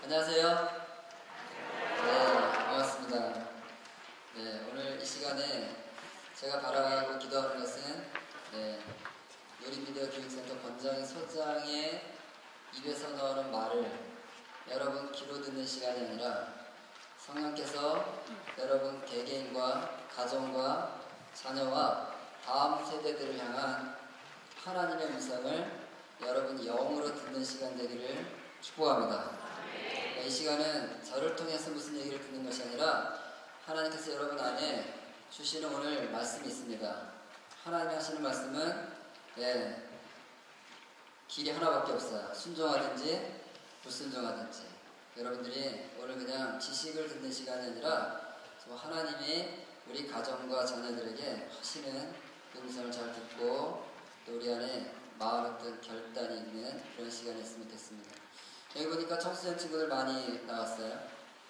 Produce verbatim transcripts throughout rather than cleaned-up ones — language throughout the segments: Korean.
안녕하세요. 네, 반갑습니다. 네, 오늘 이 시간에 제가 바라고 기도하는 것은 네, 요리미디어 교육센터 권장희 소장의 입에서 나오는 말을 여러분 귀로 듣는 시간이 아니라 성령께서 여러분 개개인과 가정과 자녀와 다음 세대들을 향한 하나님의 음성을 여러분 영으로 듣는 시간 되기를 축복합니다. 이 시간은 저를 통해서 무슨 얘기를 듣는 것이 아니라 하나님께서 여러분 안에 주시는 오늘 말씀이 있습니다. 하나님이 하시는 말씀은 예, 길이 하나밖에 없어요. 순종하든지 불순종하든지. 여러분들이 오늘 그냥 지식을 듣는 시간이 아니라 하나님이 우리 가정과 자녀들에게 하시는 음성을 잘 듣고 또 우리 안에 마음 어떤 결단이 있는 그런 시간이 있으면 됐습니다. 여기 보니까 청소년 친구들 많이 나왔어요.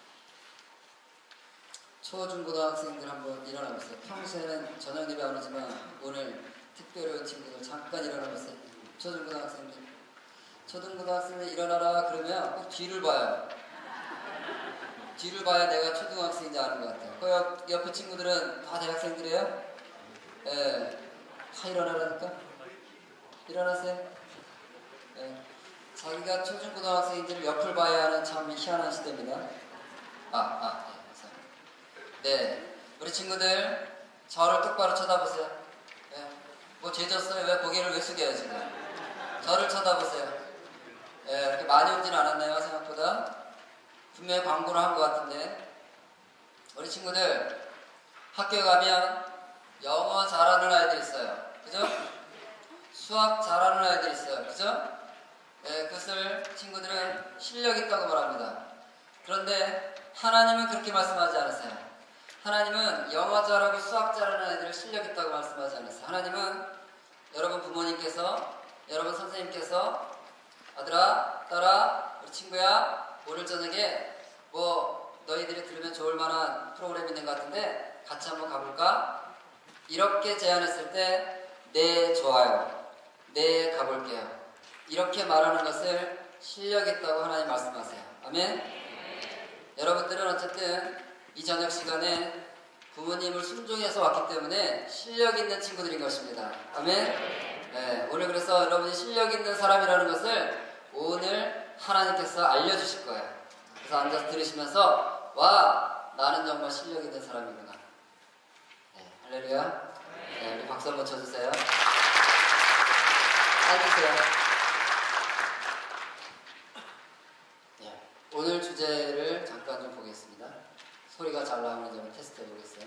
초중고등학생들 한번 일어나보세요. 평소에는 저녁 예배 안 오지만 오늘 특별히 온 친구들 잠깐 일어나보세요. 초중고등학생들. 초중고등학생들 일어나라 그러면 꼭 뒤를 봐요. 뒤를 봐야 내가 초등학생인지 아는 것 같아요. 그 옆, 옆에 친구들은 다 대학생들이에요? 예. 네. 다 일어나라니까? 일어나세요. 예. 네. 자기가 초중고등학생인지를 옆을 봐야 하는 참 희한한 시대입니다. 아, 아, 네, 감사합니다. 네, 우리 친구들 저를 똑바로 쳐다보세요. 네. 뭐 죄졌어요? 왜 고개를 왜 숙여요 지금? 저를 쳐다보세요. 네, 이렇게 많이 오진 않았네요 생각보다. 분명히 광고를 한 것 같은데. 우리 친구들 학교 가면 영어 잘하는 아이들 있어요. 그죠? 수학 잘하는 아이들 있어요. 그죠? 네, 그것을 친구들은 실력 있다고 말합니다. 그런데 하나님은 그렇게 말씀하지 않으세요. 하나님은 영어 잘하고 수학 잘하는 아이들을 실력 있다고 말씀하지 않으세요. 하나님은 여러분 부모님께서, 여러분 선생님께서 아들아, 딸아, 우리 친구야, 오늘 저녁에 뭐 너희들이 들으면 좋을 만한 프로그램이 있는 것 같은데 같이 한번 가볼까? 이렇게 제안했을 때 네, 좋아요. 네, 가볼게요. 이렇게 말하는 것을 실력 있다고 하나님 말씀하세요. 아멘? 네. 여러분들은 어쨌든 이 저녁 시간에 부모님을 순종해서 왔기 때문에 실력 있는 친구들인 것입니다. 아멘? 네. 오늘 그래서 여러분이 실력 있는 사람이라는 것을 오늘 하나님께서 알려주실 거예요. 그래서 앉아서 들으시면서 와, 나는 정말 실력 있는 사람이구나. 네. 할렐루야. 네, 우리 박수 한번 쳐주세요. 앉으세요. 오늘 주제를 잠깐 좀 보겠습니다. 소리가 잘 나오는지 한번 테스트 해보겠어요.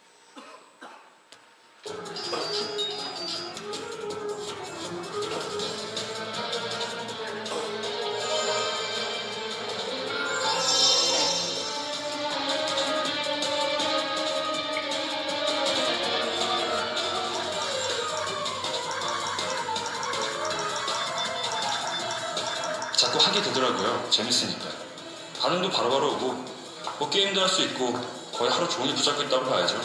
자꾸 하게 되더라고요. 재밌으니까. 반응도 바로바로 오고 뭐 게임도 할 수 있고 거의 하루 종일 붙잡고 있다고 봐야죠.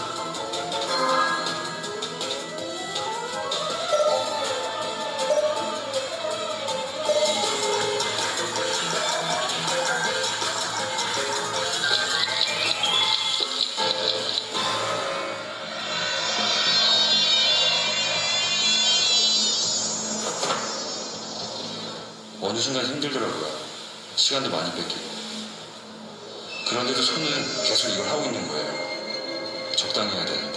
어느 순간 힘들더라고요. 시간도 많이 뺏기고. 그런데도 손은 계속 이걸 하고 있는 거예요. 적당히 해야 되는데.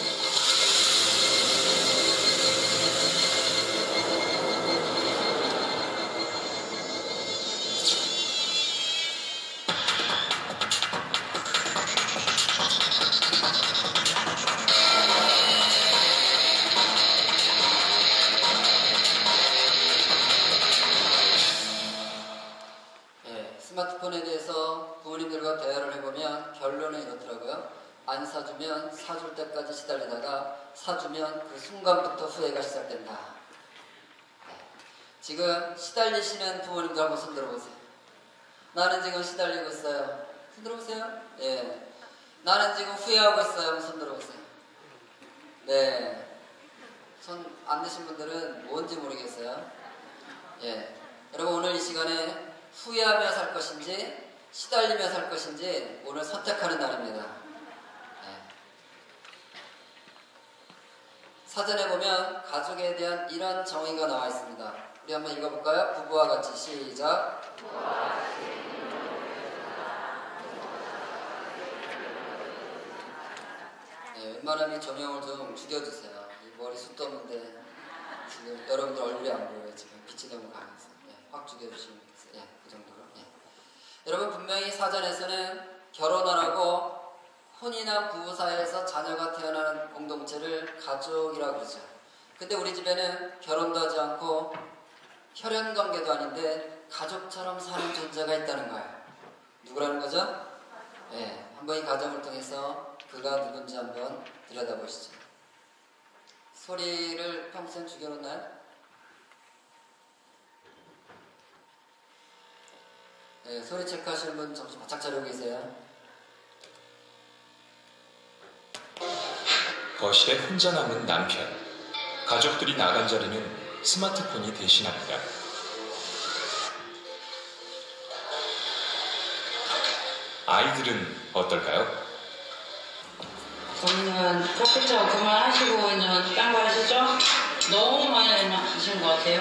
스마트폰에 대해서 부모님들과 대화를 해보면 결론은 이렇더라고요. 안 사주면 사줄 때까지 시달리다가 사주면 그 순간부터 후회가 시작된다. 네. 지금 시달리시는 부모님들 한번 손 들어보세요. 나는 지금 시달리고 있어요. 손 들어보세요. 예. 나는 지금 후회하고 있어요. 한번 손 들어보세요. 네. 손 안 드신 분들은 뭔지 모르겠어요. 예. 여러분 오늘 이 시간에 후회하며 살 것인지 시달리며 살 것인지 오늘 선택하는 날입니다. 네. 사전에 보면 가족에 대한 이런 정의가 나와 있습니다. 우리 한번 읽어볼까요? 부부와 같이 시작. 네, 웬만하면 조명을 좀 죽여주세요. 이 머리 숱도 없는데 지금 여러분들 얼굴이 안 보여요. 지금 빛이 너무 강해서. 네, 확 죽여주시면 되겠어요. 네, 그 정도로. 네. 여러분 분명히 사전에서는 결혼 안 하고 혼인한 부부 사이에서 자녀가 태어나는 공동체를 가족이라고 그러죠. 근데 우리 집에는 결혼도 하지 않고 혈연 관계도 아닌데 가족처럼 사는 존재가 있다는 거예요. 누구라는 거죠? 네, 한번 이 가정을 통해서 그가 누군지 한번 들여다보시죠. 소리를 평생 죽여놓나요? 네, 소리 체크하시는 분 정신 바짝 차리고 계세요. 거실에 혼자 남은 남편. 가족들이 나간 자리는 스마트폰이 대신합니다. 아이들은 어떨까요? 저는 컴퓨터 그만하시고 있는 딴 거 하시죠? 너무 많이 하신 것 같아요.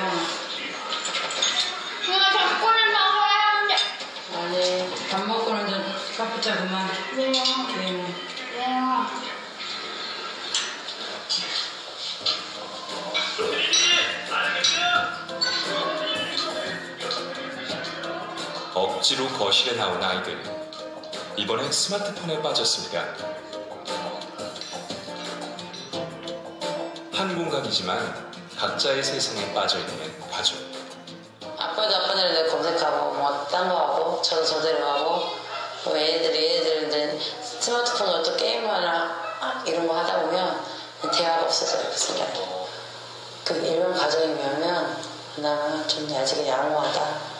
누나 닭꼬리 먹어야 하는데. 아니, 밥 먹고는 좀 컴퓨터 그만. 왜요? 네. 왜요? 억지로 거실에 나온 아이들. 이번엔 스마트폰에 빠졌습니다. 한 공간이지만 각자의 세상에 빠져있는 가족. 아빠도 아빠들 검색하고 뭐 딴 거 하고 저도 저대로 하고 뭐 애들이 애들은 스마트폰으로 또 게임하나 이런 거 하다 보면 대화가 없어져요. 그 생각이. 그 일반 가정이면 나는 좀 아직 양호하다.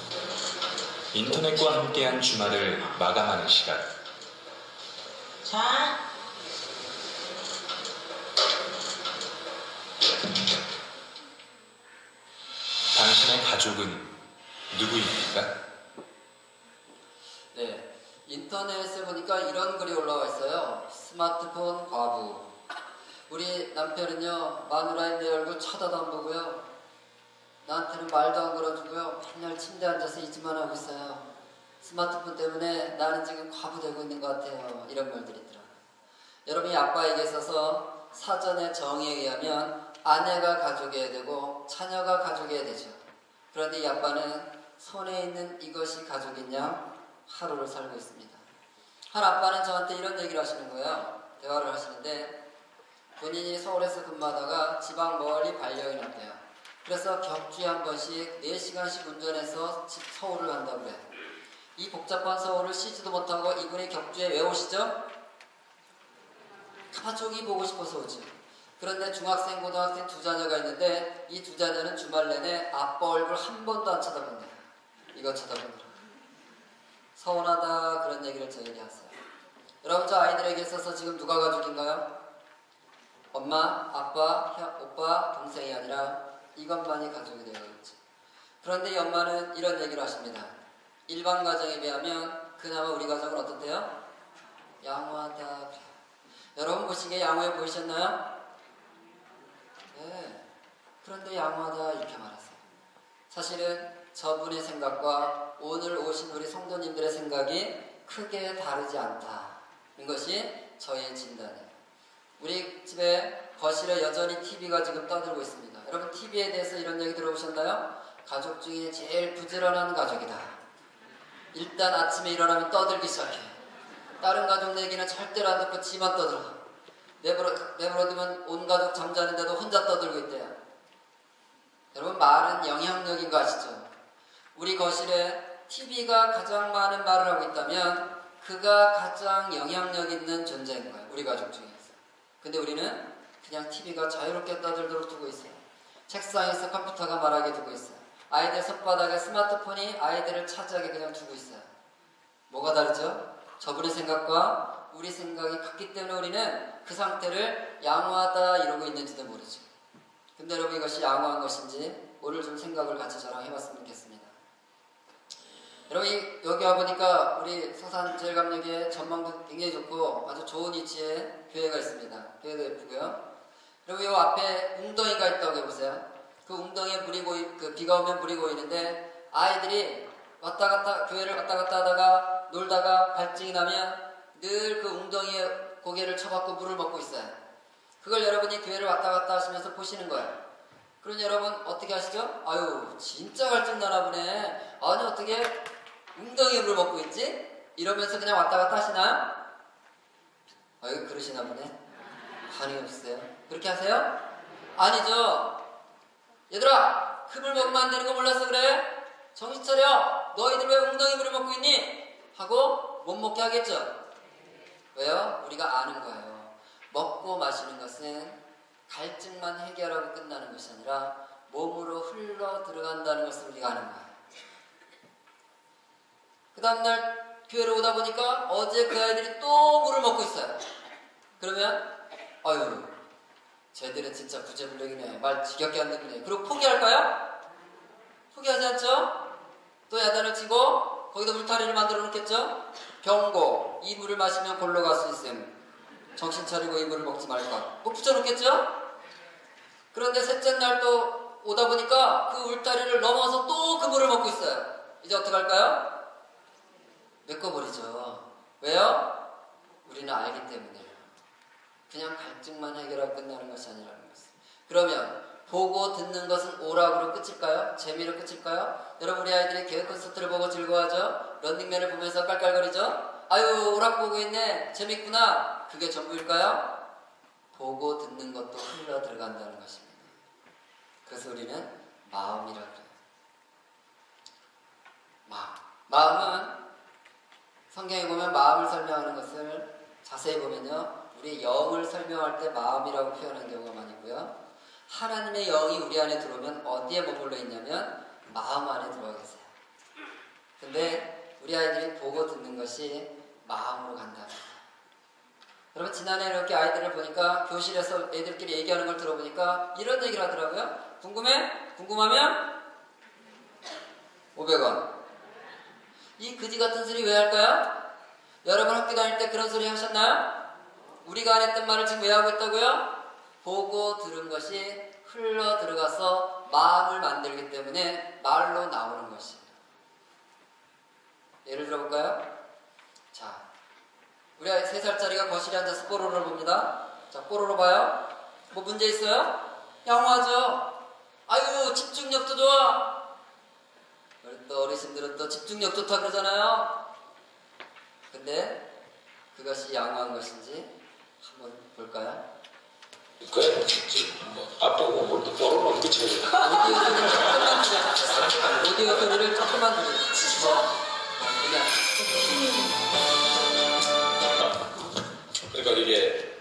인터넷과 함께한 주말을 마감하는 시간. 자. 당신의 가족은 누구입니까? 네, 인터넷에 보니까 이런 글이 올라와 있어요. 스마트폰 과부. 우리 남편은요, 마누라인 내 얼굴 쳐다도 안 보고요, 나한테는 말도 안 걸어주고요, 맨날 침대에 앉아서 잊기만 하고 있어요. 스마트폰 때문에 나는 지금 과부되고 있는 것 같아요. 이런 말들이 있더라고요. 여러분이 아빠에게 있어서 사전의 정의에 의하면 아내가 가족이어야 되고 자녀가 가족이어야 되죠. 그런데 이 아빠는 손에 있는 이것이 가족인 양 하루를 살고 있습니다. 한 아빠는 저한테 이런 얘기를 하시는 거예요. 대화를 하시는데 본인이 서울에서 근무하다가 지방 멀리 발령이 났대요. 그래서 격주에 한 번씩 네 시간씩 운전해서 서울을 간다고 그래요. 이 복잡한 서울을 쉬지도 못하고 이분이 격주에 왜 오시죠? 가족이 보고 싶어서 오죠. 그런데 중학생, 고등학생 두 자녀가 있는데 이 두 자녀는 주말 내내 아빠 얼굴 한 번도 안 쳐다본대요. 이거 쳐다보느라. 서운하다 그런 얘기를 저에게 하세요. 여러분 저 아이들에게 있어서 지금 누가 가족인가요? 엄마, 아빠, 형, 오빠, 동생이 아니라 이것만이 가족이 되어야겠죠. 그런데 이 엄마는 이런 얘기를 하십니다. 일반 가정에 비하면 그나마 우리 가정은 어떻대요? 양호하다 그래요. 여러분 보시기에 양호해 보이셨나요? 네. 그런데 양호하다 이렇게 말하세요. 사실은 저분의 생각과 오늘 오신 우리 성도님들의 생각이 크게 다르지 않다. 이것이 저희의 진단이에요. 우리 집에 거실에 여전히 티비가 지금 떠들고 있습니다. 여러분 티비에 대해서 이런 얘기 들어보셨나요? 가족 중에 제일 부지런한 가족이다. 일단 아침에 일어나면 떠들기 시작해. 다른 가족 얘기는 절대로 안 듣고 지만 떠들어. 내버려, 내버려두면 온 가족 잠자는데도 혼자 떠들고 있대요. 여러분 말은 영향력인 거 아시죠? 우리 거실에 티비가 가장 많은 말을 하고 있다면 그가 가장 영향력 있는 존재인 거예요. 우리 가족 중에서. 근데 우리는 그냥 티비가 자유롭게 떠들도록 두고 있어요. 책상에서 컴퓨터가 말하게 두고 있어요. 아이들 손바닥에 스마트폰이 아이들을 차지하게 그냥 두고 있어요. 뭐가 다르죠? 저분의 생각과 우리 생각이 같기 때문에 우리는 그 상태를 양호하다 이러고 있는지도 모르죠. 근데 여러분 이것이 양호한 것인지 오늘 좀 생각을 같이 저랑 해봤으면 좋겠습니다. 여러분 이- 여기 와보니까 우리 서산제일감력의 전망도 굉장히 좋고 아주 좋은 위치에 교회가 있습니다. 교회도 예쁘고요. 그리고 이 앞에 웅덩이가 있다고 해보세요. 그 웅덩이에 물이 고이, 그 비가 오면 물이 고이는데 아이들이 왔다 갔다 교회를 왔다 갔다 하다가 놀다가 발증이 나면 늘 그 웅덩이에 고개를 쳐박고 물을 먹고 있어요. 그걸 여러분이 교회를 왔다 갔다 하시면서 보시는 거예요. 그럼 여러분 어떻게 하시죠? 아유 진짜 갈증 나나 보네. 아니 어떻게 웅덩이에 물을 먹고 있지? 이러면서 그냥 왔다 갔다 하시나요? 아유 그러시나 보네. 반응이 없으세요. 그렇게 하세요? 아니죠. 얘들아 그 물 먹으면 안 되는 거 몰랐어 그래? 정신 차려. 너희들 왜 웅덩이 물을 먹고 있니? 하고 못 먹게 하겠죠. 왜요? 우리가 아는 거예요. 먹고 마시는 것은 갈증만 해결하고 끝나는 것이 아니라 몸으로 흘러 들어간다는 것을 우리가 아는 거예요. 그 다음날 교회로 오다 보니까 어제 그 아이들이 또 물을 먹고 있어요. 그러면 아유 쟤들은 진짜 구제불능이네. 말 지겹게 안 듣네. 그리고 포기할까요? 포기하지 않죠? 또 야단을 치고 거기다 울타리를 만들어 놓겠죠? 경고, 이 물을 마시면 골로 갈 수 있음. 정신 차리고 이 물을 먹지 말까. 뭐 붙여놓겠죠? 그런데 셋째 날 또 오다 보니까 그 울타리를 넘어서 또 그 물을 먹고 있어요. 이제 어떡할까요? 메꿔버리죠. 왜요? 우리는 알기 때문에요. 그냥 갈증만 해결하고 끝나는 것이 아니라는 것을. 그러면 보고 듣는 것은 오락으로 끝일까요? 재미로 끝일까요? 여러분 우리 아이들이 개그 콘서트를 보고 즐거워하죠? 런닝맨을 보면서 깔깔거리죠? 아유 오락 보고 있네 재밌구나. 그게 전부일까요? 보고 듣는 것도 흘러 들어간다는 것입니다. 그래서 우리는 마음이라 그래요. 마음. 마음은 성경에 보면 마음을 설명하는 것을 자세히 보면요 우리 영을 설명할 때 마음이라고 표현하는 경우가 많이 있고요. 하나님의 영이 우리 안에 들어오면 어디에 머물러 있냐면 마음 안에 들어와 계세요. 근데 우리 아이들이 보고 듣는 것이 마음으로 간다. 여러분 지난해 이렇게 아이들을 보니까 교실에서 애들끼리 얘기하는 걸 들어보니까 이런 얘기를 하더라고요. 궁금해? 궁금하면 오백 원. 이 그지 같은 소리 왜 할까요? 여러분 학교 다닐 때 그런 소리 하셨나요? 우리가 안 했던 말을 지금 왜 하고 있다고요? 보고 들은 것이 흘러 들어가서 마음을 만들기 때문에 말로 나오는 것입니다. 예를 들어볼까요? 자, 우리 세 살짜리가 거실에 앉아서 뽀로로를 봅니다. 자, 뽀로로 봐요. 뭐 문제 있어요? 양호하죠? 아유, 집중력도 좋아. 또 어르신들은 또 집중력 좋다 그러잖아요. 근데 그것이 양호한 것인지 한번 볼까요? 그래, 뭐, 아빠고 뭘또 뽀로로 미쳐야 돼. 오디오 소리를 조금만 들려. 오디오 소리를 조금만 들려. 그냥. 그러니까 이게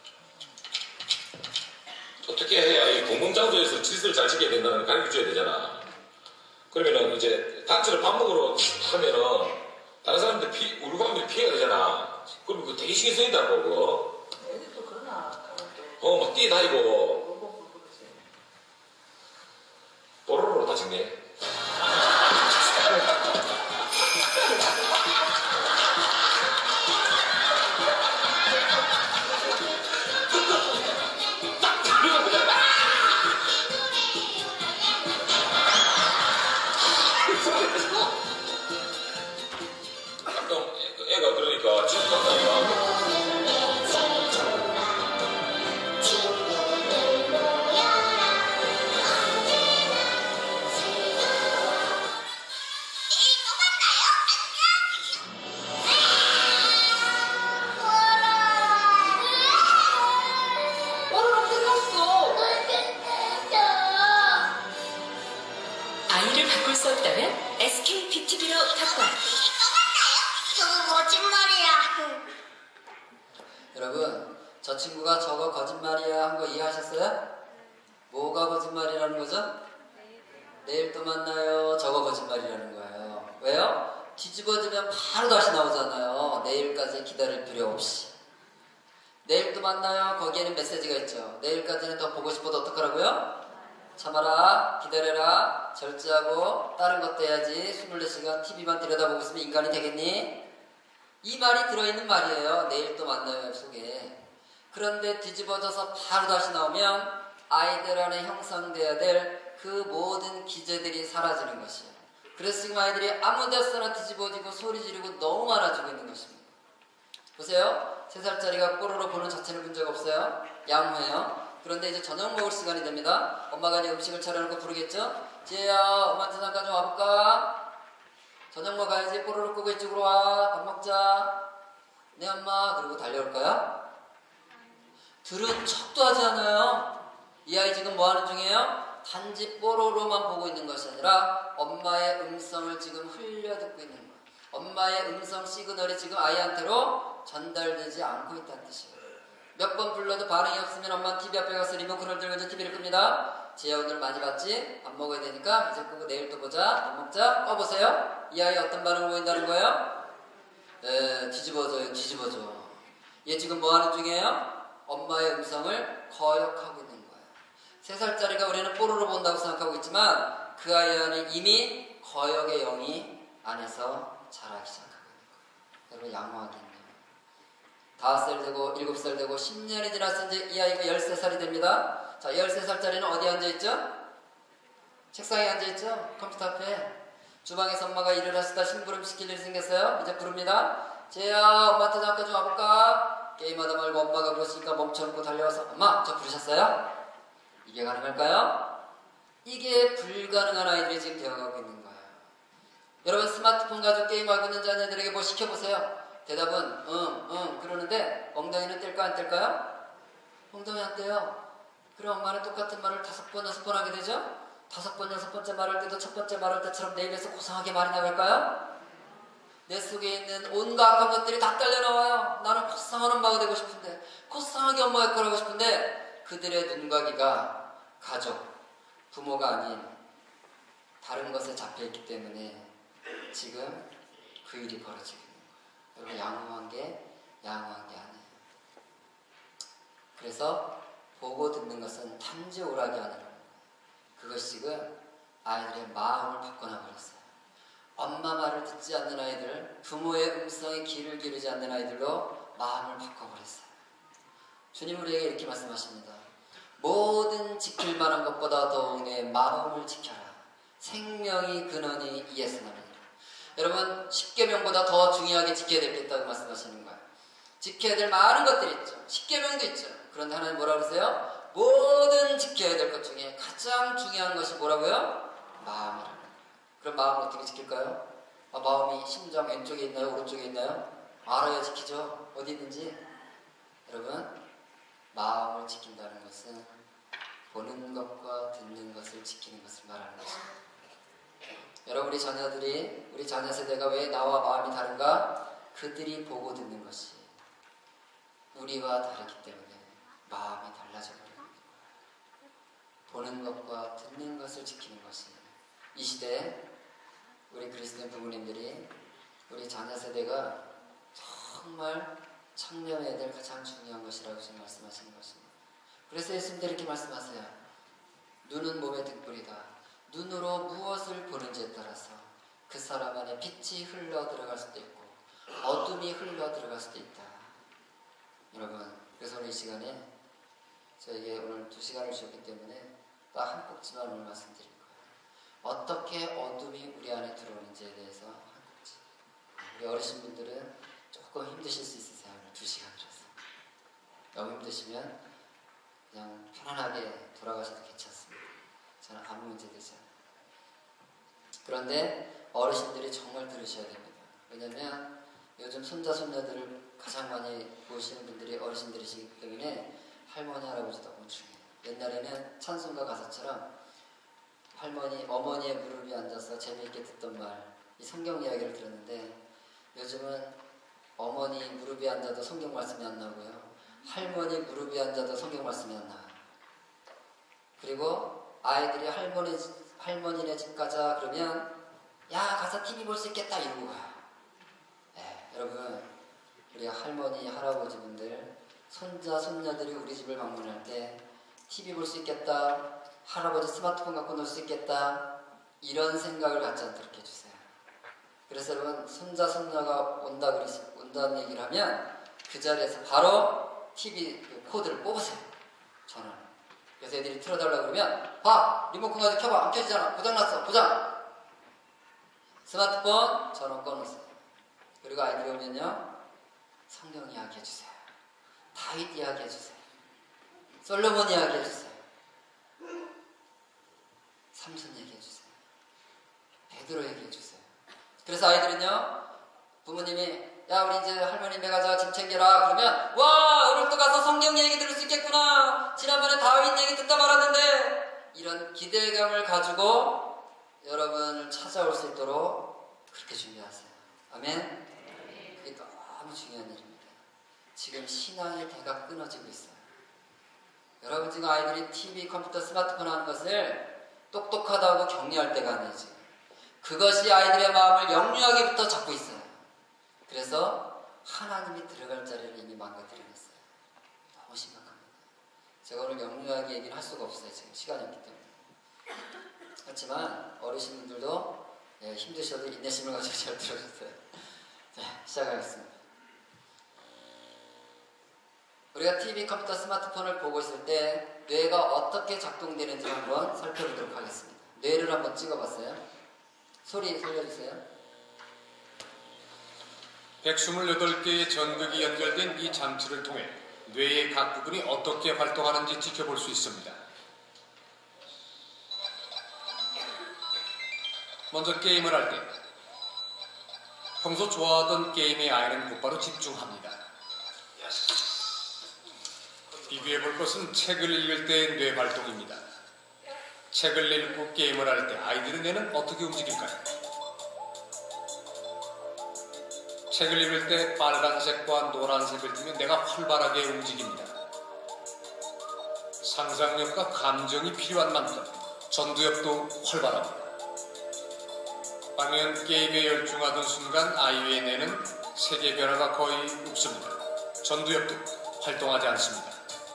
어떻게 해야 이 공공장소에서 질서를 잘 지켜야 된다는 걸 가르쳐줘야 되잖아. 그러면은 이제 단체로 밥 먹으러 하면은 다른 사람들 피, 우리 가면 피해가 되잖아. 그러면 그거 되게 신경 쓰인다고, 그거. 애들도 그러나, 어, 막 뛰어다니고. 뽀로로로 다쳤네. 애가 그러니까 진짜 아이를 바꿀 수 없다면 에스케이 비티비로 바꿔. 저거 거짓말이야. 여러분, 저 친구가 저거 거짓말이야 한 거 이해하셨어요? 뭐가 거짓말이라는 거죠? 내일 또 만나요. 저거 거짓말이라는 거예요. 왜요? 뒤집어지면 바로 다시 나오잖아요. 내일까지 기다릴 필요 없이. 내일 또 만나요. 거기에는 메시지가 있죠. 내일까지는 더 보고 싶어도 어떡하라고요? 참아라, 기다려라, 절제하고 다른 것도 해야지. 이십사 시간 티비만 들여다보고 있으면 인간이 되겠니? 이 말이 들어있는 말이에요. 내일 또 만나요 속에. 그런데 뒤집어져서 바로 다시 나오면 아이들 안에 형성돼야 될 그 모든 기제들이 사라지는 것이에요. 그래서 지금 아이들이 아무 데서나 뒤집어지고 소리 지르고 너무 많아지고 있는 것입니다. 보세요. 세 살짜리가 뽀로로 보는 자체는 문제가 없어요. 양호해요. 그런데 이제 저녁 먹을 시간이 됩니다. 엄마가 이제 음식을 차려놓고 부르겠죠? 지혜야, 엄마한테 잠깐 좀 와볼까? 저녁 먹어야지. 뽀로로 끄고 이쪽으로 와. 밥 먹자. 네 엄마. 그리고 달려올까요? 들은 척도 하지 않아요. 이 아이 지금 뭐 하는 중이에요? 단지 뽀로로만 보고 있는 것이 아니라 엄마의 음성을 지금 흘려 듣고 있는 거예요. 엄마의 음성 시그널이 지금 아이한테로 전달되지 않고 있다는 뜻이에요. 몇 번 불러도 반응이 없으면 엄마는 티비 앞에 가서 리모컨을 들고 이제 티비를 끕니다. 지혜야 오늘 많이 봤지? 밥 먹어야 되니까 이제 끄고 내일 또 보자. 밥 먹자. 꺼보세요. 이 아이 어떤 반응을 보인다는 거예요? 네, 뒤집어져요. 뒤집어져. 얘 지금 뭐 하는 중이에요? 엄마의 음성을 거역하고 있는 거예요. 세 살짜리가 우리는 뽀로로 본다고 생각하고 있지만 그 아이 안에 이미 거역의 영이 안에서 자라기 시작하고 있는 거예요. 여러분 양호하겠네요. 다섯 살 되고 일곱 살 되고 십 년이 지나서 이제 이 아이가 열세 살이 됩니다. 자, 열세 살짜리는 어디에 앉아있죠? 책상에 앉아있죠? 컴퓨터 앞에. 주방에서 엄마가 일을 하시다 심부름 시킬 일이 생겼어요. 이제 부릅니다. 지혜야 엄마한테 잠깐 좀 와볼까? 게임하다 말고 엄마가 부르시니까 멈춰놓고 달려와서 엄마 저 부르셨어요? 이게 가능할까요? 이게 불가능한 아이들이 지금 되어가고 있는 거예요. 여러분 스마트폰 가지고 게임하고 있는 자녀들에게 뭐 시켜보세요. 대답은 응, 응 그러는데 엉덩이는 뗄까 안 뗄까요? 엉덩이 안 떼요. 그럼 엄마는 똑같은 말을 다섯 번, 여섯 번 하게 되죠? 다섯 번, 여섯 번째 말할 때도 첫 번째 말할 때처럼 내 입에서 고상하게 말이 나갈까요? 내 속에 있는 온갖 악한 것들이 다 딸려 나와요. 나는 고상한 엄마가 되고 싶은데 고상하게 엄마 역할을 하고 싶은데 그들의 눈과 귀가 가족, 부모가 아닌 다른 것에 잡혀있기 때문에 지금 그 일이 벌어지고 있는 거예요. 여러분 양호한 게 양호한 게 아니에요. 그래서 보고 듣는 것은 단지 오락이 아니라 그것이 지금 아이들의 마음을 바꿔놔 버렸어요. 엄마 말을 듣지 않는 아이들, 부모의 음성에 귀를 기르지 않는 아이들로 마음을 바꿔버렸어요. 주님 우리에게 이렇게 말씀하십니다. 모든 지킬 만한 것보다 더욱 내 마음을 지켜라. 생명이 근원이 이에서 나느니라. 여러분 십계명보다 더 중요하게 지켜야 될 게 있다고 말씀하시는 거예요. 지켜야 될 많은 것들이 있죠. 십계명도 있죠. 그런데 하나님 뭐라 그러세요? 모든 지켜야 될 것 중에 가장 중요한 것이 뭐라고요? 마음이라는 거예요. 그럼 마음을 어떻게 지킬까요? 아, 마음이 심장 왼쪽에 있나요? 오른쪽에 있나요? 알아야 지키죠. 어디 있는지. 여러분 마음을 지킨다는 것은 보는 것과 듣는 것을 지키는 것을 말하는 것입니다. 여러분 우리 자녀들이 우리 자녀 세대가 왜 나와 마음이 다른가? 그들이 보고 듣는 것이 우리와 다르기 때문에 마음이 달라져 버립니다. 보는 것과 듣는 것을 지키는 것이 이 시대에 우리 그리스도인 부모님들이 우리 자녀 세대가 정말 청렴해야 될 가장 중요한 것이라고 지금 말씀하시는 것입니다. 그래서 예수님들이 이렇게 말씀하세요. 눈은 몸의 등불이다. 눈으로 무엇을 보는지에 따라서 그 사람 안에 빛이 흘러 들어갈 수도 있고 어둠이 흘러 들어갈 수도 있다. 여러분 그래서 오늘 이 시간에 저에게 오늘 두 시간을 주셨기 때문에 딱 한 꼭지만 오늘 말씀드릴 거예요. 어떻게 어둠이 우리 안에 들어오는지에 대해서 한 꼭지. 우리 어르신분들은 조금 힘드실 수 있으세요. 두 시간이라서. 너무 힘드시면 그냥 편안하게 돌아가셔도 괜찮습니다. 저는 아무 문제 되지 않아요. 그런데 어르신들이 정말 들으셔야 됩니다. 왜냐면 요즘 손자 손녀들을 가장 많이 보시는 분들이 어르신들이시기 때문에 할머니 할아버지 너무 중요해요. 옛날에는 찬송가 가사처럼 할머니 어머니의 무릎에 앉아서 재미있게 듣던 말, 이 성경 이야기를 들었는데 요즘은 어머니 무릎에 앉아도 성경 말씀이 안 나오고요. 할머니 무릎에 앉아도 성경 말씀이 안 나와요. 그리고 아이들이 할머니, 할머니네 집 가자 그러면 야 가서 티비 볼 수 있겠다 이러고 가요. 네, 여러분 우리 할머니 할아버지분들 손자 손녀들이 우리 집을 방문할 때 티비 볼 수 있겠다 할아버지 스마트폰 갖고 놀 수 있겠다 이런 생각을 갖지 않도록 해주세요. 그래서 여러분 손자 손녀가 온다 그러시, 온다는 얘기를 하면 그 자리에서 바로 티비 그 코드를 뽑으세요. 전원. 그래서 애들이 틀어달라고 그러면 봐! 리모컨 가지고 켜봐. 안 켜지잖아. 고장났어. 고장! 스마트폰 전원 꺼놓으세요. 그리고 아이들이 오면요 성경 이야기 해주세요. 다윗 이야기 해주세요. 솔로몬 이야기 해주세요. 삼손 얘기 해주세요. 베드로 얘기 해주세요. 그래서 아이들은요 부모님이 야 우리 이제 할머니 배 가자 짐 챙겨라 그러면 와 오늘 또 가서 성경 얘기 들을 수 있겠구나. 지난번에 다윗 얘기 듣다 말았는데 이런 기대감을 가지고 여러분을 찾아올 수 있도록 그렇게 준비하세요. 아멘. 이게 너무 중요한 일입니다. 지금 신앙의 대가 끊어지고 있어요. 여러분 지금 아이들이 티비, 컴퓨터, 스마트폰 하는 것을 똑똑하다고 격려할 때가 아니에요. 지금. 그것이 아이들의 마음을 영유하게부터 잡고 있어요. 그래서 하나님이 들어갈 자리를 이미 망가뜨려놨어요. 너무 심각합니다. 제가 오늘 영유하게 얘기를 할 수가 없어요. 지금 시간이 없기 때문에. 그렇지만 어르신분들도 예, 힘드셔도 인내심을 가지고 잘 들어주세요. 자, 시작하겠습니다. 우리가 티비, 컴퓨터, 스마트폰을 보고 있을 때 뇌가 어떻게 작동되는지 한번 살펴보도록 하겠습니다. 뇌를 한번 찍어봤어요. 소리 살려주세요. 백이십팔 개의 전극이 연결된 이 장치를 통해 뇌의 각 부분이 어떻게 활동하는지 지켜볼 수 있습니다. 먼저 게임을 할 때 평소 좋아하던 게임의 아이는 곧바로 집중합니다. 비교해볼 것은 책을 읽을 때의 뇌 활동입니다. 책을 읽고 게임을 할 때 아이들의 뇌는 어떻게 움직일까요? 책을 읽을 때 빨간색과 노란색을 띠면 뇌가 활발하게 움직입니다. 상상력과 감정이 필요한 만큼 전두엽도 활발합니다. 반면 게임에 열중하던 순간 아이의 뇌는 세계 변화가 거의 없습니다. 전두엽도 활동하지 않습니다.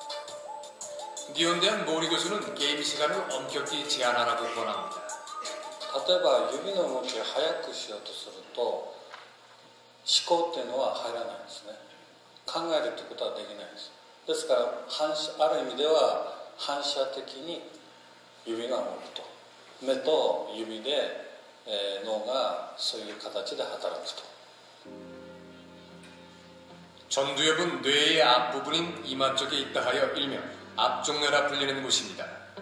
니온대학 모리 교수는 게임 시간을 엄격히 제한하라고 권합니다. 例えば指の動きを速くしようとすると思考っていうのは入らないんですね。考えるってことはできないです。ですから反射ある意味では反射的に指が動くと目と指で、えー、脳がそういう形で働くと。 전두엽은 뇌의 앞부분인 이마 쪽에 있다 하여 일명 앞쪽뇌라 불리는 곳입니다.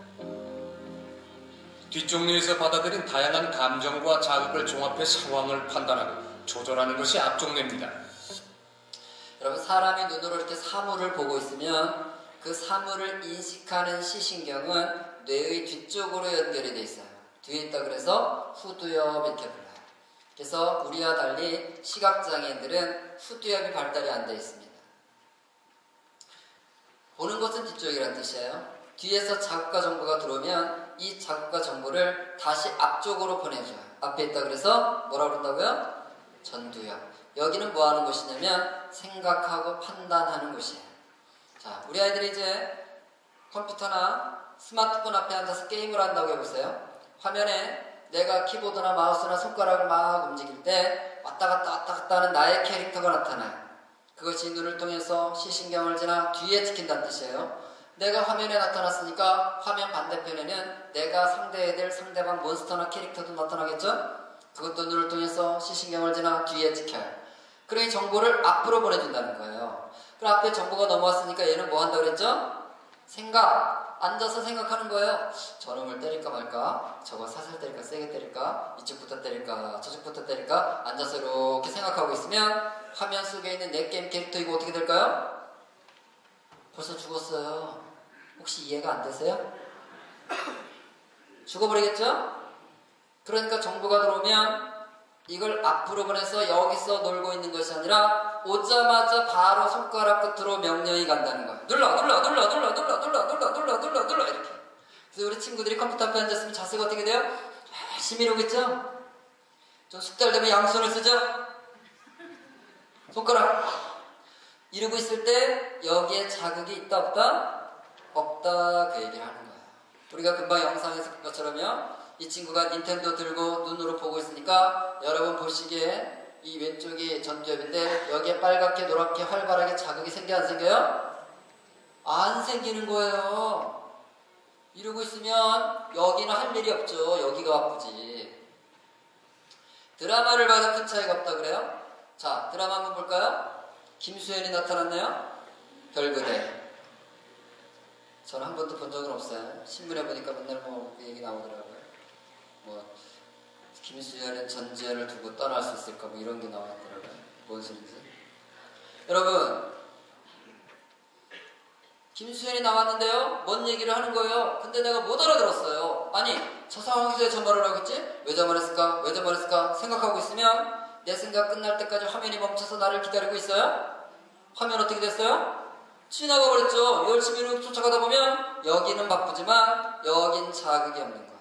뒤쪽 뇌에서 받아들인 다양한 감정과 자극을 종합해 상황을 판단하고 조절하는 것이 앞쪽 뇌입니다. 여러분 사람이 눈으로 이렇게 사물을 보고 있으면 그 사물을 인식하는 시신경은 뇌의 뒤쪽으로 연결이 되어 있어요. 뒤에 있다 그래서 후두엽 이렇게 불러요. 그래서 우리와 달리 시각장애인들은 후두엽이 발달이 안 되어 있습니다. 보는 것은 뒤쪽이라는 뜻이에요. 뒤에서 자극과 정보가 들어오면 이 자극과 정보를 다시 앞쪽으로 보내줘요. 앞에 있다 그래서 뭐라고 그런다고요? 전두엽. 여기는 뭐 하는 곳이냐면 생각하고 판단하는 곳이에요. 자, 우리 아이들이 이제 컴퓨터나 스마트폰 앞에 앉아서 게임을 한다고 해보세요. 화면에 내가 키보드나 마우스나 손가락을 막 움직일 때 왔다 갔다 왔다 갔다 하는 나의 캐릭터가 나타나요. 그것이 눈을 통해서 시신경을 지나 뒤에 찍힌다는 뜻이에요. 내가 화면에 나타났으니까 화면 반대편에는 내가 상대해야 될 상대방 몬스터나 캐릭터도 나타나겠죠? 그것도 눈을 통해서 시신경을 지나 뒤에 찍혀요. 그러니 정보를 앞으로 보내준다는 거예요. 그럼 앞에 정보가 넘어왔으니까 얘는 뭐 한다고 그랬죠? 생각. 앉아서 생각하는 거예요. 저놈을 때릴까 말까? 저거 사살 때릴까? 세게 때릴까? 이쪽부터 때릴까? 저쪽부터 때릴까? 앉아서 이렇게 생각하고 있으면 화면 속에 있는 내 게임 캐릭터 이거 어떻게 될까요? 벌써 죽었어요. 혹시 이해가 안 되세요? 죽어버리겠죠? 그러니까 정보가 들어오면 이걸 앞으로 보내서 여기서 놀고 있는 것이 아니라 오자마자 바로 손가락 끝으로 명령이 간다는 거예요. 눌러 눌러 눌러 눌러 눌러 눌러 눌러 눌러 눌러 눌러 이렇게. 그래서 우리 친구들이 컴퓨터 앞에 앉았으면 자세가 어떻게 돼요? 열심히 이러고 있죠? 좀 숙달되면 양손을 쓰죠? 손가락 이러고 있을 때 여기에 자극이 있다 없다? 없다 그 얘기를 하는 거예요. 우리가 금방 영상에서 본 것처럼요. 이 친구가 닌텐도 들고 눈으로 보고 있으니까 여러분 보시기에 이 왼쪽이 전두엽인데 여기에 빨갛게 노랗게 활발하게 자극이 생겨 안 생겨요? 안 생기는 거예요. 이러고 있으면 여기는 할 일이 없죠. 여기가 바쁘지. 드라마를 봐도 큰 차이가 없다 그래요? 자, 드라마 한번 볼까요? 김수현이 나타났네요. 별그대. 저는 한 번도 본 적은 없어요. 신문에 보니까 맨날 뭐 그 얘기 나오더라고요. 뭐 김수현은 전지현을 두고 떠날 수 있을까 뭐 이런 게 나왔더라고요. 뭔 소리지? 여러분, 김수현이 나왔는데요. 뭔 얘기를 하는 거예요? 근데 내가 못 알아들었어요. 아니, 저 상황에서 왜 저 말을 하겠지? 왜 저 말했을까? 왜 저 말했을까? 생각하고 있으면 내 생각 끝날 때까지 화면이 멈춰서 나를 기다리고 있어요. 화면 어떻게 됐어요? 지나가 버렸죠. 열심히 쫓아가다 보면 여기는 바쁘지만 여긴 자극이 없는 거예요.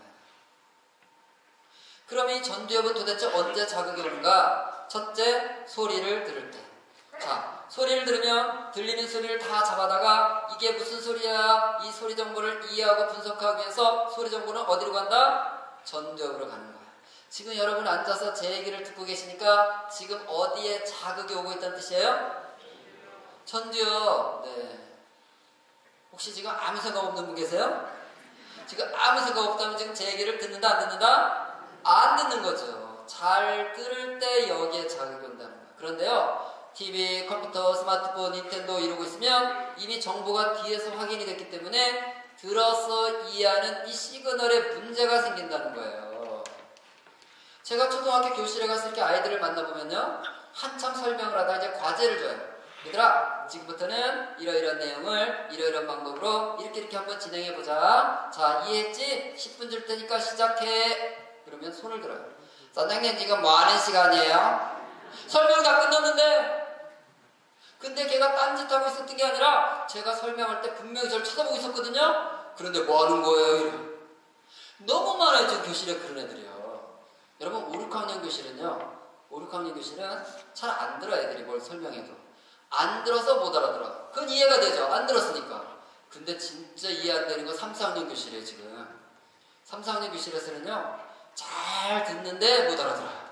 그럼 이 전두엽은 도대체 언제 자극이 오는가? 첫째, 소리를 들을 때. 자, 소리를 들으면 들리는 소리를 다 잡아다가 이게 무슨 소리야? 이 소리 정보를 이해하고 분석하기 위해서 소리 정보는 어디로 간다? 전두엽으로 가는 거야. 지금 여러분 앉아서 제 얘기를 듣고 계시니까 지금 어디에 자극이 오고 있다는 뜻이에요? 전두엽. 네. 혹시 지금 아무 생각 없는 분 계세요? 지금 아무 생각 없다면 지금 제 얘기를 듣는다 안 듣는다? 안 듣는 거죠. 잘 들을 때 여기에 자극이 온다는 거예요. 그런데요, 티비, 컴퓨터, 스마트폰, 닌텐도 이러고 있으면 이미 정보가 뒤에서 확인이 됐기 때문에 들어서 이해하는 이 시그널에 문제가 생긴다는 거예요. 제가 초등학교 교실에 가서 이렇게 아이들을 만나보면요, 한참 설명을 하다 이제 과제를 줘요. 얘들아, 지금부터는 이러이러한 내용을 이러이러한 방법으로 이렇게 이렇게 한번 진행해보자. 자, 이해했지? 십 분 줄 테니까 시작해. 그러면 손을 들어요. 선생님, 지금 뭐 하는 시간이에요? 설명 다 끝났는데. 근데 걔가 딴짓하고 있었던 게 아니라 제가 설명할 때 분명히 저를 쳐다보고 있었거든요. 그런데 뭐 하는 거예요? 이래. 너무 많아요, 지금 교실에 그런 애들이요. 여러분, 오, 육 학년 교실은요, 오, 육 학년 교실은 잘 안 들어. 애들이 뭘 설명해도 안 들어서 못 알아들어. 그건 이해가 되죠, 안 들었으니까. 근데 진짜 이해 안 되는 거 삼, 사 학년 교실이에요. 지금 삼, 사 학년 교실에서는요, 잘 듣는데 못 알아들어요.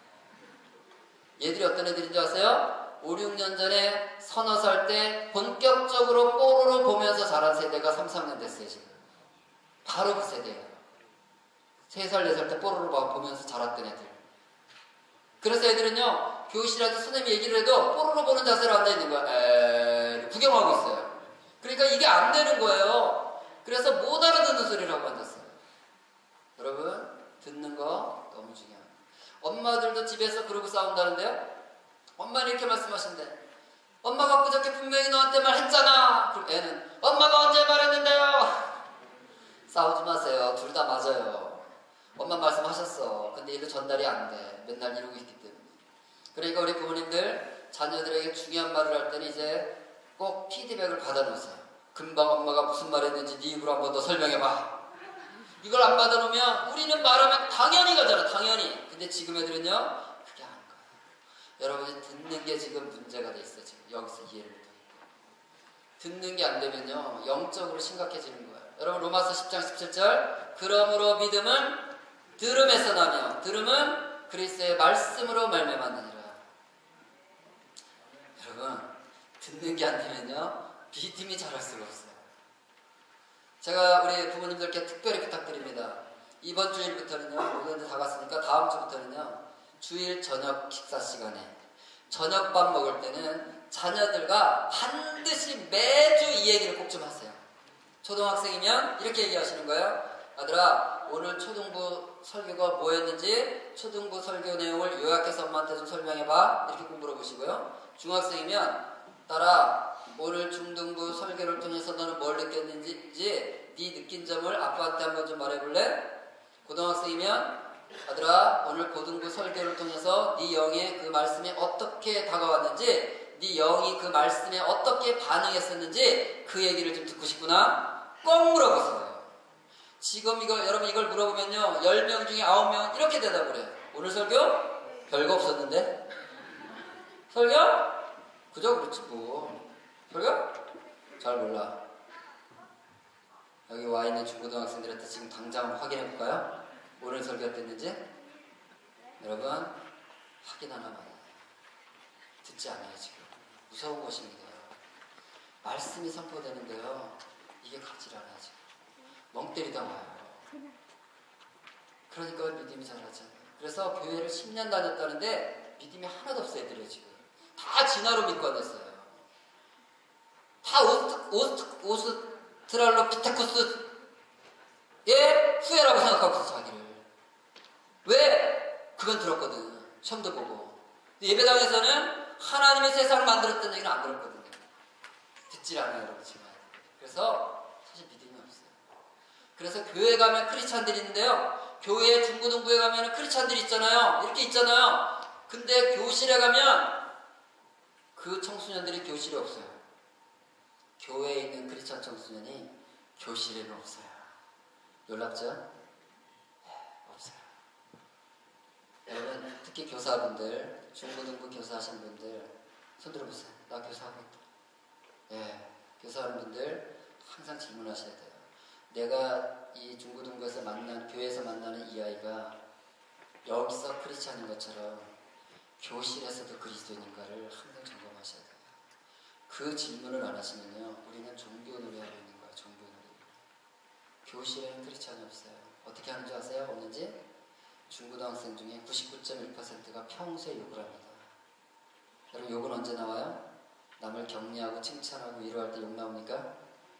얘들이 어떤 애들인지 아세요? 오, 육 년 전에 서너 살 때 본격적으로 뽀로로 보면서 자란 세대가 삼, 사 학년 됐어요. 지금 바로 그 세대예요. 세 살, 네 살 때 뽀로로 보면서 자랐던 애들. 그래서 애들은요, 교실에서 선생님이 얘기를 해도 뽀로로 보는 자세로 앉아있는 거야. 에이, 구경하고 있어요. 그러니까 이게 안 되는 거예요. 그래서 못 알아듣는 소리를 하고 앉았어요. 여러분, 듣는 거 너무 중요해요. 엄마들도 집에서 그러고 싸운다는데요. 엄마는 이렇게 말씀하신대. 엄마가 그저께 분명히 너한테 말했잖아. 그럼 애는 엄마가 언제 말했는데요. 싸우지 마세요. 둘 다 맞아요. 엄마 말씀하셨어. 근데 이거 전달이 안 돼. 맨날 이러고 있기 때문에. 그러니까 우리 부모님들 자녀들에게 중요한 말을 할 때는 이제 꼭 피드백을 받아놓으세요. 금방 엄마가 무슨 말 했는지 네 입으로 한 번 더 설명해봐. 이걸 안 받아놓으면 우리는 말하면 당연히 가잖아. 당연히. 근데 지금 애들은요, 그게 아닌 거예요. 여러분이 듣는 게 지금 문제가 돼 있어요. 지금 여기서 이해를 못하고. 듣는 게 안 되면요, 영적으로 심각해지는 거예요. 여러분, 로마서 십 장 십칠 절. 그러므로 믿음은 들음에서 나며 들음은 그리스도의 말씀으로 말미암느니라. 여러분, 듣는 게 안 되면요, 믿음이 자랄 수가 없어요. 제가 우리 부모님들께 특별히 부탁드립니다. 이번 주일부터는요, 오늘도 다 갔으니까 다음 주부터는요, 주일 저녁 식사 시간에 저녁밥 먹을 때는 자녀들과 반드시 매주 이 얘기를 꼭 좀 하세요. 초등학생이면 이렇게 얘기하시는 거예요. 아들아, 오늘 초등부 설교가 뭐였는지 초등부 설교 내용을 요약해서 엄마한테 좀 설명해봐. 이렇게 꼭 물어보시고요. 중학생이면 딸아, 오늘 중등부 설교를 통해서 너는 뭘 느꼈는지 네 느낀 점을 아빠한테 한번 좀 말해볼래? 고등학생이면 아들아, 오늘 고등부 설교를 통해서 네 영의 그 말씀이 어떻게 다가왔는지, 네 영이 그 말씀에 어떻게 반응했었는지 그 얘기를 좀 듣고 싶구나. 꼭 물어보세요. 지금 이거 여러분 이걸 물어보면요, 열 명 중에 아홉 명은 이렇게 대답을 해요. 오늘 설교? 별거 없었는데? 설교? 그저 그렇지 뭐. 설교? 잘 몰라. 여기 와 있는 중고등학생들한테 지금 당장 확인해 볼까요? 오늘 설교 어땠는지? 여러분 확인 하나만 듣지 않아요. 지금 무서운 것입니다. 말씀이 선포되는데요, 이게 가지를 않아요. 지금 멍 때리다 와요. 그러니까 믿음이 자라잖아요. 그래서 교회를 십 년 다녔다는데 믿음이 하나도 없어요. 애들이 지금 다 진화로 믿고 앉았어요. 다 오스트, 오스트, 오스트랄로 피테쿠스 예 후회라고 생각하고 있어 자기를. 왜? 그건 들었거든. 시험도 보고. 근데 예배당에서는 하나님의 세상을 만들었다는 얘기는 안 들었거든요. 듣질 않아요, 여러분 지금. 그래서 사실 믿음이 없어요. 그래서 교회 가면 크리스찬들이 있는데요, 교회 중고등부에 가면 크리스찬들이 있잖아요. 이렇게 있잖아요. 근데 교실에 가면 그 청소년들이 교실에 없어요. 교회에 있는 크리스찬 청소년이 교실에는 없어요. 놀랍죠? 네, 없어요. 여러분 특히 교사분들, 중고등부 교사하시는 분들 손 들어보세요. 나 교사하고 있다. 네, 교사하는 분들 항상 질문하셔야 돼요. 내가 이 중고등부에서 만나는, 교회에서 만나는 이 아이가 여기서 크리스찬인 것처럼 교실에서도 그리스도인인가를 항상 점검하셔야 돼요. 그 질문을 안 하시면요, 우리는 종교놀이 하고 있는 거예요. 종교놀이. 교실에는 크리스찬이 없어요. 어떻게 하는 줄 아세요? 없는지? 중고등학생 중에 구십구 점 일 퍼센트가 평소에 욕을 합니다. 여러분 욕은 언제 나와요? 남을 격려하고 칭찬하고 위로할 때 욕 나옵니까?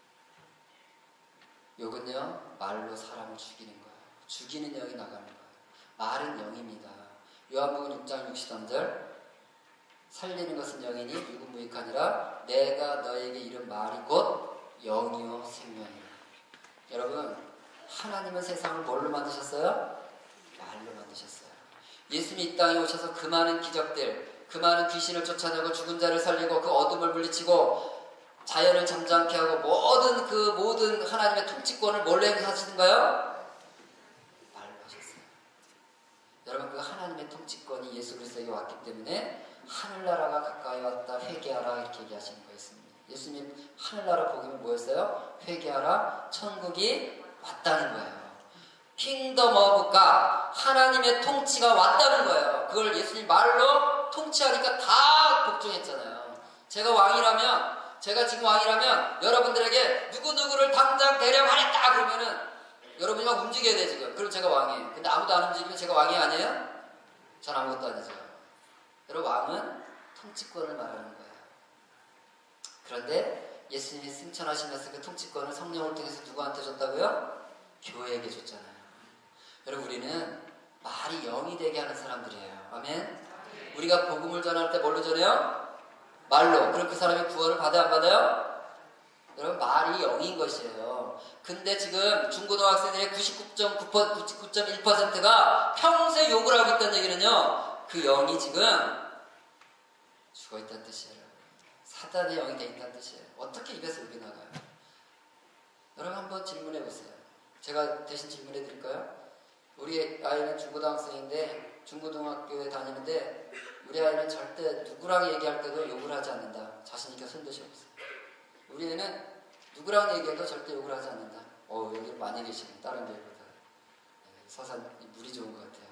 욕은요, 말로 사람을 죽이는 거예요. 죽이는 영이 나가는 거예요. 말은 영입니다. 요한복음 육 장 육십삼 절, 살리는 것은 영이니 유구무익하니라. 내가 너에게 이른 말이 곧 영이요 생명이라. 여러분 하나님은 세상을 뭘로 만드셨어요? 말로 만드셨어요. 예수님이 이 땅에 오셔서 그 많은 기적들, 그 많은 귀신을 쫓아내고 죽은 자를 살리고 그 어둠을 물리치고 자연을 잠잠케 하고 모든 그 모든 하나님의 통치권을 뭘로 행사하시는가요? 말로 하셨어요. 여러분 그 하나님의 통치권이 예수 그리스도에게 왔기 때문에 하늘나라가 가까이 왔다 회개하라 이렇게 얘기하시는 거였습니다. 예수님 하늘나라 복음이 뭐였어요? 회개하라, 천국이 왔다는 거예요. 킹덤 오브 갓, 하나님의 통치가 왔다는 거예요. 그걸 예수님 말로 통치하니까 다 복종했잖아요. 제가 왕이라면, 제가 지금 왕이라면 여러분들에게 누구누구를 당장 대령하랬다 그러면은 여러분이 막 움직여야 돼 지금. 그럼 제가 왕이에요. 근데 아무도 안 움직이면 제가 왕이 아니에요? 전 아무것도 아니죠. 여러분 왕은 통치권을 말하는 거예요. 그런데 예수님이 승천하시면서 그 통치권을 성령을 통해서 누구한테 줬다고요? 교회에게 줬잖아요. 여러분 우리는 말이 영이 되게 하는 사람들이에요. 아멘. 우리가 복음을 전할 때 뭘로 전해요? 말로. 그럼 그 사람이 구원을 받아요, 안 받아요? 여러분 말이 영인 것이에요. 근데 지금 중고등학생들의 구십구 점 일 퍼센트가 평소에 욕을 하고 있다는 얘기는요, 그 영이 지금 죽어있다는 뜻이에요. 사단의 영이 돼 있다는 뜻이에요. 어떻게 입에서 욕이 나가요? 여러분 한번 질문해 보세요. 제가 대신 질문해 드릴까요? 우리 아이는 중고등학생인데 중고등학교에 다니는데 우리 아이는 절대 누구랑 얘기할 때도 욕을 하지 않는다. 자신 있게 손 드셔보세요. 우리 애는 누구랑 얘기해도 절대 욕을 하지 않는다. 어, 여기 많이 계시네. 다른 교회보다. 네, 서산 물이 좋은 것 같아요.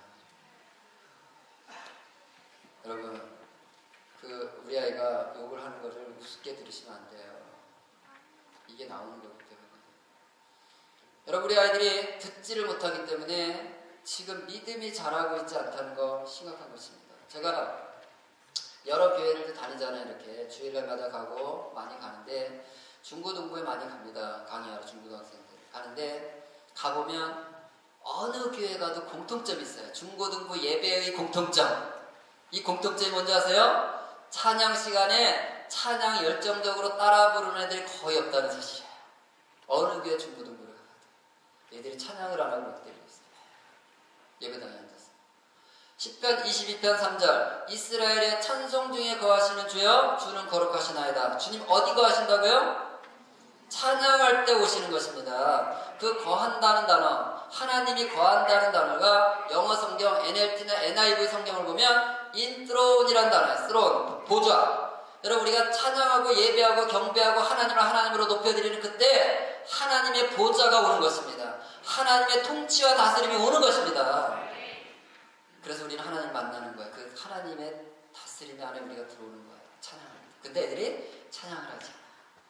여러분 그 우리 아이가 욕을 하는 거를 우습게 들으시면 안 돼요. 이게 나오는 거기 때문에. 여러분 우리 아이들이 듣지를 못하기 때문에 지금 믿음이 자라고 있지 않다는 거 심각한 것입니다. 제가 여러 교회를 다니잖아요. 이렇게 주일날마다 가고 많이 가는데 중고등부에 많이 갑니다. 강의하러 중고등학생들 가는데 가보면 어느 교회 가도 공통점이 있어요. 중고등부 예배의 공통점. 이 공통점이 뭔지 아세요? 찬양 시간에 찬양 열정적으로 따라 부르는 애들이 거의 없다는 사실이에요. 어느 교회 중고등부를 가도 애들이 찬양을 안 하고 못 때리고 있어요. 예배당에 앉아서. 십 편 이십이 편 삼 절, 이스라엘의 찬송 중에 거하시는 주여, 주는 거룩하시나이다. 주님 어디 거하신다고요? 찬양할 때 오시는 것입니다. 그 거한다는 단어, 하나님이 거한다는 단어가 영어 성경 엔엘티나 엔아이브이 성경을 보면 인트론이라는 단어예요. 스론, 보좌. 여러분 우리가 찬양하고 예배하고 경배하고 하나님을 하나님으로 높여드리는 그때 하나님의 보좌가 오는 것입니다. 하나님의 통치와 다스림이 오는 것입니다. 그래서 우리는 하나님 만나는 거예요. 그 하나님의 다스림 안에 우리가 들어오는 거예요. 찬양을. 근데 애들이 찬양을 하지 않아요.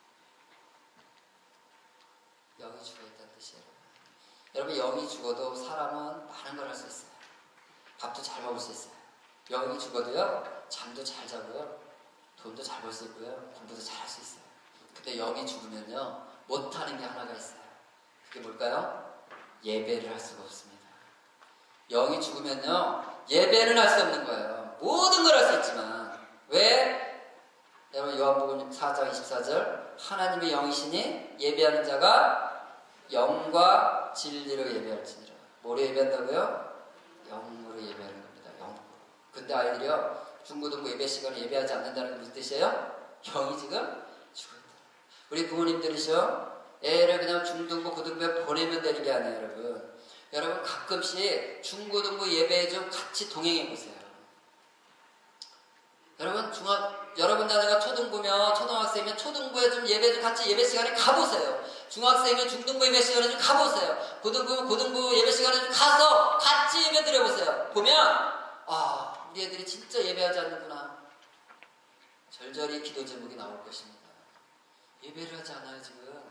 영이 죽어있다는 뜻이에요. 여러분 영이 죽어도 사람은 많은 걸 할 수 있어요. 밥도 잘 먹을 수 있어요. 영이 죽어도요 잠도 잘 자고요 돈도 잘 벌 수 있고요 공부도 잘 할 수 있어요. 근데 영이 죽으면요 못하는 게 하나가 있어요. 그게 뭘까요? 예배를 할 수가 없습니다. 영이 죽으면요 예배는 할 수 없는 거예요. 모든 걸 할 수 있지만 왜? 여러분 요한복음 사 장 이십사 절 하나님의 영이시니 예배하는 자가 영과 진리로 예배할지니라. 뭐로 예배한다고요? 영으로 예배하는 겁니다. 영으로. 근데 아이들이요 중고등부 예배 시간에 예배하지 않는다는 게 무슨 뜻이에요? 영이 지금 죽어있다. 우리 부모님들이죠 애를 그냥 중등부 고등부에 보내면 되는 게 아니에요. 여러분 여러분 가끔씩 중고등부 예배에 좀 같이 동행해 보세요. 여러분 중학 여러분 자녀가 초등부면 초등학생이면 초등부에 좀 예배 좀 같이 예배 시간에 가보세요. 중학생이면 중등부 예배 시간에 좀 가보세요. 고등부면 고등부 예배 시간에 좀 가서 같이 예배 드려보세요. 보면 아 우리 애들이 진짜 예배하지 않는구나. 절절히 기도 제목이 나올 것입니다. 예배를 하지 않아요. 지금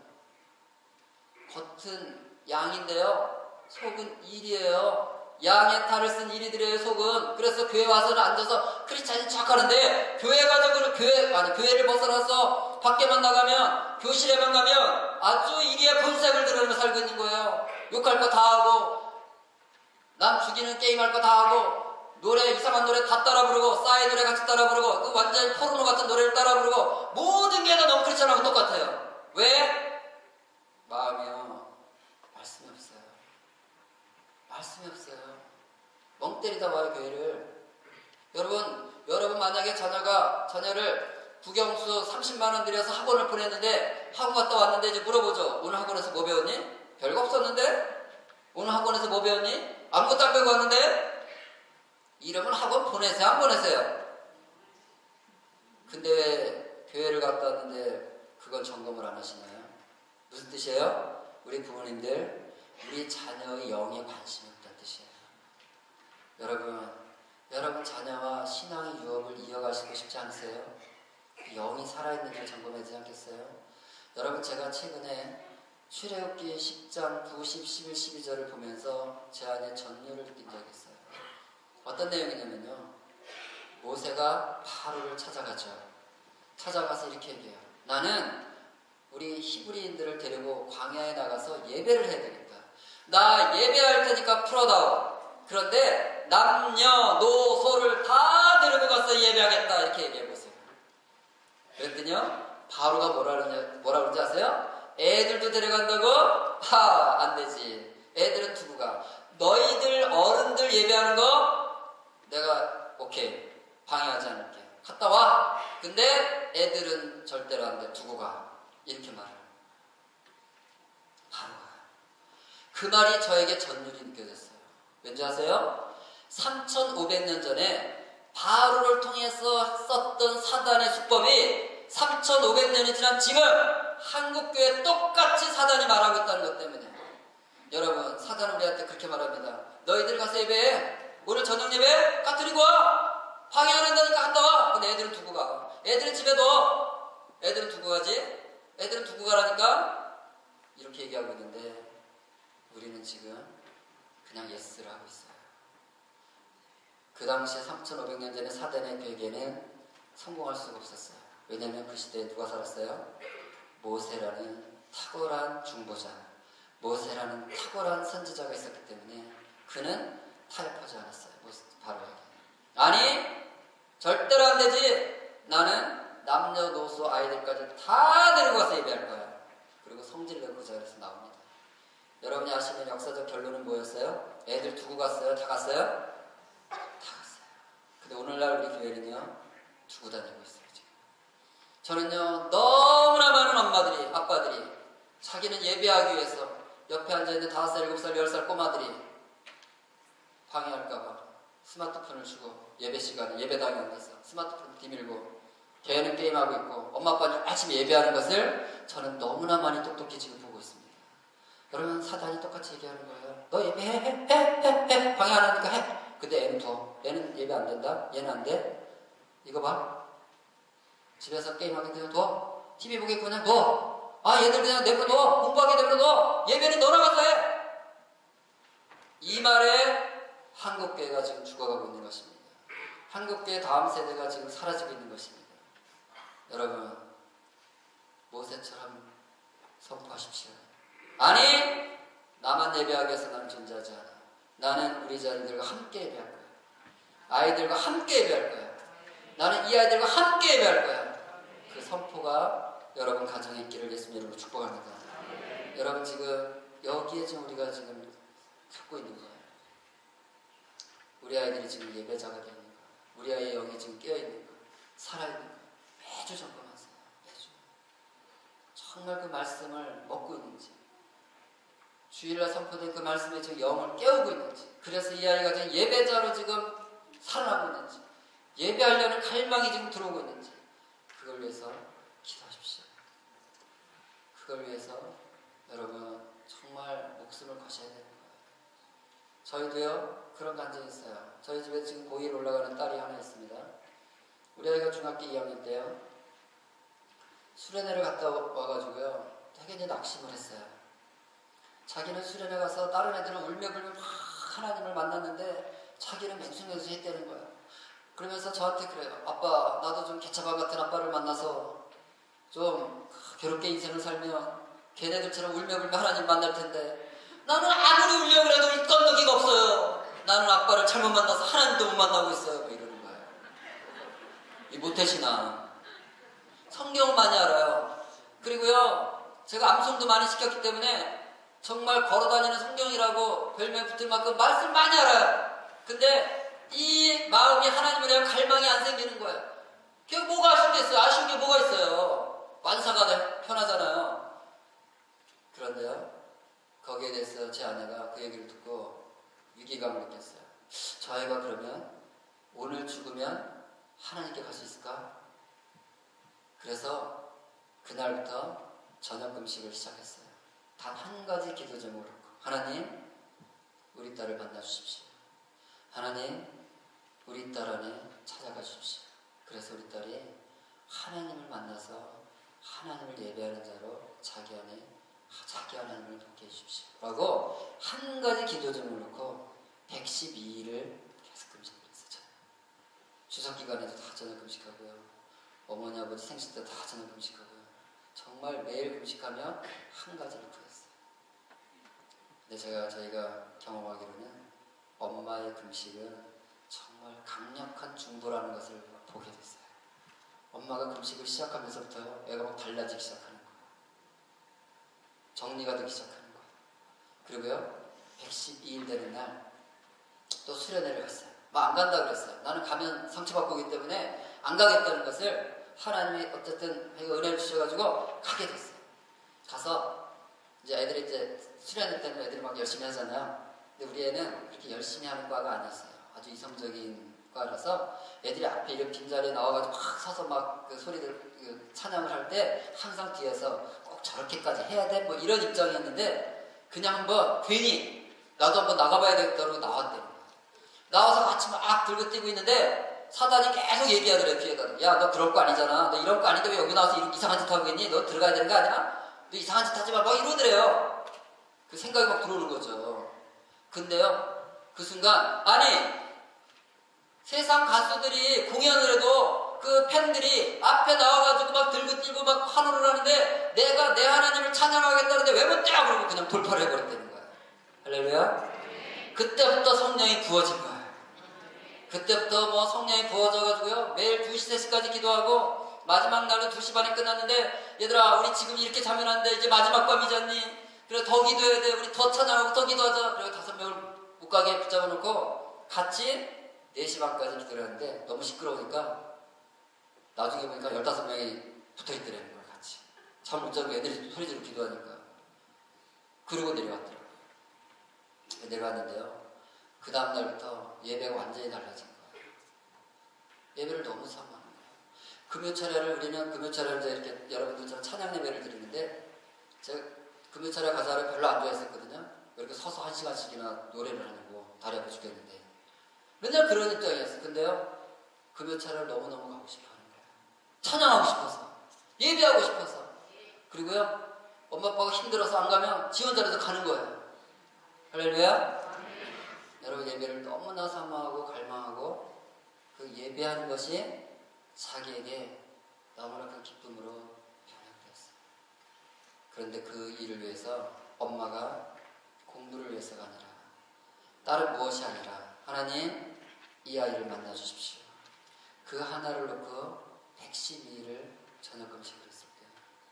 겉은 양인데요 속은 일이에요. 양의 탈을 쓴 이리들의 속은. 그래서 교회 와서는 앉아서 크리스찬이 척 하는데 교회 가족을 교회 아니 교회를 벗어나서 밖에만 나가면 교실에만 가면 아주 이리의 본색을 드러내며 살고 있는 거예요. 욕할 거 다 하고 남 죽이는 게임할 거 다 하고 노래 이상한 노래 다 따라 부르고 싸이 노래 같이 따라 부르고 그 완전 포르노 같은 노래를 따라 부르고 모든 게 다 너무 크리스찬하고 똑같아요. 왜? 마음이요 말씀이 없어요. 말씀이 없어요. 멍 때리다 와요 교회를. 여러분 여러분 만약에 자녀가 자녀를 국영수 삼십만 원 들여서 학원을 보냈는데 학원 갔다 왔는데 이제 물어보죠. 오늘 학원에서 뭐 배웠니? 별거 없었는데? 오늘 학원에서 뭐 배웠니? 아무것도 안 배우고 왔는데? 이러면 학원 보내세요? 안 보내세요? 근데 왜 교회를 갔다 왔는데 그건 점검을 안 하시나요? 무슨 뜻이에요? 우리 부모님들 우리 자녀의 영에 관심이 없다는 뜻이에요. 여러분 여러분 자녀와 신앙의 유업을 이어가시고 싶지 않으세요? 영이 살아있는지 점검해야 되지 않겠어요? 여러분 제가 최근에 출애굽기 십 장 구, 십, 십일, 십이 절을 보면서 제 안에 전율을 느낀 적이 있어요. 어떤 내용이냐면요 모세가 바로를 찾아가죠. 찾아가서 이렇게 얘기해요. 나는 우리 히브리인들을 데리고 광야에 나가서 예배를 해야 되겠다. 나 예배할 테니까 풀어다오. 그런데 남녀노소를 다 데리고 가서 예배하겠다. 이렇게 얘기해보세요. 그랬더니요 바로가 뭐라 그러냐, 뭐라 그러는지 아세요? 애들도 데려간다고? 하, 안 되지. 애들은 두고 가. 너희들 어른들 예배하는 거 내가 오케이 방해하지 않을게. 갔다 와. 근데 애들은 절대로 안 돼. 두고 가. 이렇게 말해요. 바로 가요. 그 말이 저에게 전율이 느껴졌어요. 왠지 아세요? 삼천오백 년 전에 바로를 통해서 썼던 사단의 수법이 삼천오백 년이 지난 지금 한국교회 똑같이 사단이 말하고 있다는 것 때문에 여러분 사단은 우리한테 그렇게 말합니다. 너희들 가서 예배해. 오늘 저녁 예배 가 드리고 와. 방해 안 한다니까 갔다 와. 근데 애들은 두고 가. 애들은 집에 둬. 애들은 두고 가지. 애들은 두고 가라니까 이렇게 얘기하고 있는데 우리는 지금 그냥 예스를 하고 있어요. 그 당시에 삼천오백 년 전에 사단의 계획에는 성공할 수가 없었어요. 왜냐하면 그 시대에 누가 살았어요? 모세라는 탁월한 중보자, 모세라는 탁월한 선지자가 있었기 때문에 그는 타협하지 않았어요. 바로에게. 아니 절대로 안 되지. 나는 남녀노소 아이들까지 다 데리고 가서 예배할 거야. 그리고 성질내고 그 자리에서 나옵니다. 여러분이 아시는 역사적 결론은 뭐였어요? 애들 두고 갔어요? 다 갔어요? 다 갔어요. 근데 오늘날 우리 교회는요 두고 다니고 있어요. 지금. 저는요 너무나 많은 엄마들이 아빠들이 자기는 예배하기 위해서 옆에 앉아있는 다섯 살, 일곱 살, 열 살 꼬마들이 방해할까봐 스마트폰을 주고 예배 시간에 예배당에 가서 스마트폰 뒤밀고 걔는 게임하고 있고 엄마 아빠는 아침에 예배하는 것을 저는 너무나 많이 똑똑히 지금 보고 있습니다. 여러분 사단이 똑같이 얘기하는 거예요. 너 예배해? 해? 해? 해? 해? 방해 안 하니까 해. 근데 애는 둬. 얘는 예배 안 된다? 얘는 안 돼? 이거 봐. 집에서 게임하게 그냥 둬. 티비 보게 그냥 둬. 아 얘들 그냥 내버려둬. 공부하게 내버려둬. 예배는 너나 가서 해. 이 말에 한국교회가 지금 죽어가고 있는 것입니다. 한국교회 다음 세대가 지금 사라지고 있는 것입니다. 여러분 모세처럼 선포하십시오. 아니 나만 예배하기 위해서 나는 존재하지 않아. 나는 우리 자녀들과 함께 예배할 거야. 아이들과 함께 예배할 거야. 나는 이 아이들과 함께 예배할 거야. 그 선포가 여러분 가정에 있기를 예수님 이름으로 축복합니다. 여러분 지금 여기에 지금 우리가 지금 찾고 있는 거예요. 우리 아이들이 지금 예배자가 되는 거, 우리 아이의 영이 지금 깨어있는 거, 살아있는 거 매주 점검하세요. 매주 정말 그 말씀을 먹고 있는지, 주일날 선포된 그 말씀에 지금 영을 깨우고 있는지, 그래서 이 아이가 지금 예배자로 지금 살아나고 있는지, 예배하려는 갈망이 지금 들어오고 있는지, 그걸 위해서 기도하십시오. 그걸 위해서 여러분 정말 목숨을 거셔야 되는 거예요. 저희도요 그런 간증이 있어요. 저희 집에 지금 고일 올라가는 딸이 하나 있습니다. 우리 아이가 중학교 이 학년 때요 수련회를 갔다 와가지고요 되게 이제 낙심을 했어요. 자기는 수련회 가서 다른 애들은 울며불며 막 하나님을 만났는데 자기는 맹수맹수 했다는 거예요. 그러면서 저한테 그래요. 아빠 나도 좀 개차반 같은 아빠를 만나서 좀 괴롭게 인생을 살면 걔네들처럼 울며불며 하나님 만날 텐데 나는 아무리 울려고 해도 건더기가 없어요. 나는 아빠를 잘못 만나서 하나님도 못 만나고 있어요. 뭐 이러는 거예요. 이 모태신앙. 성경을 많이 알아요. 그리고요 제가 암송도 많이 시켰기 때문에 정말 걸어다니는 성경이라고 별명 붙을 만큼 말씀 많이 알아요. 근데 이 마음이 하나님을 향한 갈망이 안 생기는 거예요. 그게 뭐가 아쉬운 게 있어요? 아쉬운 게 뭐가 있어요? 완사가 편하잖아요. 그런데요 거기에 대해서 제 아내가 그 얘기를 듣고 위기감을 느꼈어요. 저 아이가 그러면 오늘 죽으면 하나님께 갈 수 있을까? 그래서 그날부터 저녁 금식을 시작했어요. 단 한 가지 기도 제목을 놓고 하나님 우리 딸을 만나 주십시오. 하나님 우리 딸 안에 찾아가 주십시오. 그래서 우리 딸이 하나님을 만나서 하나님을 예배하는 자로 자기 안에 자기 하나님을 돕게 해주십시오 라고 한 가지 기도 제목을 놓고 백십이 일을 계속 금식을 했어요. 추석 기간에도 다 저녁 금식하고요, 어머니 아버지 생신 때 다 저녁 금식하고요, 정말 매일 금식하며 한 가지를 구했어요. 근데 제가 저희가 경험하기로는 엄마의 금식은 정말 강력한 중보라는 것을 보게 됐어요. 엄마가 금식을 시작하면서부터 애가 막 달라지기 시작하는 거예요. 정리가 되기 시작하는 거예요. 그리고요 백십이 일 되는 날 또 수련회를 갔어요. 막 안 간다 그랬어요. 나는 가면 상처받고 오기 때문에 안 가겠다는 것을 하나님이 어쨌든 은혜를 주셔가지고 가게 됐어요. 가서 이제 애들이 이제 수련회 때는 애들이 막 열심히 하잖아요. 근데 우리 애는 그렇게 열심히 하는 과가 아니었어요. 아주 이성적인 과라서 애들이 앞에 이런 빈자리에 나와가지고 막 서서 막 그 소리들 그 찬양을 할 때 항상 뒤에서 꼭 저렇게까지 해야 돼? 뭐 이런 입장이었는데 그냥 한번 괜히 나도 한번 나가봐야 되겠다고 나왔대요. 나와서 같이 막 들고 뛰고 있는데 사단이 계속 얘기하더래요. 귀에다. 야 너 그럴 거 아니잖아. 너 이런 거 아닌데 왜 여기 나와서 이런 이상한 짓 하고 있니? 너 들어가야 되는 거 아니야? 너 이상한 짓 하지 마. 막 이러더래요. 그 생각이 막 들어오는 거죠. 근데요 그 순간 아니 세상 가수들이 공연을 해도 그 팬들이 앞에 나와가지고 막 들고 뛰고 막 환호를 하는데 내가 내 하나님을 찬양하겠다는데 왜 못 뛰어? 그러고 그냥 돌파를 해버렸다는 거예요. 할렐루야. 그때부터 성령이 부어진 거예요. 그때부터 뭐 성령이 부어져가지고요 매일 두 시, 세 시까지 기도하고 마지막 날은 두 시 반에 끝났는데 얘들아 우리 지금 이렇게 자면 안 돼. 이제 마지막 밤이잖니. 그래 더 기도해야 돼. 우리 더 찬양하고 더 기도하자. 그리고 다섯 명을 못 가게 붙잡아 놓고 같이 네 시 반까지 기도를 하는데 너무 시끄러우니까 나중에 보니까 열다섯 명이 붙어있더라는 거예요. 같이 잠 못 자고 애들이 소리 지르고 기도하니까. 그리고 내려왔더라고요. 내려왔는데요 그 다음날부터 예배가 완전히 달라진 거예요. 예배를 너무 사모하는 거예요. 금요철야를 우리는 금요철야를 이제 이렇게 여러분들처럼 찬양 예배를 드리는데 제가 금요철야 가사를 별로 안 좋아했었거든요. 이렇게 서서 한 시간씩이나 노래를 하려고 다리 아파 죽겠는데 맨날 그런 입장이었어요. 근데요 금요철야를 너무너무 가고 싶어 하는 거예요. 찬양하고 싶어서 예배하고 싶어서 그리고요 엄마 아빠가 힘들어서 안 가면 지 혼자라도 가는 거예요. 할렐루야. 여러분 예배를 너무나 사모하고 갈망하고 그 예배하는 것이 자기에게 너무나 큰 기쁨으로 변화되었어요. 그런데 그 일을 위해서 엄마가 공부를 위해서가 아니라 다른 무엇이 아니라 하나님 이 아이를 만나 주십시오. 그 하나를 놓고 백십이 일을 저녁 금식을 했을 때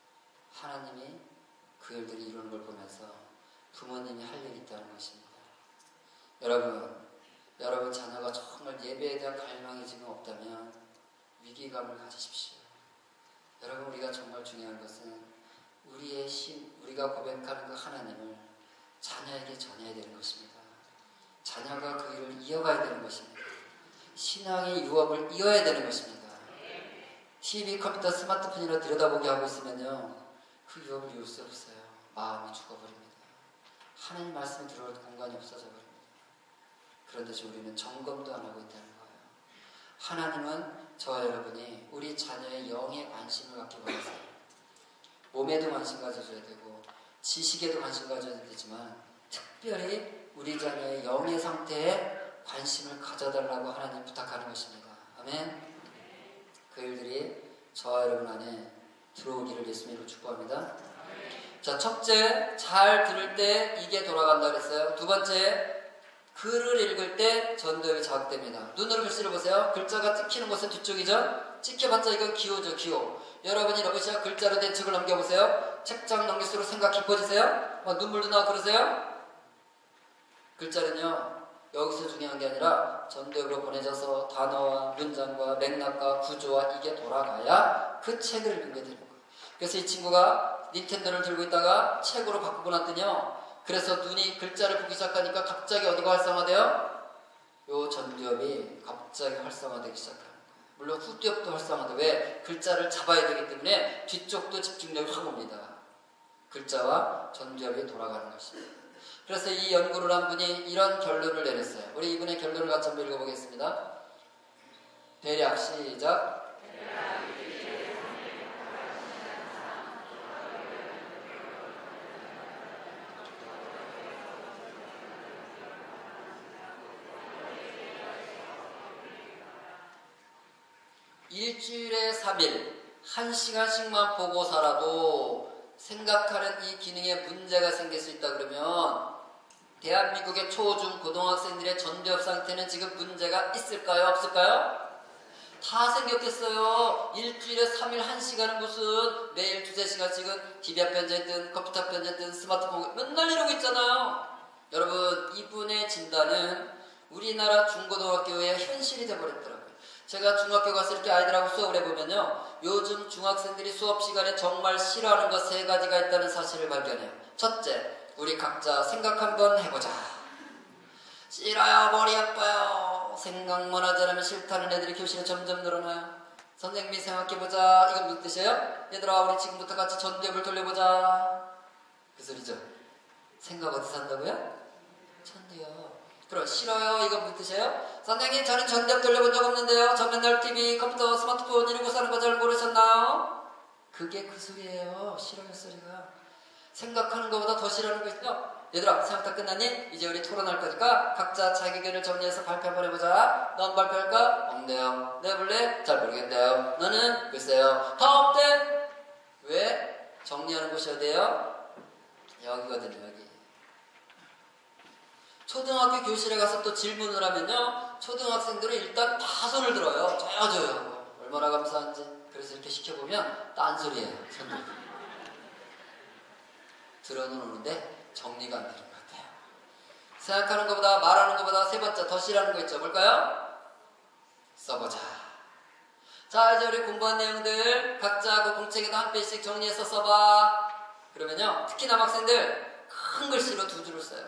하나님이 그 일들이 이루는 걸 보면서 부모님이 할 일이 있다는 것입니다. 여러분, 여러분 자녀가 정말 예배에 대한 갈망이 지금 없다면 위기감을 가지십시오. 여러분 우리가 정말 중요한 것은 우리의 신, 우리가 고백하는 그 하나님을 자녀에게 전해야 되는 것입니다. 자녀가 그 일을 이어가야 되는 것입니다. 신앙의 유업을 이어야 되는 것입니다. 티비, 컴퓨터, 스마트폰이나 들여다보게 하고 있으면요 그 유업을 이을 수 없어요. 마음이 죽어버립니다. 하나님 말씀을 들어올 공간이 없어져 버립니다. 그런데 지금 우리는 점검도 안 하고 있다는 거예요. 하나님은 저와 여러분이 우리 자녀의 영에 관심을 갖기 원하세요. 몸에도 관심 가져줘야 되고 지식에도 관심 가져야 되지만 특별히 우리 자녀의 영의 상태에 관심을 가져달라고 하나님 부탁하는 것입니다. 아멘. 그 일들이 저와 여러분 안에 들어오기를 예수님으로 축복합니다. 자, 첫째, 잘 들을 때 이게 돌아간다 그랬어요. 두 번째, 글을 읽을 때 전도엽이 자극됩니다. 눈으로 글씨를 보세요. 글자가 찍히는 곳은 뒤쪽이죠. 찍혀봤자 이건 기호죠, 기호. 여러분이 러브시아 글자로 된 책을 넘겨보세요. 책장 넘길수록 생각 깊어지세요? 막 눈물도 나고 그러세요? 글자는요 여기서 중요한 게 아니라 전도엽으로 보내져서 단어와 문장과 맥락과 구조와 이게 돌아가야 그 책을 읽게 되는 거예요. 그래서 이 친구가 닌텐도를 들고 있다가 책으로 바꾸고 났더니요 그래서 눈이 글자를 보기 시작하니까 갑자기 어디가 활성화돼요? 요 전두엽이 갑자기 활성화되기 시작합니다. 물론 후두엽도 활성화돼. 왜? 글자를 잡아야 되기 때문에 뒤쪽도 집중력이 확 옵니다. 글자와 전두엽이 돌아가는 것입니다. 그래서 이 연구를 한 분이 이런 결론을 내렸어요. 우리 이분의 결론을 같이 한번 읽어보겠습니다. 대략 시작. 일주일에 삼 일, 한 시간씩만 보고 살아도 생각하는 이 기능에 문제가 생길 수 있다 그러면 대한민국의 초, 중, 고등학생들의 전두엽 상태는 지금 문제가 있을까요? 없을까요? 다 생겼겠어요. 일주일에 삼 일 한 시간은 무슨 매일 두세 시간씩은 티비 앞에 앉아있든 컴퓨터 앞에 앉아있든 스마트폰 맨날 이러고 있잖아요. 여러분 이분의 진단은 우리나라 중고등학교의 현실이 돼버렸더라고요. 제가 중학교 가서 이렇게 아이들하고 수업을 해보면요 요즘 중학생들이 수업 시간에 정말 싫어하는 것 세 가지가 있다는 사실을 발견해요. 첫째, 우리 각자 생각 한번 해보자. 싫어요, 머리 아파요. 생각만 하지 않으면 싫다는 애들이 교실에 점점 늘어나요. 선생님이 생각해보자. 이건 무슨 뜻이에요? 얘들아 우리 지금부터 같이 전두엽을 돌려보자. 그 소리죠. 생각 어디서 한다고요? 전두엽. 그럼 싫어요. 이건 무슨 뜻이에요? 선생님 저는 전두엽 돌려본 적 없는데요. 저 맨날 티비, 컴퓨터, 스마트폰 이러고 사는 거 잘 모르셨나요? 그게 그 소리예요. 싫어요 소리가. 생각하는 것보다 더 싫어하는 거 있어요. 얘들아 생각 다 끝났니? 이제 우리 토론할 거니까 각자 자기 의견을 정리해서 발표 한번 해보자. 넌 발표할까? 없네요. 내 볼래? 잘 모르겠네요. 너는? 글쎄요. 다 없대? 왜? 정리하는 곳이 어디예요? 여기거든요. 여기. 초등학교 교실에 가서 또 질문을 하면요 초등학생들은 일단 다 손을 들어요. 저요 저요. 얼마나 감사한지. 그래서 이렇게 시켜보면 딴소리예요. 손들고. 들어는 오는데 정리가 안 되는 것 같아요. 생각하는 것보다 말하는 것보다 세 번째 더 싫어하는 거 있죠. 뭘까요? 써보자. 자 이제 우리 공부한 내용들 각자 그 공책에도 한 페이지씩 정리해서 써봐. 그러면요 특히 남학생들 큰 글씨로 두 줄을 써요.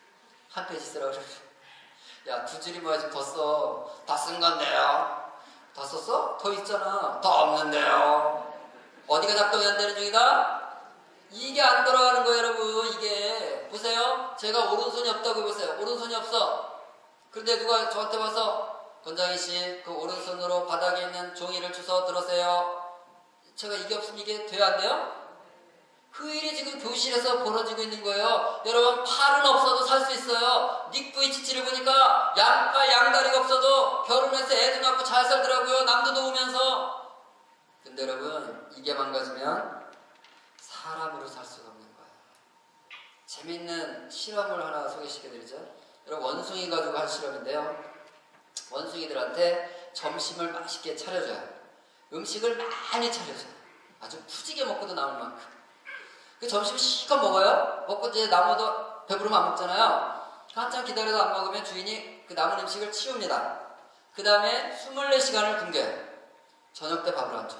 한 페이지 쓰라고 그래요. 야 두 줄이 뭐야 지금 더 써. 다 쓴 건데요. 다 썼어? 더 있잖아. 더 없는데요. 어디가 작동이 안 되는 중이다? 이게 안 돌아가는 거예요, 여러분. 이게 보세요. 제가 오른손이 없다고 해보세요. 오른손이 없어. 그런데 누가 저한테 와서 권장희 씨, 그 오른손으로 바닥에 있는 종이를 주워 들으세요. 제가 이게 없으면 이게 돼야 안 돼요? 그 일이 지금 교실에서 벌어지고 있는 거예요. 여러분, 팔은 없어도 살 수 있어요. 닉 브이치치를 보니까 양팔 양다리가 없어도 결혼해서 애도 낳고 잘 살더라고요. 남도 도우면서. 근데 여러분, 이게 망가지면 사람으로 살 수가 없는 거예요. 재밌는 실험을 하나 소개시켜드리죠. 여러분, 원숭이 가지고 한 실험인데요. 원숭이들한테 점심을 맛있게 차려줘요. 음식을 많이 차려줘요. 아주 푸지게 먹고도 남을 만큼. 그 점심을 실컷 먹어요. 먹고 이제 남아도 배부르면 안 먹잖아요. 한참 기다려도 안 먹으면 주인이 그 남은 음식을 치웁니다. 그 다음에 이십사 시간을 굶겨요. 저녁 때 밥을 안 줘요.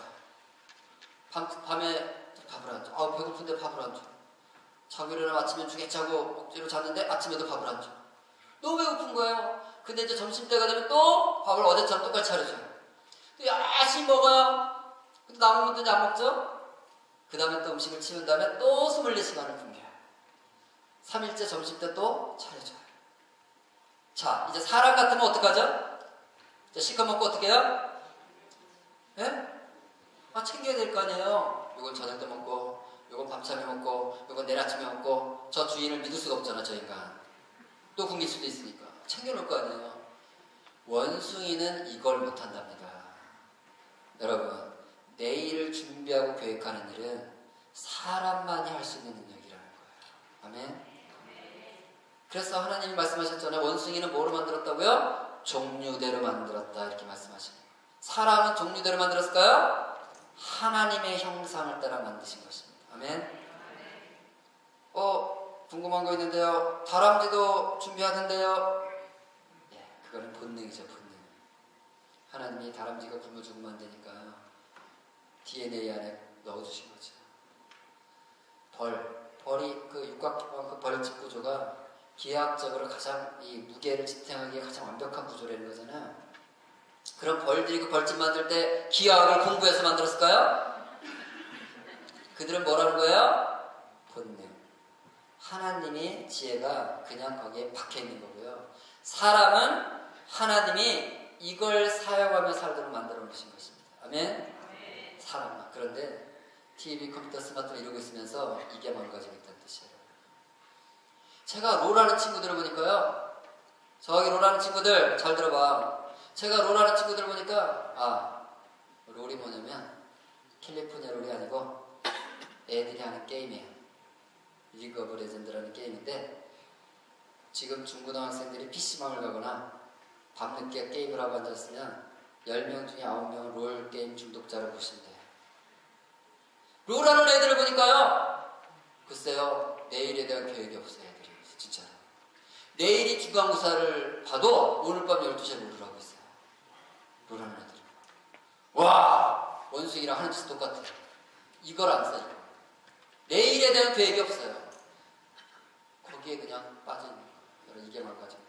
밤, 밤에 밥을 안 줘. 아, 배고픈데 밥을 안 줘. 자고 일어나면 아침에 죽에 자고 억지로 잤는데 아침에도 밥을 안 줘. 너무 배고픈 거예요. 근데 이제 점심때가 되면 또 밥을 어제처럼 똑같이 차려줘요. 또 열심히 먹어요. 근데 남은 것도 이제 안 먹죠? 그 다음에 또 음식을 치운 다음에 또 이십사 시간을 굶겨요. 삼 일째 점심때 또 차려줘요. 자, 이제 사람 같으면 어떡하죠? 이제 실컷 먹고 어떻게 해요? 예? 아, 챙겨야 될 거 아니에요. 요건 저녁 때 먹고, 요건 밤참에 먹고, 요건 내일 아침에 먹고. 저 주인을 믿을 수가 없잖아, 저 인간. 또 굶길 수도 있으니까. 챙겨놓을 거 아니에요. 원숭이는 이걸 못한답니다. 여러분, 내일을 준비하고 계획하는 일은 사람만이 할 수 있는 능력이라는 거예요. 아멘? 그래서 하나님이 말씀하셨잖아요. 원숭이는 뭐로 만들었다고요? 종류대로 만들었다, 이렇게 말씀하시네요. 사람은 종류대로 만들었을까요? 하나님의 형상을 따라 만드신 것입니다. 아멘? 어, 궁금한 거 있는데요. 다람쥐도 준비하던데요. 예, 그거는 본능이죠, 본능. 하나님이 다람쥐가 굶어 죽으면 안 되니까요. 디엔에이 안에 넣어주신 거죠. 벌, 벌이 그 육각형 그 벌집 구조가 기하학적으로 가장 이 무게를 지탱하기에 가장 완벽한 구조라는 거잖아요. 그럼 벌들이 그 벌집 만들 때 기하학을 공부해서 만들었을까요? 그들은 뭐라는 거예요? 본능. 하나님의 지혜가 그냥 거기에 박혀 있는 거고요. 사람은 하나님이 이걸 사용하며 살도록 만들어 놓으신 것입니다. 아멘? 사람만. 그런데 티비, 컴퓨터, 스마트폰 이러고 있으면서 이게 망가지고 있다는 뜻이에요. 제가 롤하는 친구들을 보니까요. 저기 롤하는 친구들 잘 들어봐. 제가 롤하는 친구들 보니까 아, 롤이 뭐냐면 캘리포니아 롤이 아니고 애들이 하는 게임이에요. 리그 오브 레전드라는 게임인데 지금 중고등학생들이 피씨방을 가거나 밤늦게 게임을 하고 앉았으면 열 명 중에 아홉 명은 롤 게임 중독자를 보시면 돼요. 롤하는 애들을 보니까요. 글쎄요. 내일에 대한 계획이 없어요. 애들이. 진짜. 내일이 중간고사를 봐도 오늘 밤 열두 시에 롤을 하고 있어요. 롤하는 애들. 와! 원숭이랑 하는 짓 똑같아요. 이걸 안 써요. 내일에 대한 계획이 없어요. 거기에 그냥 빠져 있는 거예요. 여러분, 이게 망가집니다.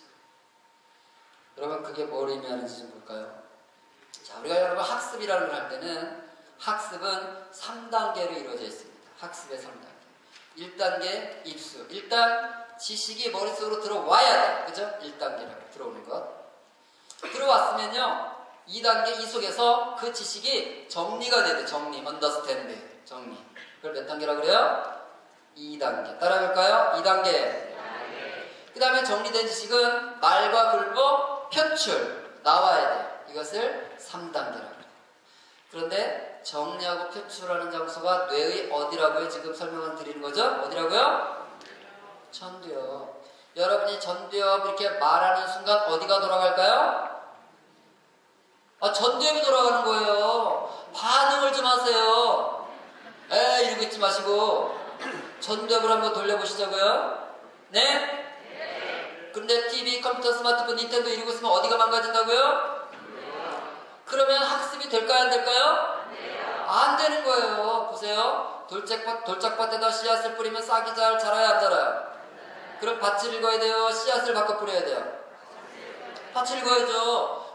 여러분, 그게 뭘 의미하는지 좀 볼까요? 자, 우리가 여러분 학습이라는 걸 할 때는 학습은 삼 단계로 이루어져 있습니다. 학습의 삼 단계. 일 단계 입수. 일단 지식이 머릿속으로 들어와야 돼. 그죠? 일 단계라고 들어오는 것. 들어왔으면요. 이 단계 이 속에서 그 지식이 정리가 돼야 돼. 정리. understand. 정리. 그걸 몇 단계라고 그래요? 이 단계. 따라해볼까요? 이 단계. 그 다음에 정리된 지식은 말과 글보, 표출. 나와야 돼. 이것을 삼 단계라고 해요. 그런데 정리하고 표출하는 장소가 뇌의 어디라고요? 지금 설명을 드리는 거죠? 어디라고요? 전두엽. 여러분이 전두엽 이렇게 말하는 순간 어디가 돌아갈까요? 아, 전두엽이 돌아가는 거예요. 반응을 좀 하세요. 에, 이러고 있지 마시고 전두엽을 한번 돌려보시자고요. 네? 근데 티비, 컴퓨터, 스마트폰, 닌텐도 이러고 있으면 어디가 망가진다고요? 그러면 학습이 될까요? 안 될까요? 안 되는 거예요. 보세요. 돌짝밭, 돌짝밭에다 씨앗을 뿌리면 싹이 잘 자라요? 안 자라요? 그럼 밭을 읽어야 돼요? 씨앗을 바꿔 뿌려야 돼요? 밭을 읽어야죠.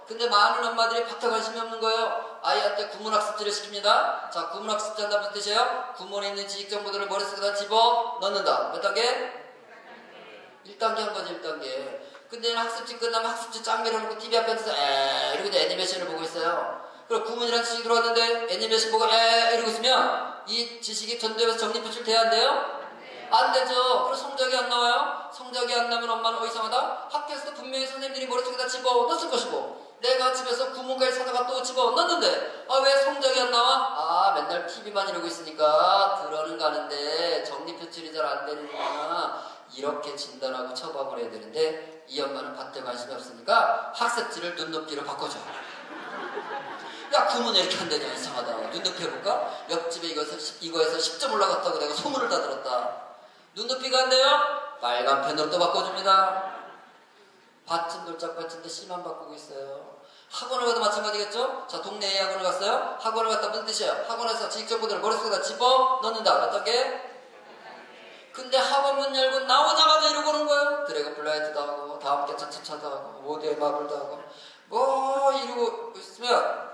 근데 많은 엄마들이 바짝 관심이 없는 거예요. 아이한테 구문학습지를 시킵니다. 자, 구문학습지 한다 무슨 뜻이에요? 구문에 있는 지식정보들을 머릿속에다 집어 넣는다. 몇 단계? 일 단계 한 거지, 일 단계. 근데 학습지 끝나면 학습지 짱 밀어놓고 티비 앞에 앉아서 에 이러고 이제 애니메이션을 보고 있어요. 그리고 구문이라는 지식이 들어왔는데 애니메이션 보고 에 이러고 있으면 이 지식이 전도해서 정리표출 돼야 안 돼요? 안 되죠. 그래서 성적이 안 나와요. 성적이 안 나면 엄마는 어 이상하다. 학교에서도 분명히 선생님들이 머릿속에다 집어 넣었을 것이고 내가 집에서 구문까지 사다가 또 집어 넣었는데 아 왜 성적이 안 나와? 아 맨날 티비만 이러고 있으니까 들어는 가는데 정리표출이 잘 안 되는구나. 이렇게 진단하고 처방을 해야 되는데 이 엄마는 밭에 관심이 없으니까 학습지를 눈높이로 바꿔줘요. 야 구문에 이렇게 안 되냐 이상하다. 눈높이 해볼까? 옆집에 이거에서, 이거에서 십 점 올라갔다고 내가 소문을 다 들었다. 눈높이가 안 돼요? 빨간 펜으로 또 바꿔줍니다. 밭은 돌짝밭인데 씨만 바꾸고 있어요. 학원을 가도 마찬가지겠죠? 자, 동네에 학원을 갔어요? 학원을 갔다 무슨 뜻이에요? 학원에서 지식정보들을 머릿속에다 집어 넣는다. 몇 단계? 근데 학원 문 열고 나오자마자 이러고 오는 거예요. 드래곤 플라이트도 하고 다음 게 차차차도 하고 모두의 마블도 하고 뭐 이러고 있으면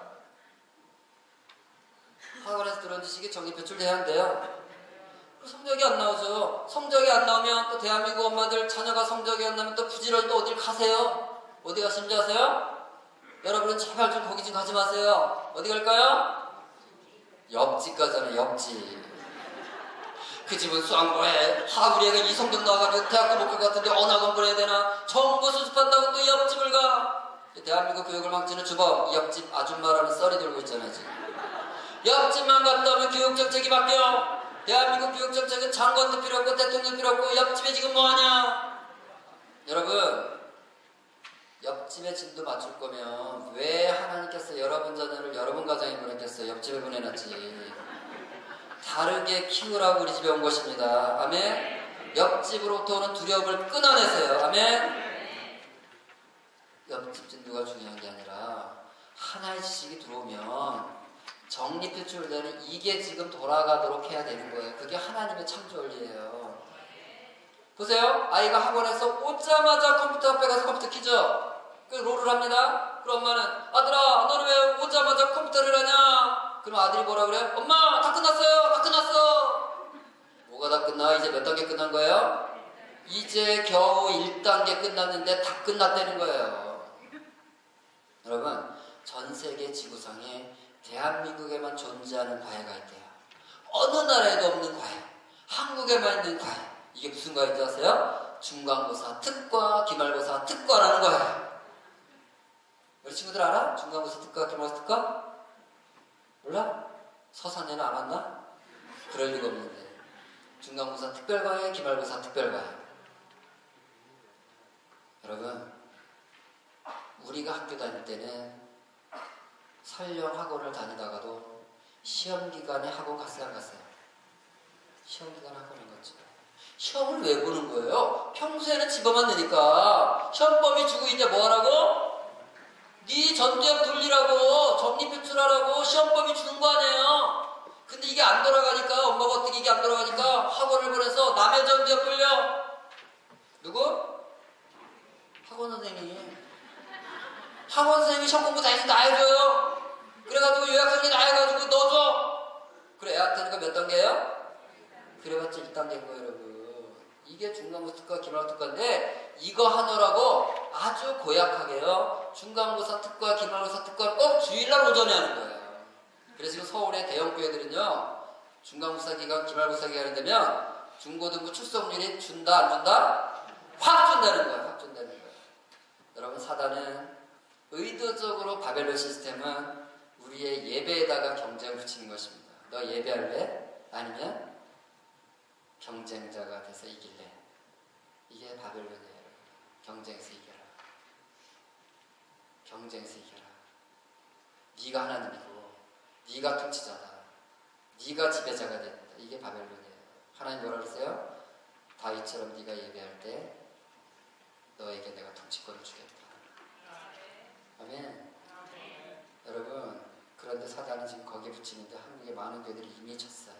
학원에서 들어온 지식이 정리표출돼야 한대요. 성적이 안 나오죠. 성적이 안 나오면 또 대한민국 엄마들 자녀가 성적이 안 나면 또 부지런히 또 어딜 가세요. 어디 가시는 줄 아세요? 여러분은 제발 좀 거기 좀 가지 마세요. 어디 갈까요? 옆집 가잖아요. 옆집. 그 집은 수학 보내. 하 우리 애가 이성적 나와가지고 대학도 못 갈 것 같은데 어느 학원 보내야 되나. 정보 수습한다고 또 옆집을 가. 대한민국 교육을 망치는 주범 옆집 아줌마라는 썰이 돌고 있잖아요 지금. 옆집만 갔다 오면 교육정책이 바뀌어. 대한민국 교육정책은 장관도 필요 없고 대통령도 필요 없고 옆집에 지금 뭐하냐. 여러분 옆집에 진도 맞출 거면 왜 하나님께서 여러분 자녀를 여러분 가정에 보냈겠어요. 옆집에 보내놨지. 다르게 키우라고 우리 집에 온 것입니다. 아멘. 옆집으로부터 오는 두려움을 끊어내세요. 아멘. 옆집 진도가 중요한 게 아니라 하나의 지식이 들어오면 정리표출되는 이게 지금 돌아가도록 해야 되는 거예요. 그게 하나님의 창조 원리예요. 보세요. 아이가 학원에서 오자마자 컴퓨터 앞에 가서 컴퓨터 키죠. 그 롤을 합니다. 그럼 엄마는 아들아 너는 왜 오자마자 컴퓨터를 하냐. 그럼 아들이 뭐라 그래요? 엄마 다 끝났어요. 다 끝났어. 뭐가 다 끝나? 이제 몇 단계 끝난 거예요? 이제 겨우 일 단계 끝났는데 다 끝났다는 거예요. 여러분 전 세계 지구상에 대한민국에만 존재하는 과외가 있대요. 어느 나라에도 없는 과외. 한국에만 있는 과외. 이게 무슨 과외인지 아세요? 중간고사 특과, 기말고사 특과라는 거예요. 우리 친구들 알아? 중간고사 특과, 기말고사 특과? 몰라? 서산에는 안 왔나? 그럴 리가 없는데. 중간고사 특별과외, 기말고사 특별과외. 여러분, 우리가 학교 다닐 때는 설령 학원을 다니다가도 시험 기간에 학원 갔어요, 안 갔어요? 시험 기간에 학원을 갔죠. 시험을 왜 보는 거예요? 평소에는 집어만 내니까 시험범위 주고 이제 뭐 하라고? 네 전두엽 돌리라고 정리표출하라고 시험범위 주는 거 아니에요? 근데 이게 안 돌아가니까 엄마가 어떻게 이게 안 돌아가니까 학원을 보내서 남의 전두엽 돌려. 누구? 학원 선생님이. 학원 선생님이 시험 공부 다 해서 나 해줘요. 그래가지고 요약서지 나 해가지고 넣어줘. 그래 애한테는 그 몇 단계예요? 그래봤자 일 단계인 거예요 여러분. 이게 중간고사 특과 기말고사 특과인데 이거 하느라고 아주 고약하게요. 중간고사 특과 기말고사 특과를 꼭 주일날 오전에 하는 거예요. 그래서 지금 서울의 대형 교회들은요. 중간고사 기간 기말고사 기간이 되면 중고등부 출석률이 준다 안 준다? 확 준다는 거예요. 확 준다는 거예요. 여러분 사단은 의도적으로 바벨론 시스템은 우리의 예배에다가 경쟁을 붙이는 것입니다. 너 예배할래? 아니면 경쟁자가 돼서 이길래? 이게 바벨론이에요. 경쟁에서 이겨라. 경쟁에서 이겨라. 네가 하나님이고 네가 통치자다. 네가 지배자가 된다. 이게 바벨론이에요. 하나님 뭐라 그러세요? 다윗처럼 네가 예배할 때 너에게 내가 통치권을 주겠다. 아멘. 여러분 그런데 사단은 지금 거기에 붙이는데 한국의 많은 교회들이 이미 쳤어요.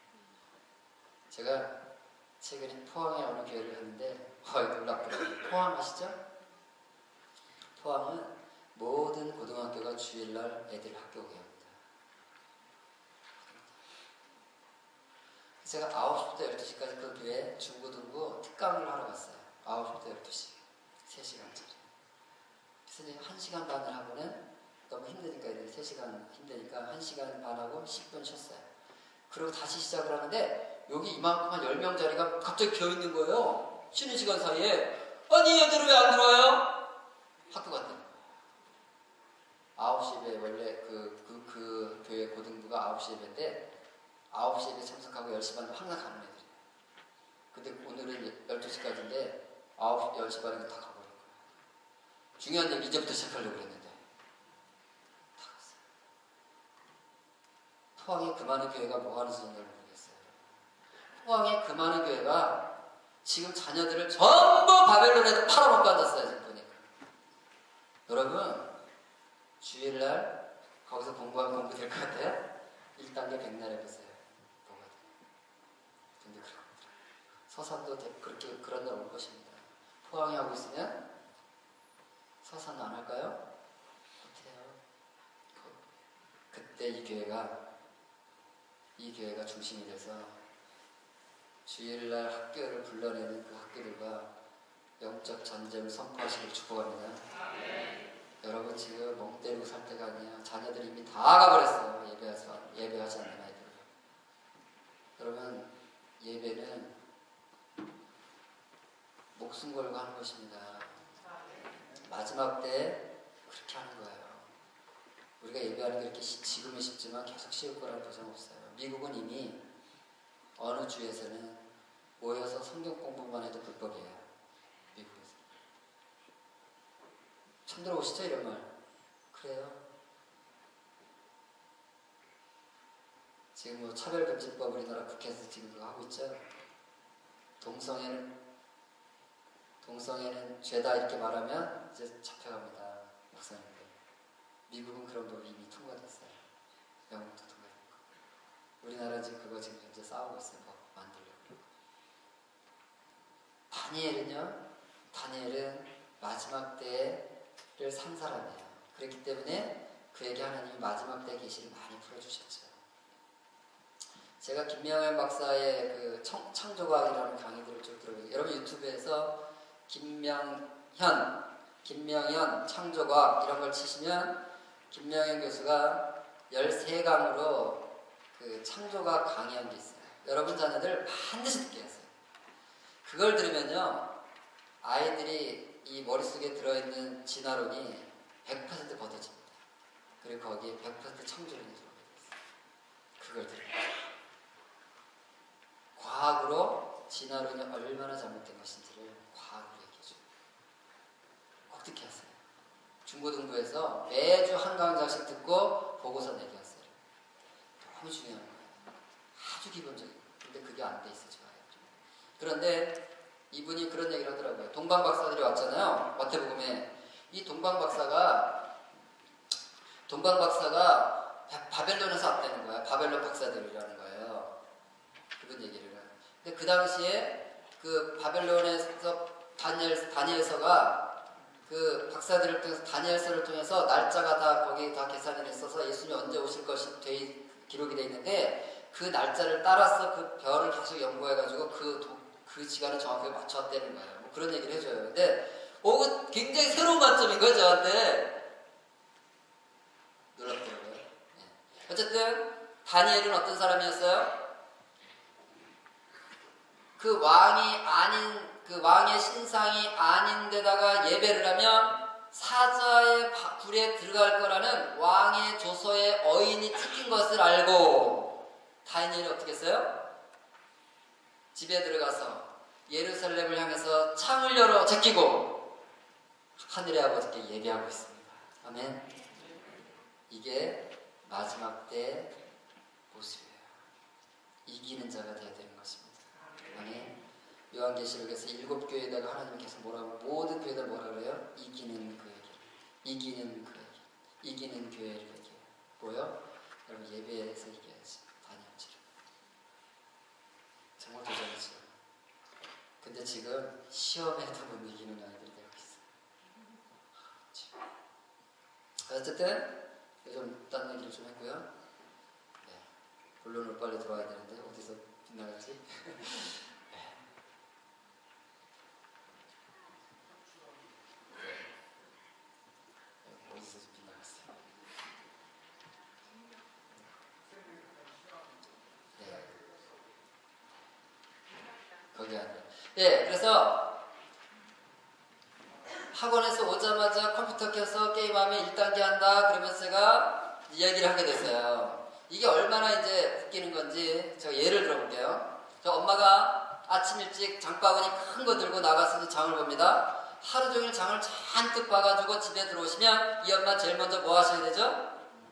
제가 최근에 포항에 어느 교회를 갔는데 어이 놀랍더라고요. 포항 아시죠? 포항은 모든 고등학교가 주일날 애들 학교 오게 합니다. 제가 아홉 시부터 열두 시까지 그 교회 중고등부 특강을 하러 갔어요. 아홉 시부터 열두 시. 세 시간짜리. 그래서 이제 한 시간 반을 하고는 너무 힘드니까 애들이 세 시간 힘드니까 한 시간 반하고 십 분 쉬었어요. 그리고 다시 시작을 하는데 여기 이만큼한 열 명짜리가 갑자기 비어있는 거예요. 쉬는 시간 사이에. 아니 얘들은 왜 안 들어와요? 학교 갔더니 아홉 시 예배 원래 그, 그, 그 교회 고등부가 아홉 시 예배인데 아홉 시 예배 참석하고 열 시 반에 항상 가는 애들이에요. 근데 오늘은 열두 시까지인데 아홉 시, 열 시 반에 다 가버린 거예요. 중요한 일 이제부터 시작하려고 그랬는데 다 갔어요. 포항에 그 많은 교회가 뭐 하는지 정말 모르겠어요. 포항에 그 많은 교회가 지금 자녀들을 전부 바벨론에다 팔아먹고 앉았어요. 지금 보니까. 여러분 주일날 거기서 공부하면 공부 될 것 같아요? 일 단계 백날 해보세요. 뭐가 돼요? 근데 그런 것들. 서산도 그렇게 그런 날 올 것입니다. 포항에 하고 있으면 서산은 안 할까요? 못해요. 그때 이 교회가 이 교회가 중심이 돼서 주일날 학교를 불러내는 그 학교들과 영적 전쟁을 선포하시길 축복합니다. 여러분 지금 멍 때리고 살 때가 아니야. 자녀들이 이미 다 가버렸어요. 예배하지, 예배하지 않는 아이들. 여러분 예배는 목숨 걸고 하는 것입니다. 마지막 때 그렇게 하는 거예요. 우리가 예배하는 게 이렇게 지금은 쉽지만 계속 쉬울 거라는 보장 없어요. 미국은 이미 어느 주에서는 모여서 성경 공부만 해도 불법이에요. 미국에서. 처음 들어보시죠 이런 말? 그래요. 지금 뭐 차별금지법 우리나라 국회에서 지금 그거 하고 있죠. 동성애는 동성애는 죄다 이렇게 말하면 이제 잡혀갑니다. 목사님들. 미국은 그런 법이 이미 통과됐어요. 영국도 통과됐고. 우리나라 지금 그거 지금 현재 싸우고 있어요. 법 만들려고. 다니엘은요. 다니엘은 마지막 때를 산 사람이에요. 그렇기 때문에 그에게 하나님이 마지막 때 계시를 많이 풀어주셨죠. 제가 김명현 박사의 그 청, 창조과학이라는 강의들을 쭉 들어보고 여러분 유튜브에서 김명현, 김명현 창조과학 이런 걸 치시면 김명현 교수가 열세 강으로 그 창조과학 강의한 게 있어요. 여러분 자녀들 반드시 듣게 하세요. 그걸 들으면요 아이들이 이 머릿속에 들어있는 진화론이 백 퍼센트 걷어집니다. 그리고 거기에 백 퍼센트 창조론이 들어오게 됐어요. 그걸 들으면 과학으로 진화론이 얼마나 잘못된 것인지를 과학으로 얘기해줘요. 꼭 듣게 하세요. 중고등부에서 매주 한 강좌씩 듣고 보고서 내게 하세요. 너무 중요한 거예요. 아주 기본적인 거예요. 근데 그게 안 돼 있어 좋아요. 그런데 이분이 그런 얘기를 하더라고요. 동방 박사들이 왔잖아요. 마태복음에. 이 동방 박사가 동방 박사가 바벨론에서 왔다는 거야. 바벨론 박사들이라는 거예요. 그분 얘기를. 근데 그 당시에 그 바벨론에서 다니엘, 다니엘서가 그 박사들을 통해서 다니엘서를 통해서 날짜가 다 거기 다 계산이 됐어서 예수님이 언제 오실 것이 돼, 기록이 돼 있는데 그 날짜를 따라서 그 별을 계속 연구해가지고 그, 도, 그 시간을 정확하게 맞춰왔다는 거예요. 뭐 그런 얘기를 해줘요. 근데 오, 그 굉장히 새로운 관점인 거예요, 저한테. 놀랍더라고요. 네. 어쨌든 다니엘은 어떤 사람이었어요? 그 왕이 아닌, 그 왕의 신상이 아닌데다가 예배를 하면 사자의 불에 들어갈 거라는 왕의 조서에 어인이 찍힌 것을 알고 다니엘이 어떻게 했어요? 집에 들어가서 예루살렘을 향해서 창을 열어 제끼고 하늘의 아버지께 예배하고 있습니다. 아멘. 이게 마지막 때 모습이에요. 이기는 자가 되어야 되는 것입니다. 아멘. 요한계시록에서 일곱 교회에다가 하나님이 계속 뭐라고 모든 교회들 뭐라 그래요? 이기는 그에게, 이기는 그에게, 이기는 교회를 얘기해요. 뭐요? 여러분 예배에서 이겨야지. 다니엘처럼. 정말 도전이죠. 근데 지금 시험에도 못 이기는 아이들이 되고 있어요. 자, 어쨌든 좀 딴 얘기를 좀 했고요. 네. 본론으로 빨리 들어와야 되는데 어디서 빗나갔지? 네. 네. 어디서 빗나갔어요? 네. 거기 아니에요. 예, 그래서 학원에서 오자마자 컴퓨터 켜서 게임하면 일 단계 한다 그러면서 제가 이야기를 하게 됐어요. 이게 얼마나 이제 웃기는 건지 제가 예를 들어볼게요. 저 엄마가 아침 일찍 장바구니 큰 거 들고 나가서 장을 봅니다. 하루 종일 장을 잔뜩 봐가지고 집에 들어오시면 이 엄마 제일 먼저 뭐 하셔야 되죠?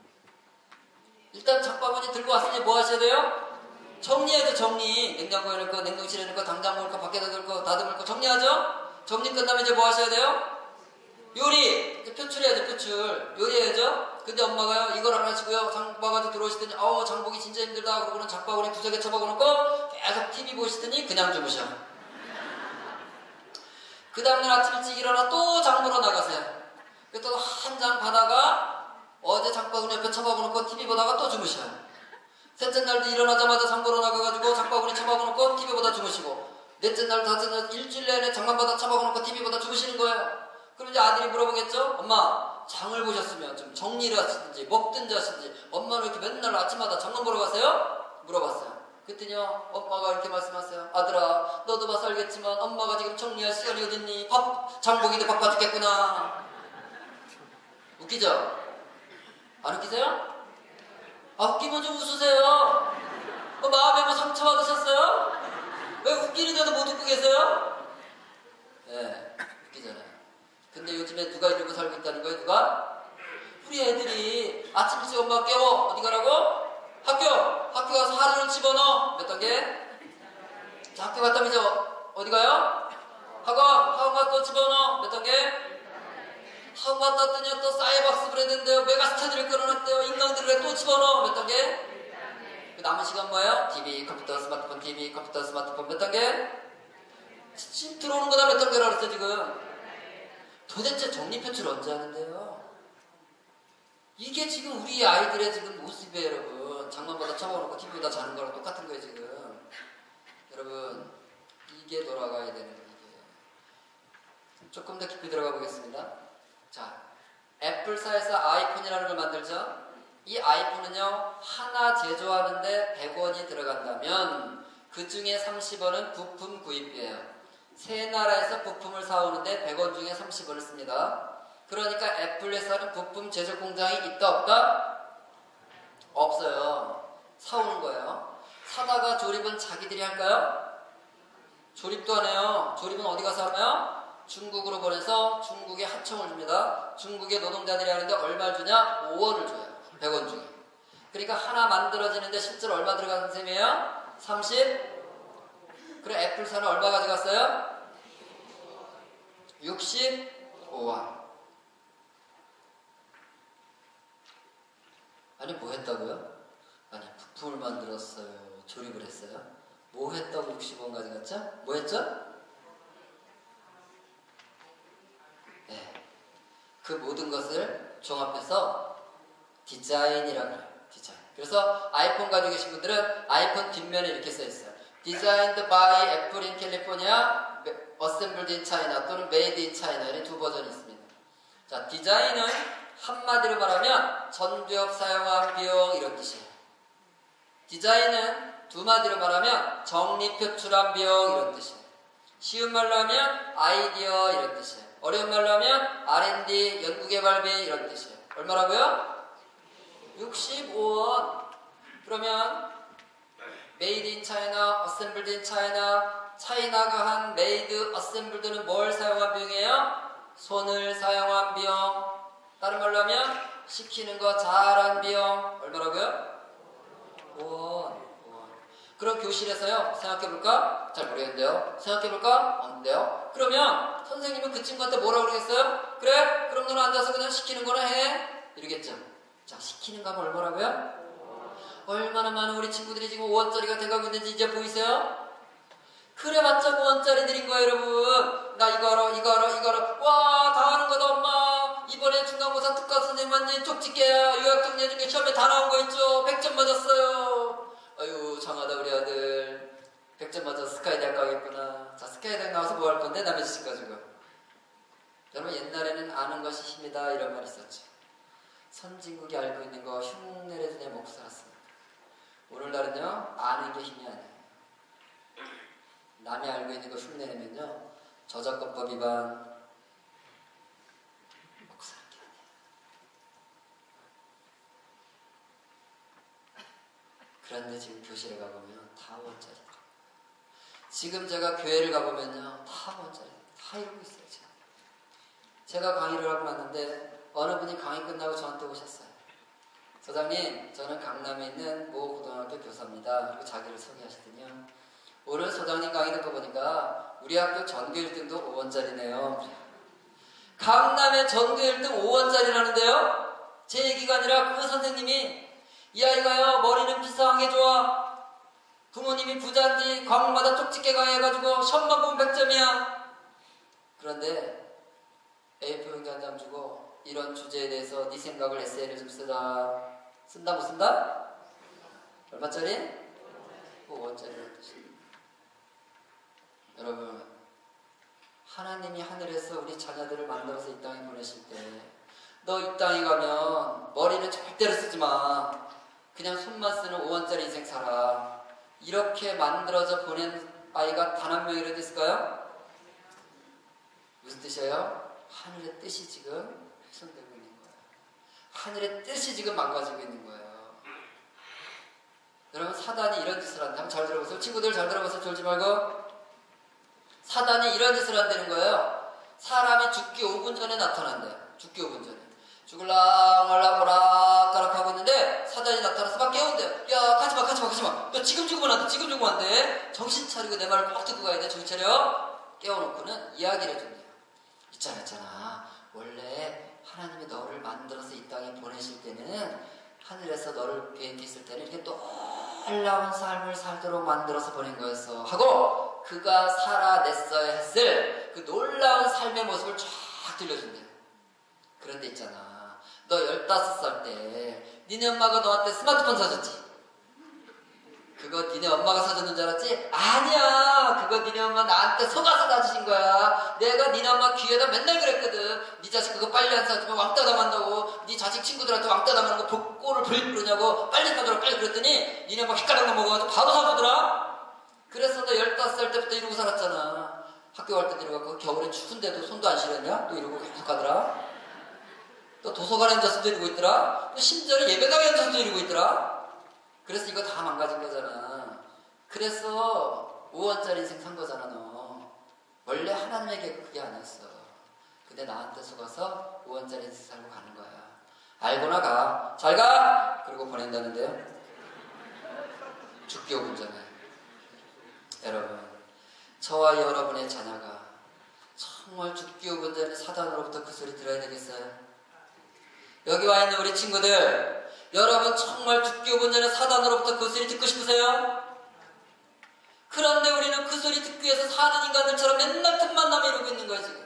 일단 장바구니 들고 왔으니 뭐 하셔야 돼요? 정리해야죠. 정리. 냉장고에 넣고 냉동실에 넣고 당장 먹을 거 밖에다 넣고 다듬을 거 정리하죠. 정리 끝나면 이제 뭐 하셔야 돼요? 요리! 표출해야죠, 표출. 요리해야죠? 근데 엄마가요, 이걸 안 하시고요, 장 봐가지고 들어오시더니, 어우, 장 보기 진짜 힘들다. 그러고는 장바구니 구석에 쳐박아 놓고, 계속 티비 보시더니, 그냥 주무셔. 그 다음날 아침 일찍 일어나 또 장 보러 나가세요. 또 한 장 받아가, 어제 장바구니 옆에 쳐박아 놓고, 티비 보다가 또 주무셔요. 셋째 날도 일어나자마자 장 보러 나가가지고, 장바구니 쳐박아 놓고, 티비 보다 주무시고, 넷째 날, 다섯째 날, 일주일 내내 장만 받아 쳐박아 놓고, 티비 보다 주무시는 거예요. 그럼 이제 아들이 물어보겠죠? 엄마, 장을 보셨으면 좀 정리를 하시든지 먹든지 하시든지 엄마는 이렇게 맨날 아침마다 장만 보러 가세요? 물어봤어요. 그랬더니요, 엄마가 이렇게 말씀하세요. 아들아, 너도 봐서 알겠지만 엄마가 지금 정리할 시간이 어딨니? 밥, 장 보기도 바빠 죽겠구나. 웃기죠? 안 웃기세요? 아, 웃기면 좀 웃으세요. 어, 마음에 뭐 상처 받으셨어요? 왜 웃기는데도 못 웃고 계세요? 네, 웃기잖아요. 근데 요즘에 누가 이러고 살고 있다는 거예요? 누가? 우리 애들이 아침 일찍 엄마 깨워. 어디 가라고? 학교! 학교 가서 하루를 집어넣어. 몇 단계? 자, 학교 갔다 오면 이제 어디 가요? 학원! 학원 가서 또 집어넣어. 몇 단계? 학원 갔다 왔더니 또 사이버학습을 했는데요. 메가스터디를 끌어놨대요. 인강들을 또 집어넣어. 몇 단계? 그 남은 시간 뭐예요? 티비, 컴퓨터, 스마트폰, 티비, 컴퓨터, 스마트폰 몇 단계? 지금 들어오는 거다 몇 단계라 그랬어 지금? 도대체 정리표출 언제 하는데요? 이게 지금 우리 아이들의 지금 모습이에요, 여러분. 장난보다 쳐박아놓고 티비보다 자는 거랑 똑같은 거예요, 지금. 여러분, 이게 돌아가야 되는 거예요, 이게. 조금 더 깊이 들어가 보겠습니다. 자, 애플사에서 아이폰이라는 걸 만들죠? 이 아이폰은요, 하나 제조하는데 백 원이 들어간다면 그 중에 삼십 원은 부품 구입비예요. 세 나라에서 부품을 사오는데 백 원 중에 삼십 원을 씁니다. 그러니까 애플 회사는 부품 제조 공장이 있다 없다? 없어요. 사오는 거예요. 사다가 조립은 자기들이 할까요? 조립도 안 해요. 조립은 어디 가서 하나요? 중국으로 보내서 중국에 하청을 줍니다. 중국의 노동자들이 하는데 얼마를 주냐? 오 원을 줘요. 백 원 중에. 그러니까 하나 만들어지는데 실제로 얼마 들어가는 셈이에요? 삼십? 그래 애플사는 얼마 가져갔어요? 육십오 원. 아니 뭐 했다고요? 아니 부품을 만들었어요. 조립을 했어요. 뭐 했다고 육십오 원 가져갔죠? 뭐 했죠? 네. 그 모든 것을 종합해서 디자인이라고 해요. 디자인. 그래서 아이폰 가지고 계신 분들은 아이폰 뒷면에 이렇게 써있어요. Designed by Apple in California, Assembled in China 또는 Made in China 이런 두 버전이 있습니다. 자, 디자인은 한마디로 말하면 전두엽 사용한 비용 이런 뜻이에요. 디자인은 두 마디로 말하면 정리 표출한 비용 이런 뜻이에요. 쉬운 말로 하면 아이디어 이런 뜻이에요. 어려운 말로 하면 알 앤 디 연구개발비 이런 뜻이에요. 얼마라고요? 육십오 원. 그러면 Made in China, Assembled in China, 차이나가 한 Made, Assembled는 뭘 사용한 비용이에요? 손을 사용한 비용. 다른 말로 하면 시키는 거 잘한 비용. 얼마라고요? 오 원. 그럼 교실에서요, 생각해볼까? 잘 모르겠는데요. 생각해볼까? 없는데요. 그러면 선생님은 그 친구한테 뭐라고 그러겠어요? 그래? 그럼 너는 앉아서 그냥 시키는 거나 해. 이러겠죠. 자, 시키는 거 하면 얼마라고요? 얼마나 많은 우리 친구들이 지금 오 원짜리가 돼가고 있는지 이제 보이세요? 그래봤자 오 원짜리 드린 거예요, 여러분. 나 이거 알아, 이거 알아, 이거 알아. 와, 다 하는 거다, 엄마. 이번에 중간고사 특가 선생님 완전히 쪽집게야. 유학적 내중에 시험에 다 나온 거 있죠. 백 점 맞았어요. 아유 장하다 우리 아들. 백 점 맞아서 스카이 대학 가겠구나. 자 스카이 대학 나와서 뭐 할 건데 남의 지식 가지고. 여러분 옛날에는 아는 것이 힘이다 이런 말이 있었죠. 선진국이 알고 있는 거 흉내내서 내 먹고 살았습니다. 오늘날은요 아는 게 힘이 아니에요. 남이 알고 있는 거 흉내내면요 저작권법 위반 먹고 사는 게 아니에요. 그런데 지금 교실에 가보면 다 원짜리. 지금 제가 교회를 가보면요 다 원짜리. 다 이러고 있어요. 지금. 제가 강의를 하고 났는데 어느 분이 강의 끝나고 저한테 오셨어요. 소장님, 저는 강남에 있는 모 고등학교 교사입니다. 그리고 자기를 소개하시더니요. 오늘 소장님 강의 듣고 보니까 우리 학교 전교 일 등도 오 원짜리네요. 강남에 전교 일 등 오 원짜리라는데요. 제 얘기가 아니라 그 선생님이 이 아이가요 머리는 비상하게 좋아. 부모님이 부자인지 과목마다 쪽집게 강의해가지고 시험만 보면 백 점이야. 그런데 에이포 용지 한 장 주고 이런 주제에 대해서 네 생각을 에세이를 좀 쓰라. 쓴다 못 쓴다? 얼마짜리? 오 원짜리라는 뜻입니다. 여러분 하나님이 하늘에서 우리 자녀들을 만들어서 이 땅에 보내실 때 너 이 땅에 가면 머리는 절대로 쓰지 마. 그냥 손만 쓰는 오 원짜리 인생 살아. 이렇게 만들어져 보낸 아이가 단 한 명이라도 있을까요? 무슨 뜻이에요? 하늘의 뜻이 지금 훼손되고 있는 거예요. 하늘의 뜻이 지금 망가지고 있는 거예요. 여러분 사단이 이런 짓을 한다. 잘 들어보세요. 친구들 잘 들어보세요. 졸지 말고. 사단이 이런 짓을 한다는 거예요. 사람이 죽기 오 분 전에 나타난대요. 죽기 오 분 전에. 죽을랑 오락가락 하고 있는데 사단이 나타나서 막 깨운대요. 야 가지마 가지마 가지마. 너 지금 죽으면 안 돼. 지금 죽으면 안 돼. 정신 차리고 내 말을 꼭 듣고 가야 돼. 정신 차려. 깨워놓고는 이야기를 해준대요. 있잖아 있잖아. 원래 하나님이 너를 만들어서 이 땅에 보내실 때는 하늘에서 너를 계획했을 때는 이렇게 놀라운 삶을 살도록 만들어서 보낸 거였어 하고 그가 살아냈어야 했을 그 놀라운 삶의 모습을 쫙 들려준대요. 그런데 있잖아 너 열다섯 살 때 니네 엄마가 너한테 스마트폰 사줬지? 그거 니네 엄마가 사줬는 줄 알았지? 아니야. 그거 니네 엄마 나한테 속아서 사주신 거야. 내가 니네 엄마 귀에다 맨날 그랬거든. 니 자식 그거 빨리 안 사주면 왕따 당한다고. 니 자식 친구들한테 왕따 당하는 거 복고를 부르냐고 빨리 사주라 빨리 그랬더니 니네 엄마 휘가닥만 먹어가지고 바로 사주더라. 그래서 너 열다섯 살 때부터 이러고 살았잖아. 학교 갈 때도 이러고 겨울에 추운데도 손도 안 시렸냐? 또 이러고 계속 가더라. 또 도서관에 앉아서도 이러고 있더라. 또 심지어 예배당에 앉아서도 이러고 있더라. 그래서 이거 다 망가진 거잖아. 그래서 오 원짜리 인생 산 거잖아 너. 원래 하나님에게 그게 아니었어. 근데 나한테 속아서 오 원짜리 인생 살고 가는 거야. 알고나 가. 잘 가! 그리고 보낸다는데요. 죽기 오 분 전에. 여러분 저와 여러분의 자녀가 정말 죽기 오 분 전에 사단으로부터 그 소리 들어야 되겠어요? 여기 와 있는 우리 친구들 여러분 정말 죽기 오 분 전에 사단으로부터 그 소리 듣고 싶으세요? 그런데 우리는 그 소리 듣기 위해서 사는 인간들처럼 맨날 틈만 나면 이러고 있는 거예요 지금.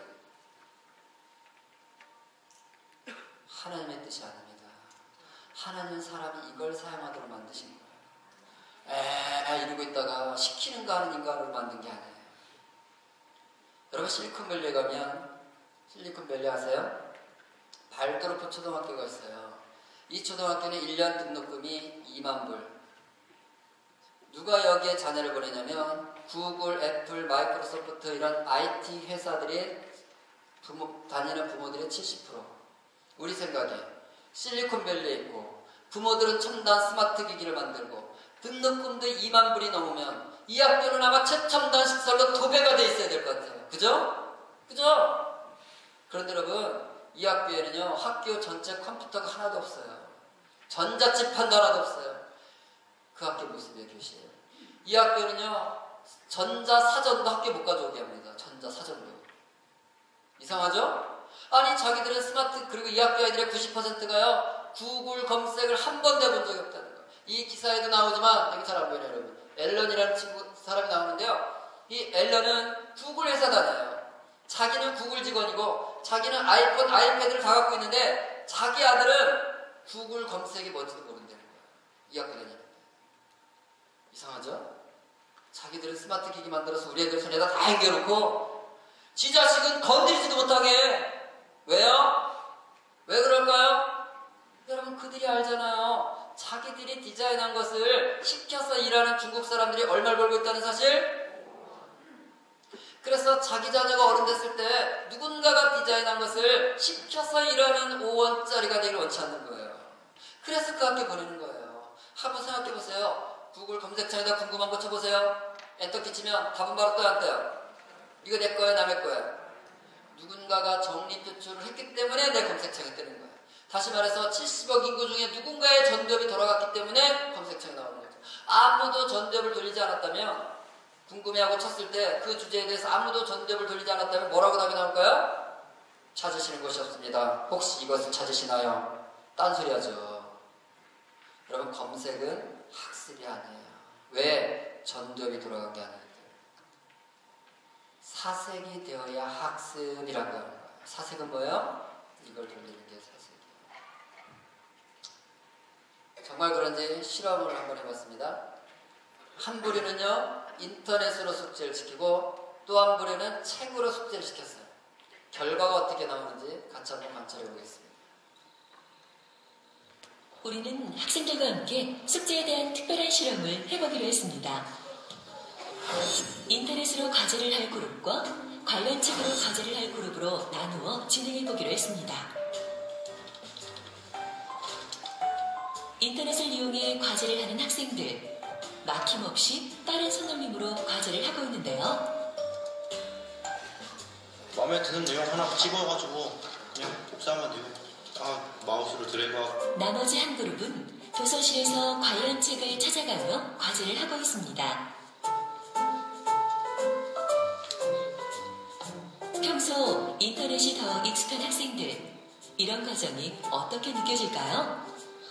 하나님의 뜻이 아닙니다. 하나님은 사람이 이걸 사용하도록 만드신 거예요. 에에 이러고 있다가 시키는 거 하는 인간으로 만든 게 아니에요. 여러분 실리콘밸리에 가면 실리콘밸리 아세요? 발도르프 초등학교가 있어요. 이 초등학교는 일 년 등록금이 이만 불. 누가 여기에 자녀를 보내냐면 구글, 애플, 마이크로소프트 이런 아이티 회사들이 부모, 다니는 부모들의 칠십 퍼센트. 우리 생각에 실리콘밸리에 있고 부모들은 첨단 스마트 기기를 만들고 등록금도 이만 불이 넘으면 이 학교는 아마 최첨단 시설로 도배가 돼 있어야 될 것 같아요. 그죠? 그죠? 그런데 여러분 이 학교에는요 학교 전체 컴퓨터가 하나도 없어요. 전자칠판도 하나도 없어요. 그 학교 모습이에요. 교실. 이 학교는요 전자사전도 학교 못 가져오게 합니다. 전자사전도. 이상하죠? 아니 자기들은 스마트 그리고 이 학교 아이들의 구십 퍼센트가요 구글 검색을 한 번도 해본 적이 없다는 거예요. 이 기사에도 나오지만 여기 잘 안 보이네요 여러분. 앨런이라는 친구 사람이 나오는데요 이 앨런은 구글 회사 다녀요. 자기는 구글 직원이고 자기는 아이폰, 아이패드를 다 갖고 있는데 자기 아들은 구글 검색이 뭔지도 모른다는 거예요. 이 학교 다니는데. 이상하죠? 자기들은 스마트 기기 만들어서 우리 애들 손에다 다 앵겨놓고 지 자식은 건드리지도 못하게 해. 왜요? 왜 그럴까요? 여러분 그들이 알잖아요. 자기들이 디자인한 것을 시켜서 일하는 중국 사람들이 얼마를 벌고 있다는 사실? 그래서 자기 자녀가 어른 됐을 때 누군가가 디자인한 것을 시켜서 일하는 오 원짜리가 되길 원치 않는 거예요. 그래서 그 학교 보내는 거예요. 한번 생각해보세요. 구글 검색창에다 궁금한 거 쳐보세요. 엔터 키치면 답은 바로 떠요 안 떠요? 이거 내 거야 남의 거야? 누군가가 적립투출을 했기 때문에 내 검색창에 뜨는 거예요. 다시 말해서 칠십억 인구 중에 누군가의 전두엽이 돌아갔기 때문에 검색창에 나오는 거죠. 아무도 전두엽을 돌리지 않았다면 궁금해하고 쳤을 때 그 주제에 대해서 아무도 전두엽을 돌리지 않았다면 뭐라고 답이 나올까요? 찾으시는 것이 없습니다. 혹시 이것을 찾으시나요? 딴소리 하죠. 여러분 검색은 학습이 아니에요. 왜? 전두엽이 돌아간 게 아니에요. 사색이 되어야 학습이라고 하는 거예요. 사색은 뭐예요? 이걸 돌리는 게 사색이에요. 정말 그런지 실험을 한번 해봤습니다. 한 부류는요 인터넷으로 숙제를 시키고 또 한 부류는 책으로 숙제를 시켰어요. 결과가 어떻게 나오는지 같이 한번 관찰해 보겠습니다. 우리는 학생들과 함께 숙제에 대한 특별한 실험을 해보기로 했습니다. 인터넷으로 과제를 할 그룹과 관련 책으로 과제를 할 그룹으로 나누어 진행해보기로 했습니다. 인터넷을 이용해 과제를 하는 학생들, 막힘없이 빠른 손놀림으로 과제를 하고 있는데요. 마음에 드는 내용 하나 찍어가지고 그냥 복사하면 돼요. 아, 마우스로 드래그하고. 나머지 한 그룹은 도서실에서 관련 책을 찾아가며 과제를 하고 있습니다. 평소 인터넷이 더 익숙한 학생들, 이런 과정이 어떻게 느껴질까요?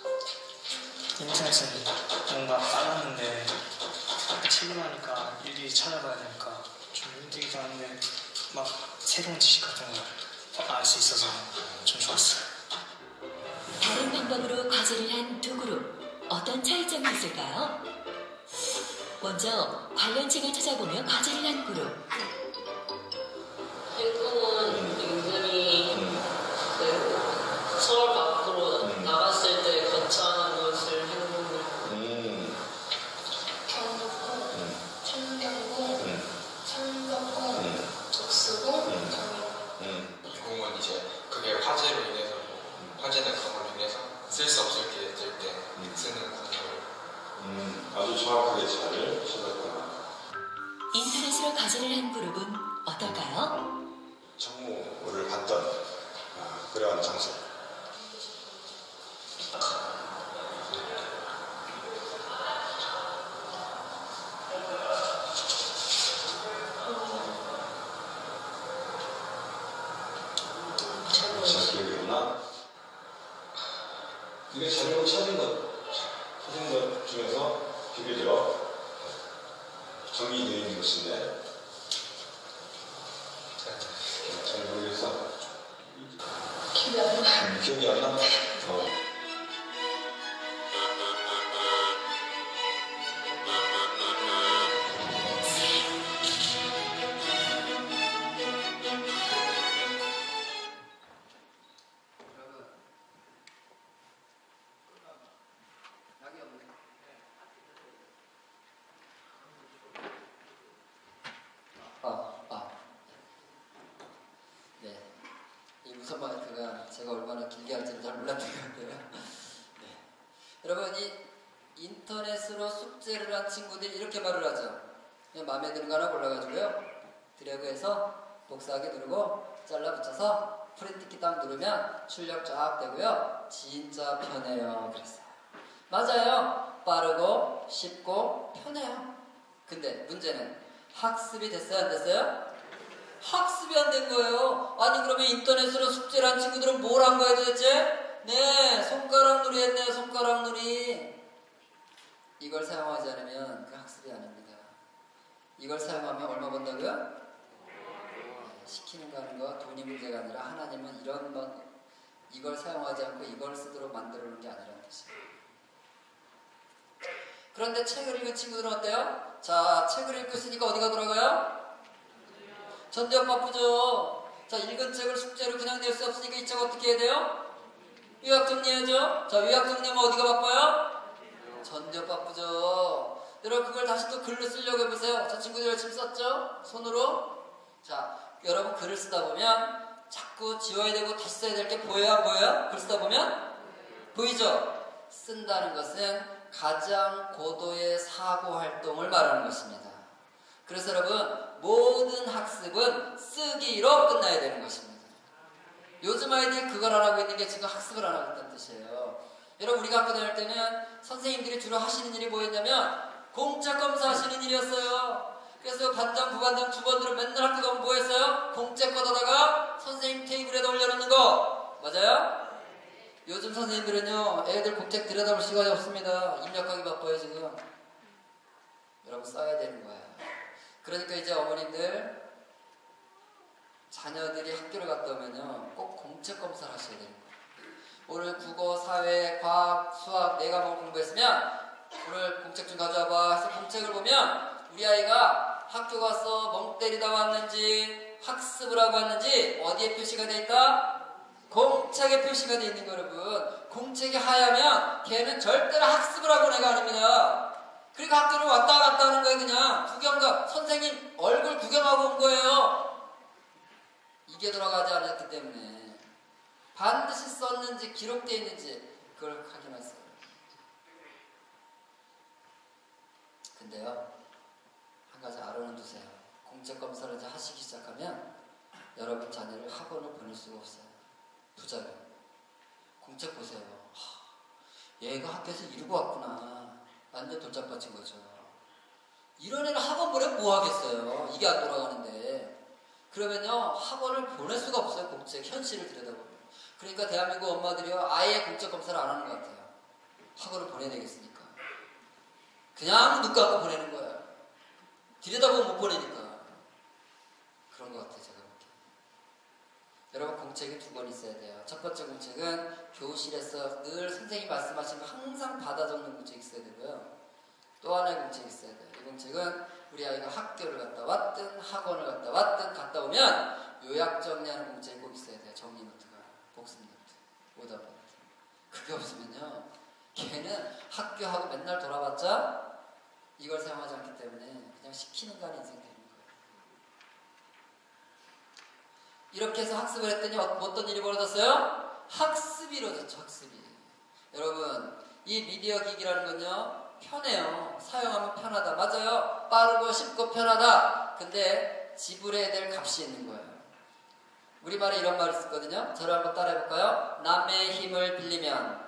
인터넷은 뭔가 빨랐는데 책을 하니까 일일이 찾아봐야 되니까 좀 힘들기도 한데 막 새로운 지식 같은 걸 알 수 있어서 좀 좋았어요. 다른 방법으로 과제를 한 두 그룹, 어떤 차이점이 있을까요? 먼저 관련 책을 찾아보며 과제를 한 그룹. 일꾼은 은근히 그 서울 밖으로 나갔을 때 거창한 것을 해보는 음. 경복궁, 청경궁, 창덕궁, 독수궁, 음. 공은 이제 그게 화재로 인해서 화재나 그런 걸로 인해서 쓸 수 없을 때 될 때 쓰는 구조를 음. 아주 정확하게 잘 찾았구나. 인터넷으로 과제를 한 그룹은 어떨까요? 정무를 봤던 아, 그러한 장소. 잘 기억이 나? 이게 자료로 찾은 것, 찾은 것 중에서 비교적 정리되어 있는 것인데 잘 모르겠어. 기억이 안 나. 음, 기억이 안 나? 어. 아, 아. 네. 이 무선 마이크가 제가 얼마나 길게 할지를 잘 몰랐던 것 같아요. 네. 여러분, 이 인터넷으로 숙제를 한 친구들이 이렇게 말을 하죠. 그냥 마음에 드는 거 하나 골라가지고요. 드래그해서 복사하기 누르고 잘라 붙여서 프린트키 딱 누르면 출력 쫙 되고요. 진짜 편해요. 그랬어요. 맞아요. 빠르고 쉽고 편해요. 근데 문제는 학습이 됐어요? 안 됐어요? 학습이 안 된 거예요. 아니 그러면 인터넷으로 숙제를 한 친구들은 뭘 한 거예요 도대체? 네, 손가락 놀이 했네요. 손가락 놀이. 이걸 사용하지 않으면 그 학습이 아닙니다. 이걸 사용하면 얼마 번다고요? 네, 시키는 거 하는 거 돈이 문제가 아니라 하나님은 이런 뭐 이걸 사용하지 않고 이걸 쓰도록 만들어 놓은 게 아니라는 뜻이에요. 그런데 책을 읽은 친구들은 어때요? 자, 책을 읽고 있으니까 어디가 돌아가요? 전두엽 바쁘죠. 자, 읽은 책을 숙제로 그냥 낼 수 없으니까 이 책 어떻게 해야 돼요? 요약 정리해야죠. 자, 요약 정리하면 어디가 바빠요? 전두엽 바쁘죠. 여러분 그걸 다시 또 글로 쓰려고 해보세요. 저 친구들 열심히 썼죠? 손으로. 자, 여러분 글을 쓰다 보면 자꾸 지워야 되고 다시 써야 될 게 보여요? 안 보여요? 글 쓰다 보면? 보이죠? 쓴다는 것은 가장 고도의 사고 활동을 말하는 것입니다. 그래서 여러분 모든 학습은 쓰기로 끝나야 되는 것입니다. 요즘 아이들이 그걸 안 하고 있는 게 지금 학습을 안 하고 있다는 뜻이에요. 여러분 우리가 학교 다닐 때는 선생님들이 주로 하시는 일이 뭐였냐면 공책 검사하시는 일이었어요. 그래서 반장, 부반장, 주번들은 맨날 학교 가면 뭐 했어요? 공책 걷어다가 선생님 테이블에다 올려놓는 거. 맞아요? 요즘 선생님들은요, 애들 공책 들여다볼 시간이 없습니다. 입력하기 바빠요, 지금. 여러분, 써야 되는 거예요. 그러니까 이제 어머님들, 자녀들이 학교를 갔다 오면요, 꼭 공책 검사를 하셔야 되는 거예요. 오늘 국어, 사회, 과학, 수학 네 과목을 공부했으면, 오늘 공책 좀 가져와봐 해서 공책을 보면, 우리 아이가 학교 가서 멍 때리다 왔는지, 학습을 하고 왔는지, 어디에 표시가 돼 있다? 공책에 표시가 되어 있는 거 여러분. 공책이 하얗면 걔는 절대로 학습을 하고 온 애가 아닙니다. 그러니까 학교를 왔다 갔다 하는 거예요. 그냥 구경가 선생님 얼굴 구경하고 온 거예요. 이게 돌아가지 않았기 때문에 반드시 썼는지 기록되어 있는지 그걸 확인하세요. 근데요 한 가지 알아는 두세요. 공책 검사를 이제 하시기 시작하면 여러분 자녀를 학원을 보낼 수가 없어요. 부자요. 공책 보세요. 하, 얘가 학교에서 이러고 왔구나. 완전 돌짝밭인 거죠. 이런 애를 학원 보내면 뭐 하겠어요. 이게 안 돌아가는데. 그러면요 학원을 보낼 수가 없어요. 공책 현실을 들여다보면. 그러니까 대한민국 엄마들이요 아예 공책 검사를 안 하는 것 같아요. 학원을 보내야 되겠으니까. 그냥 눈 감고 보내는 거예요. 들여다보면 못 보내니까. 그런 것 같아요. 제가. 여러분 공책이 두 권 있어야 돼요. 첫 번째 공책은 교실에서 늘 선생님이 말씀하신 거 항상 받아 적는 공책이 있어야 되고요. 또 하나의 공책이 있어야 돼요. 이 공책은 우리 아이가 학교를 갔다 왔든 학원을 갔다 왔든 갔다 오면 요약 정리하는 공책이 꼭 있어야 돼요. 정리 노트가, 복습 노트, 오답 노트. 그게 없으면요 걔는 학교하고 맨날 돌아봤자 이걸 사용하지 않기 때문에 그냥 시키는 거 하는 인생이 되는 거예요. 이렇게 해서 학습을 했더니 어떤 일이 벌어졌어요? 학습이 이루어졌죠. 학습이. 여러분 이 미디어 기기라는 건요 편해요. 사용하면 편하다. 맞아요. 빠르고 쉽고 편하다. 근데 지불해야 될 값이 있는 거예요. 우리말에 이런 말이 있거든요. 저를 한번 따라해볼까요? 남의 힘을 빌리면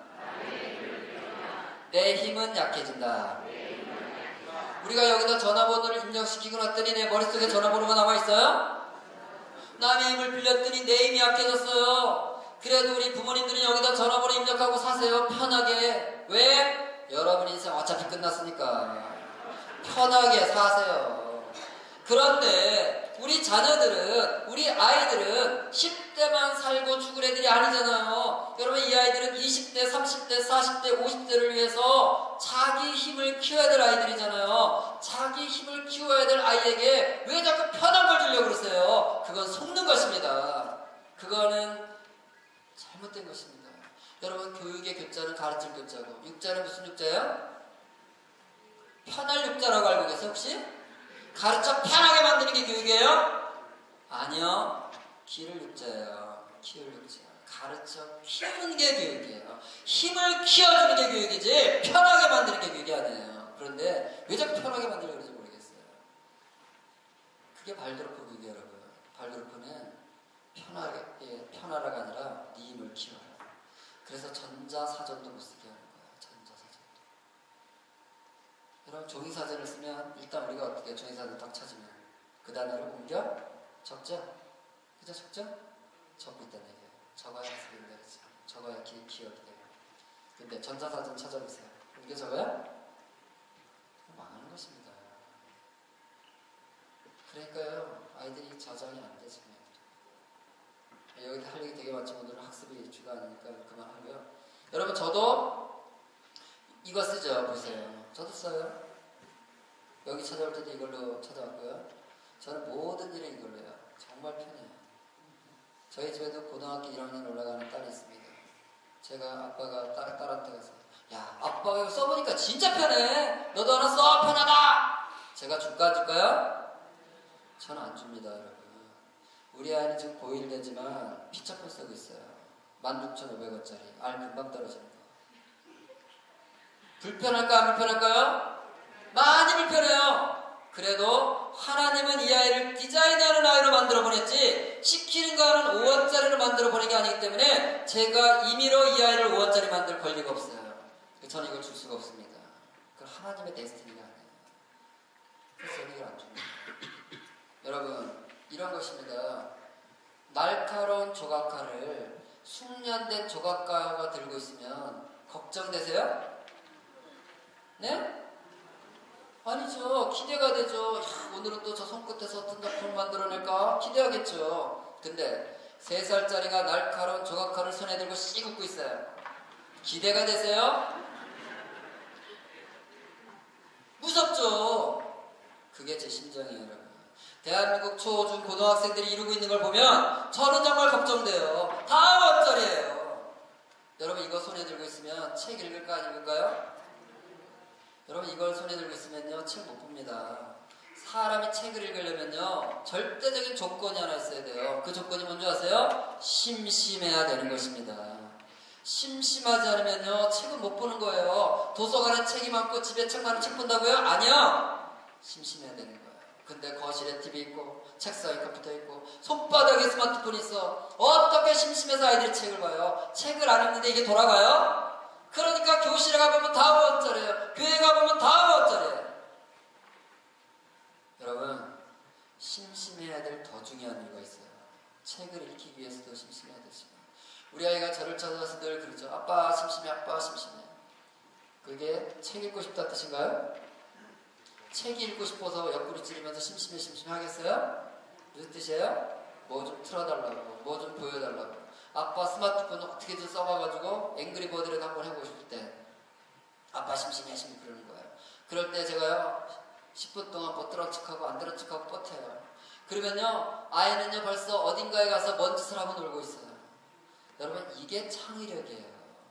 내 힘은 약해진다. 우리가 여기다 전화번호를 입력시키고 났더니 내 머릿속에 전화번호가 남아있어요? 남의 힘을 빌렸더니 내 힘이 약해졌어요. 그래도 우리 부모님들은 여기다 전화번호 입력하고 사세요. 편하게. 왜? 여러분 인생 어차피 끝났으니까. 편하게 사세요. 그런데 우리 자녀들은, 우리 아이들은 십 대만 살고 죽을 애들이 아니잖아요. 여러분 이 아이들은 이십 대, 삼십 대, 사십 대, 오십 대를 위해서 자기 힘을 키워야 될 아이들이잖아요. 자기 힘을 키워야 될 아이에게 왜 자꾸 편한 걸 주려고 그러세요? 그건 속는 것입니다. 그거는 잘못된 것입니다. 여러분 교육의 교자는 가르칠 교자고 육자는 무슨 육자예요? 편할 육자라고 알고 계세요 혹시? 가르쳐 편하게 만드는 게 교육이에요? 아니요. 기를 육자예요. 키울 육자. 가르쳐 키우는 게 교육이에요. 힘을 키워주는 게 교육이지 편하게 만드는 게 교육이 아니에요. 그런데 왜 자꾸 편하게 만들려고 그러는지 모르겠어요. 그게 발도르프 교육이에요 여러분. 발도르프는 편하게, 예, 편하라가 아니라 네 힘을 키워라. 그래서 전자사전도 못 쓰게 하는 거야. 전자사전도. 여러분 종이사전을 쓰면 일단 우리가 어떻게 종이사전을 딱 찾으면 그 단어를 옮겨 적죠? 그죠? 적죠? 적고 있다는 얘기예요. 적어야 학습이 되지. 적어야 기, 기억이 돼요. 근데 전자사전 찾아보세요. 옮겨 적어요? 망하는 것입니다. 그러니까요. 아이들이 저장이 안 되지. 여기 할 얘기 되게 많지만 오늘은 학습이 주가 아니니까 그만하고요. 여러분 저도 이거 쓰죠. 보세요. 저도 써요. 여기 찾아올 때도 이걸로 찾아왔고요. 저는 모든 일에 이걸로 해요. 정말 편해요. 저희 집에도 고등학교 일 학년 올라가는 딸이 있습니다. 제가 아빠가 딸, 딸한테 가서 야 아빠가 이거 써보니까 진짜 편해. 너도 하나 써. 편하다. 제가 줄까 안 줄까요? 저는 안 줍니다. 여러분. 우리 아이는 지금 고일 되지만 피처폰 쓰고 있어요. 만 육천오백 원짜리 알 금방 떨어지는 거. 불편할까 안 불편할까요? 많이 불편해요. 그래도 하나님은 이 아이를 디자인하는 아이로 만들어 보냈지 시키는 거 하는 오 원짜리로 만들어 보낸 게 아니기 때문에 제가 임의로 이 아이를 오 원짜리 만들 권리가 없어요. 저는 이걸 줄 수가 없습니다. 그건 하나님의 데스티니가 아니에요. 그래서 저는 이걸 안 줍니다. 여러분 이런 것입니다. 날카로운 조각칼을 숙련된 조각가가 들고 있으면 걱정되세요? 네? 아니죠. 기대가 되죠. 야, 오늘은 또 저 손끝에서 어떤 작품을 만들어낼까? 기대하겠죠. 근데 세 살짜리가 날카로운 조각칼을 손에 들고 씩 웃고 있어요. 기대가 되세요? 무섭죠? 그게 제 심정이에요, 여러분. 대한민국 초, 중, 고등학생들이 이루고 있는 걸 보면 저는 정말 걱정돼요. 다 원짜리예요. 여러분 이거 손에 들고 있으면 책 읽을까 안 읽을까요? 여러분 이걸 손에 들고 있으면요 책 못 봅니다. 사람이 책을 읽으려면요 절대적인 조건이 하나 있어야 돼요. 그 조건이 뭔지 아세요? 심심해야 되는 것입니다. 심심하지 않으면요 책은 못 보는 거예요. 도서관에 책이 많고 집에 책 많은 책 본다고요? 아니요. 심심해야 되는 거예요. 근데 거실에 티비 있고 책상에 컴퓨터 있고 손바닥에 스마트폰이 있어. 어떻게 심심해서 아이들이 책을 봐요? 책을 안 읽는데 이게 돌아가요? 그러니까 교실에 가보면 다 오 원짜리예요. 교회 가보면 다 오 원짜리예요. 여러분 심심해야 될 더 중요한 이유가 있어요. 책을 읽기 위해서도 심심해야 되지만 우리 아이가 저를 찾아와서 늘 그러죠. 아빠 심심해 아빠 심심해. 그게 책 읽고 싶다는 뜻인가요? 책이 읽고 싶어서 옆구리 찌르면서 심심해 심심해 하겠어요? 무슨 뜻이에요? 뭐 좀 틀어달라고 뭐 좀 보여달라고. 아빠 스마트폰 어떻게 좀 써봐가지고 앵그리버드를 한번 해보고 싶을 때 아빠 심심해 심심해 그러는 거예요. 그럴 때 제가요 십 분 동안 뭐 들은 척하고 안 들은 척하고 버텨요. 그러면요 아이는요 벌써 어딘가에 가서 뭔 짓을 하고 놀고 있어요. 여러분 이게 창의력이에요.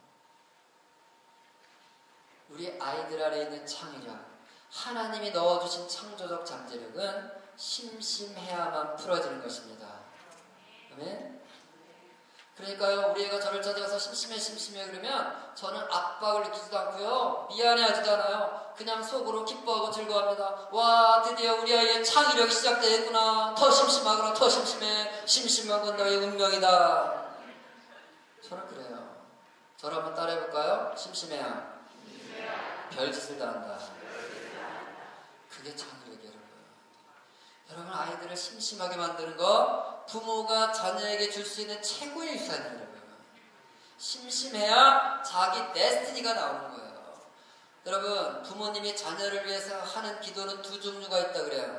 우리 아이들 안에 있는 창의력, 하나님이 넣어주신 창조적 잠재력은 심심해야만 풀어지는 것입니다. 아멘. 그러니까요 우리 애가 저를 찾아가서 심심해 심심해 그러면 저는 압박을 느끼지도 않고요 미안해하지도 않아요. 그냥 속으로 기뻐하고 즐거워합니다. 와 드디어 우리 아이의 창의력이 시작되겠구나. 더 심심하구나. 더 심심해. 심심한 건 너의 운명이다. 저는 그래요. 저를 한번 따라해볼까요? 심심해야 별짓을 다 한다. 그게 창의력이에요. 여러분. 여러분 아이들을 심심하게 만드는 거 부모가 자녀에게 줄 수 있는 최고의 유산이에요. 여러분. 심심해야 자기 데스티니가 나오는 거예요. 여러분 부모님이 자녀를 위해서 하는 기도는 두 종류가 있다 그래요.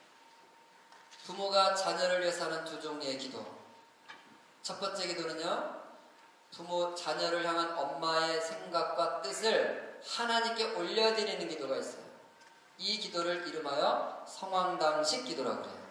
부모가 자녀를 위해서 하는 두 종류의 기도. 첫 번째 기도는요 부모 자녀를 향한 엄마의 생각과 뜻을 하나님께 올려드리는 기도가 있어요. 이 기도를 이름하여 성황당식 기도라고 그래요.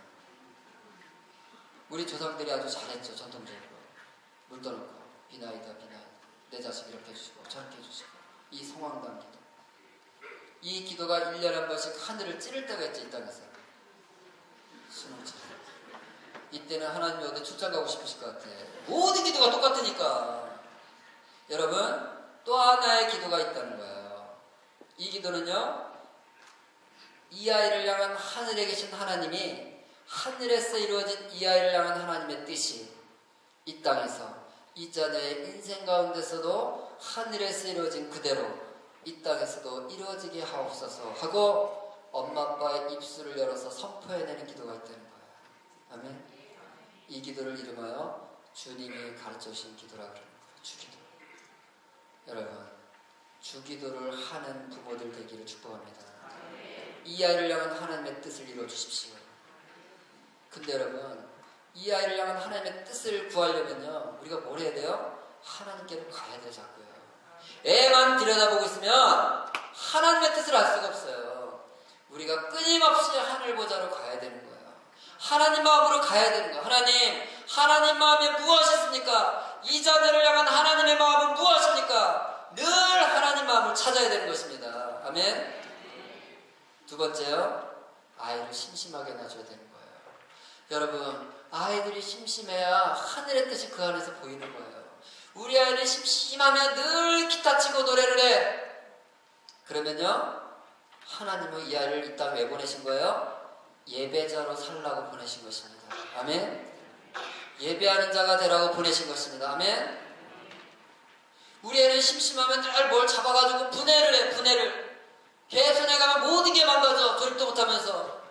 우리 조상들이 아주 잘했죠. 전통적으로 물 떠놓고 비나이다 비나이다 내 자식 이렇게 해주시고 저렇게 해주시고 이 성황당 기도. 이 기도가 일 년에 한 번씩 하늘을 찌를 때가 있죠. 이 땅에서 숨을 차. 이때는 하나님이 어디 출장 가고 싶으실 것 같아. 모든 기도가 똑같으니까. 여러분 또 하나의 기도가 있다는 거예요. 이 기도는요 이 아이를 향한 하늘에 계신 하나님이 하늘에서 이루어진 이 아이를 향한 하나님의 뜻이 이 땅에서 이 자녀의 인생 가운데서도 하늘에서 이루어진 그대로 이 땅에서도 이루어지게 하옵소서 하고 엄마 아빠의 입술을 열어서 선포해내는 기도가 있다는 거예요. 아멘. 이 기도를 이름하여 주님이 가르쳐주신 기도라 그러는 거예요. 주기도. 여러분 주기도를 하는 부모들 되기를 축복합니다. 이 아이를 향한 하나님의 뜻을 이루어 주십시오. 근데 여러분, 이 아이를 향한 하나님의 뜻을 구하려면요, 우리가 뭘 해야 돼요? 하나님께로 가야 돼요, 자꾸요. 애만 들여다보고 있으면 하나님의 뜻을 알 수가 없어요. 우리가 끊임없이 하늘 보좌로 가야 되는 거예요. 하나님 마음으로 가야 되는 거예요. 하나님, 하나님 마음이 무엇이십니까? 이 자녀를 향한 하나님의 마음은 무엇입니까? 늘 하나님 마음을 찾아야 되는 것입니다. 아멘. 두 번째요, 아이를 심심하게 놔줘야 되는 거예요. 여러분, 아이들이 심심해야 하늘의 뜻이 그 안에서 보이는 거예요. 우리 아이는 심심하면 늘 기타 치고 노래를 해. 그러면요, 하나님은 이 아이를 이 땅에 왜 보내신 거예요? 예배자로 살라고 보내신 것입니다. 아멘. 예배하는 자가 되라고 보내신 것입니다. 아멘. 우리 애는 심심하면 늘 뭘 잡아가지고 분해를 해. 분해를. 개순에 가면 모든 게 망가져. 조립도 못하면서.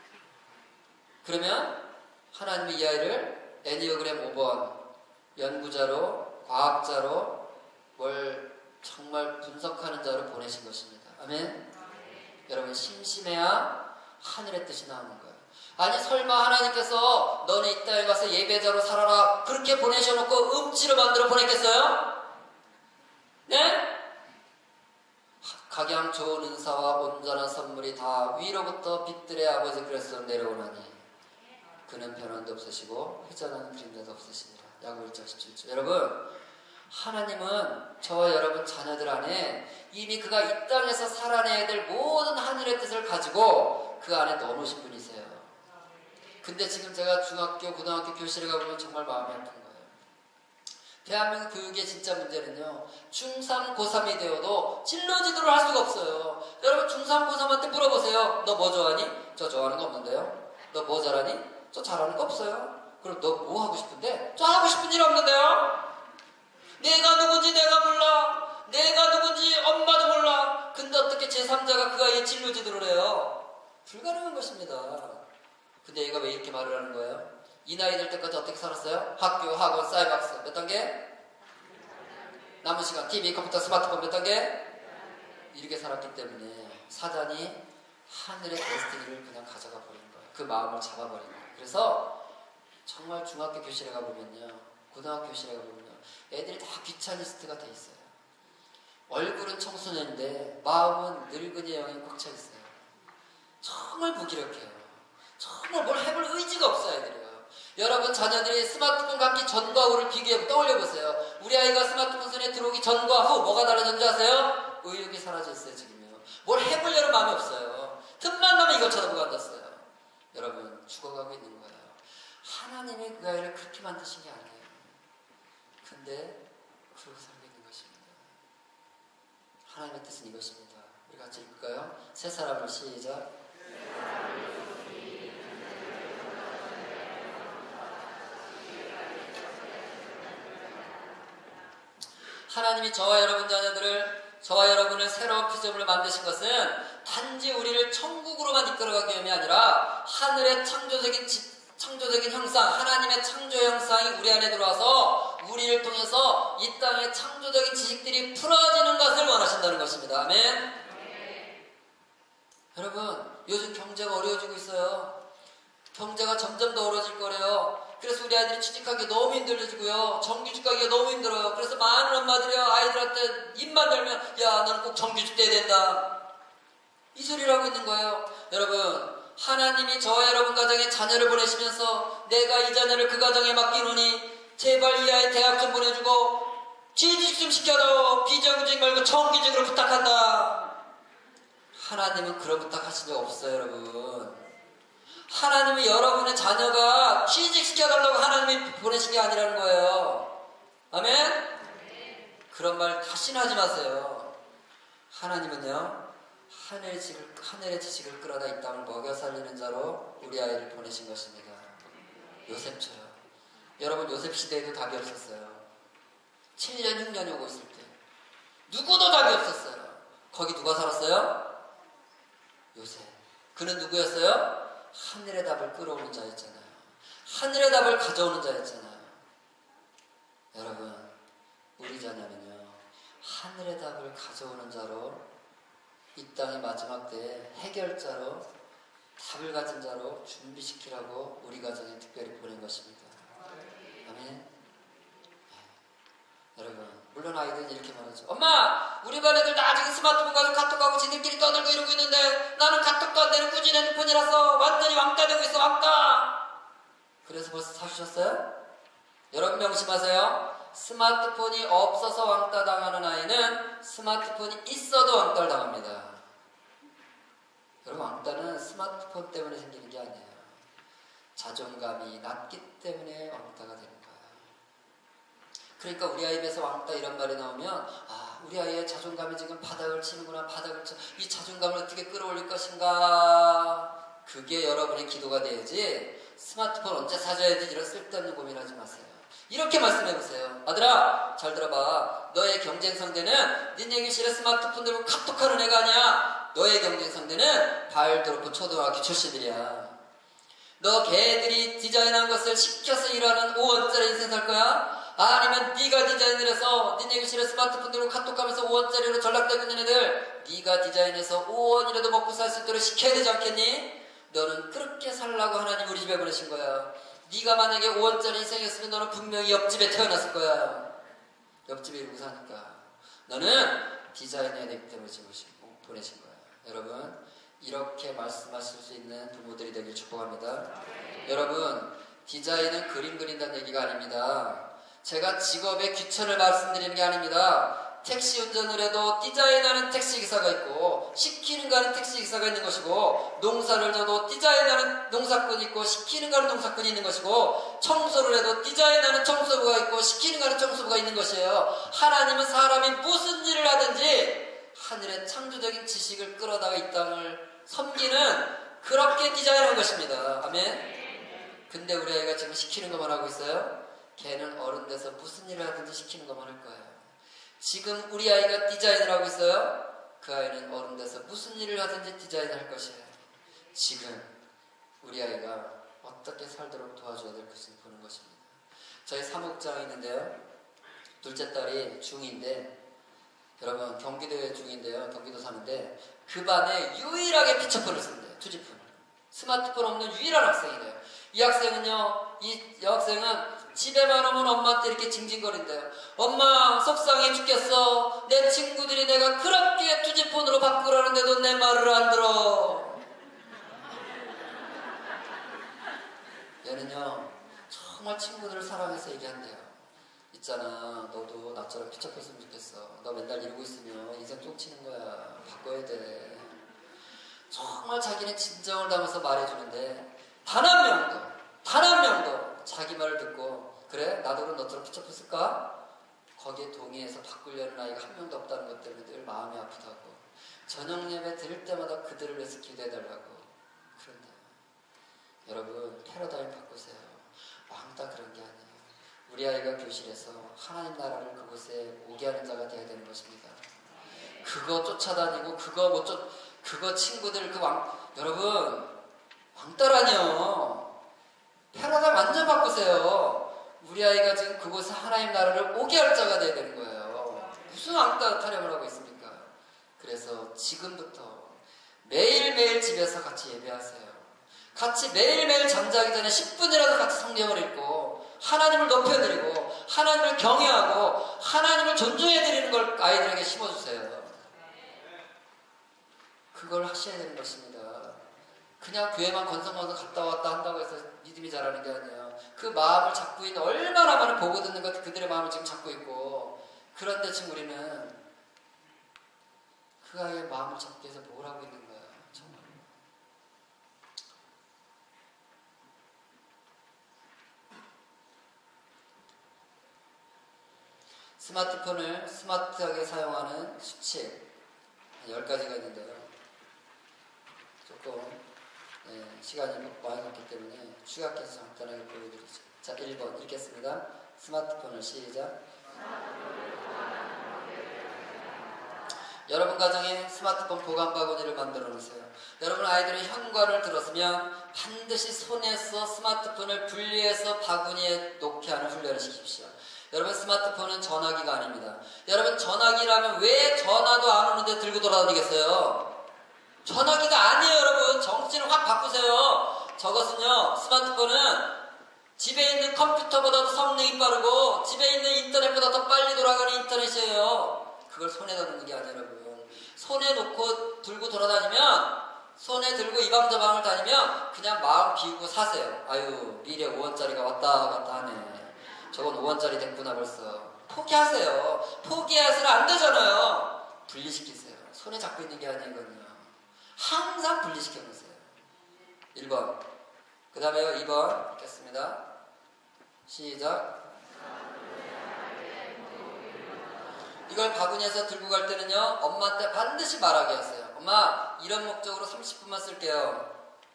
그러면 하나님이 이 아이를 애니어그램 오 번 연구자로, 과학자로, 뭘 정말 분석하는 자로 보내신 것입니다. 아멘. 여러분, 심심해야 하늘의 뜻이 나오는 거예요. 아니, 설마 하나님께서 너네 이 땅에 가서 예배자로 살아라 그렇게 보내셔놓고 음치로 만들어 보냈겠어요? 네? 각양 좋은 은사와 온전한 선물이 다 위로부터 빛들의 아버지 그리스도 내려오나니 그는 변함도 없으시고 회전하는 그림자도 없으시니라. 야고보 일 장 십칠 절. 여러분, 하나님은 저와 여러분 자녀들 안에 이미 그가 이 땅에서 살아내야 될 모든 하늘의 뜻을 가지고 그 안에 넣어놓으신 분이세요. 근데 지금 제가 중학교, 고등학교 교실에 가보면 정말 마음이 아픈 거예요. 대한민국 교육의 진짜 문제는요, 중삼, 고삼이 되어도 진로 지도를 할 수가 없어요. 여러분, 중삼, 고삼한테 물어보세요. 너 뭐 좋아하니? 저 좋아하는 거 없는데요. 너 뭐 잘하니? 저 잘하는 거 없어요. 그럼 너 뭐 하고 싶은데? 저 하고 싶은 일 없는데요. 내가 누군지 내가 몰라. 내가 누군지 엄마도 몰라. 근데 어떻게 제삼자가 그 아이의 진로 지도를 해요? 불가능한 것입니다. 근데 얘가 왜 이렇게 말을 하는 거예요? 이 나이 될 때까지 어떻게 살았어요? 학교, 학원, 사이버학습 몇 단계? 남은 시간 티비, 컴퓨터, 스마트폰 몇 단계? 이렇게 살았기 때문에 사단이 하늘의 데스티니를 그냥 가져가 버린 거예요. 그 마음을 잡아버린 거예요. 그래서 정말 중학교 교실에 가보면요, 고등학교 교실에 가보면요, 애들이 다 귀차니스트가 돼 있어요. 얼굴은 청소년인데 마음은 늙은이의 영이 꽉 차 있어요. 정말 무기력해요. 정말 뭘 해볼 의지가 없어요, 애들이요. 여러분, 자녀들이 스마트폰 갖기 전과 후를 비교해 떠올려보세요. 우리 아이가 스마트폰 손에 들어오기 전과 후 뭐가 달라졌는지 아세요? 의욕이 사라져 있어요, 지금요. 뭘 해보려는 마음이 없어요. 틈만 나면 이것 쳐다보고 앉았어요. 여러분, 죽어가고 있는 거예요. 하나님이 그 아이를 그렇게 만드신 게 아니에요. 근데 그러고 살고 있는 것입니다. 하나님의 뜻은 이것입니다. 우리 같이 읽을까요? 세 사람을 시작. 하나님이 저와 여러분 자녀들을, 저와 여러분을 새로운 피조물을 만드신 것은 단지 우리를 천국으로만 이끌어가기 위함이 아니라 하늘의 창조적인 지, 창조적인 형상, 하나님의 창조 형상이 우리 안에 들어와서 우리를 통해서 이 땅의 창조적인 지식들이 풀어지는 것을 원하신다는 것입니다. 아멘. 네. 여러분, 요즘 경제가 어려워지고 있어요. 경제가 점점 더 어려워질 거래요. 그래서 우리 아이들이 취직하기 너무 힘들어지고요. 정규직 가기가 너무 힘들어요. 그래서 많은 엄마들이 아이들한테 입만 열면 야, 너는 꼭 정규직 돼야 된다, 이 소리를 하고 있는 거예요. 여러분, 하나님이 저와 여러분 가정에 자녀를 보내시면서 내가 이 자녀를 그 가정에 맡기노니 제발 이 아이 대학 좀 보내주고 취직 좀 시켜줘. 비정규직 말고 정규직으로 부탁한다. 하나님은 그런 부탁하신 적 없어요, 여러분. 하나님은 여러분의 자녀가 취직시켜달라고 하나님이 보내신 게 아니라는 거예요. 아멘? 그런 말 다시는 하지 마세요. 하나님은요, 하늘의 지식을, 하늘의 지식을 끌어다 이 땅을 먹여 살리는 자로 우리 아이를 보내신 것입니다. 요셉처럼. 여러분, 요셉 시대에도 답이 없었어요. 칠 년, 육 년이 오고 있을 때 누구도 답이 없었어요. 거기 누가 살았어요? 요셉. 그는 누구였어요? 하늘의 답을 끌어오는 자였잖아요. 하늘의 답을 가져오는 자였잖아요. 여러분, 우리 자녀는요, 하늘의 답을 가져오는 자로 이 땅의 마지막 때에 해결자로 답을 가진 자로 준비시키라고 우리 가정에 특별히 보낸 것입니다. 아멘. 네. 여러분, 물론 아이들은 이렇게 말하죠. 엄마, 우리 반 애들 다 지금 스마트폰 가지고 카톡하고 지들끼리 떠들고 이러고 있는데 나는 카톡도 안 되는 꾸준 핸드폰이라서 완전히 왕따 되고 있어, 왕따. 그래서 벌써 사주셨어요? 여러분 명심하세요. 스마트폰이 없어서 왕따 당하는 아이는 스마트폰이 있어도 왕따를 당합니다. 여러분, 왕따는 스마트폰 때문에 생기는 게 아니에요. 자존감이 낮기 때문에 왕따가 되는 거예요. 그러니까 우리 아이 입에서 왕따 이런 말이 나오면 아, 우리 아이의 자존감이 지금 바닥을 치는구나. 바닥을 쳐. 이 자존감을 어떻게 끌어올릴 것인가. 그게 여러분의 기도가 돼야지 스마트폰 언제 사줘야 지 이런 쓸데없는 고민하지 마세요. 이렇게 말씀해보세요. 아들아, 잘 들어봐. 너의 경쟁 상대는 니네 교실에 스마트폰 들고 카톡하는 애가 아니야. 너의 경쟁 상대는 발드롭고 초등학교 출신들이야. 너 걔들이 디자인한 것을 시켜서 일하는 오 원짜리 인생 살 거야? 아니면 네가 디자인을 해서 니네 교실에 스마트폰 들고 카톡하면서 오 원짜리로 전락되고 있는 애들 네가 디자인해서 오 원이라도 먹고 살 수 있도록 시켜야 되지 않겠니? 너는 그렇게 살라고 하나님 우리 집에 보내신 거야. 네가 만약에 오 원짜리 인생이었으면 너는 분명히 옆집에 태어났을 거야. 옆집에 이러고 사니까. 너는 디자인해야 되기 때문에 지금 보내신 거야. 여러분, 이렇게 말씀하실 수 있는 부모들이 되길 축복합니다. 여러분, 디자인은 그림 그린다는 얘기가 아닙니다. 제가 직업의 귀천을 말씀드리는 게 아닙니다. 택시 운전을 해도 디자인하는 택시기사가 있고 시키는 가는 택시기사가 있는 것이고, 농사를 져도 디자인하는 농사꾼이 있고 시키는 가는 농사꾼이 있는 것이고, 청소를 해도 디자인하는 청소부가 있고 시키는 가는 청소부가 있는 것이에요. 하나님은 사람이 무슨 일을 하든지 하늘의 창조적인 지식을 끌어다가 이 땅을 섬기는 그렇게 디자인한 것입니다. 아멘. 근데 우리 아이가 지금 시키는 것만 하고 있어요. 걔는 어른 돼서 무슨 일을 하든지 시키는 것만 할 거예요. 지금 우리 아이가 디자인을 하고 있어요. 그 아이는 어른 돼서 무슨 일을 하든지 디자인을 할 것이에요. 지금 우리 아이가 어떻게 살도록 도와줘야 될 것을 보는 것입니다. 저희 사목장이 있는데요. 둘째 딸이 중인데, 여러분 경기도에 중인데요. 경기도 사는데 그 반에 유일하게 피처폰을 쓴대요. 투지폰을. 스마트폰 없는 유일한 학생이래요. 이 학생은요, 이 여학생은 집에만 오면 엄마한테 이렇게 징징거린대요. 엄마, 속상해 죽겠어. 내 친구들이 내가 그렇게 투지폰으로 바꾸라는데도 내 말을 안 들어. 얘는요, 정말 친구들을 사랑해서 얘기한대요. 있잖아, 너도 나처럼 피처했으면 좋겠어. 너 맨날 이러고 있으면 인생 쫓치는 거야. 바꿔야 돼. 정말 자기는 진정을 담아서 말해주는데 단 한 명도, 단 한 명도 자기 말을 듣고 그래? 나도 그럼 너처럼 피처했을까? 거기에 동의해서 바꾸려는 아이가 한 명도 없다는 것 때문에 늘 마음이 아프다고. 저녁 예배 들을 때마다 그들을 위해서 기도해달라고. 그런데 여러분, 패러다임 바꾸세요. 왕따 그런 게 아니에요. 우리 아이가 교실에서 하나님 나라를 그곳에 오게 하는 자가 되어야 되는 것입니다. 그거 쫓아다니고 그거 못 쫓, 그거 친구들 그 왕, 여러분 왕따라뇨. 패러다임 완전 바꾸세요. 우리 아이가 지금 그곳에 하나님 나라를 오게 할 자가 되어야 되는 거예요. 무슨 왕따 타령을 하고 있습니까? 그래서 지금부터 매일매일 집에서 같이 예배하세요. 같이 매일매일 잠자기 전에 십 분이라도 같이 성경을 읽고 하나님을 높여드리고 하나님을 경외하고 하나님을 존중해드리는 걸 아이들에게 심어주세요. 그걸 하셔야 되는 것입니다. 그냥 교회만 건성건성 갔다 왔다 한다고 해서 믿음이 자라는 게 아니에요. 그 마음을 잡고 있는 얼마나 많은 보고 듣는 것, 그들의 마음을 지금 잡고 있고, 그런데 지금 우리는 그 아이의 마음을 잡기 위해서 뭘 하고 있는 거야. 정말. 스마트폰을 스마트하게 사용하는 수칙 열 가지가 있는데요. 조금 네, 시간이 많이 갔기 때문에 추가해서 간단하게 보여드리죠. 자, 일 번 읽겠습니다. 스마트폰을 시작. 여러분 가정에 스마트폰 보관 바구니를 만들어 놓으세요. 여러분 아이들은 현관을 들었으면 반드시 손에서 스마트폰을 분리해서 바구니에 놓게 하는 훈련을 시키십시오. 여러분 스마트폰은 전화기가 아닙니다. 여러분 전화기라면 왜 전화도 안 오는데 들고 돌아다니겠어요? 전화기가 아니에요. 여러분 정신을 확 바꾸세요. 저것은요, 스마트폰은 집에 있는 컴퓨터보다도 성능이 빠르고 집에 있는 인터넷보다 더 빨리 돌아가는 인터넷이에요. 그걸 손에 넣는 게 아니라 여러분. 손에 놓고 들고 돌아다니면, 손에 들고 이 방 저 방을 다니면 그냥 마음 비우고 사세요. 아유, 미래 오 원짜리가 왔다 갔다 하네. 저건 오 원짜리 됐구나 벌써. 포기하세요. 포기해서는 안 되잖아요. 분리시키세요. 손에 잡고 있는 게 아니거든요. 항상 분리시켜 놓으세요. 일 번. 그 다음에요, 이 번 읽겠습니다. 시작. 이걸 바구니에서 들고 갈 때는요, 엄마한테 반드시 말하게 하세요. 엄마, 이런 목적으로 삼십 분만 쓸게요.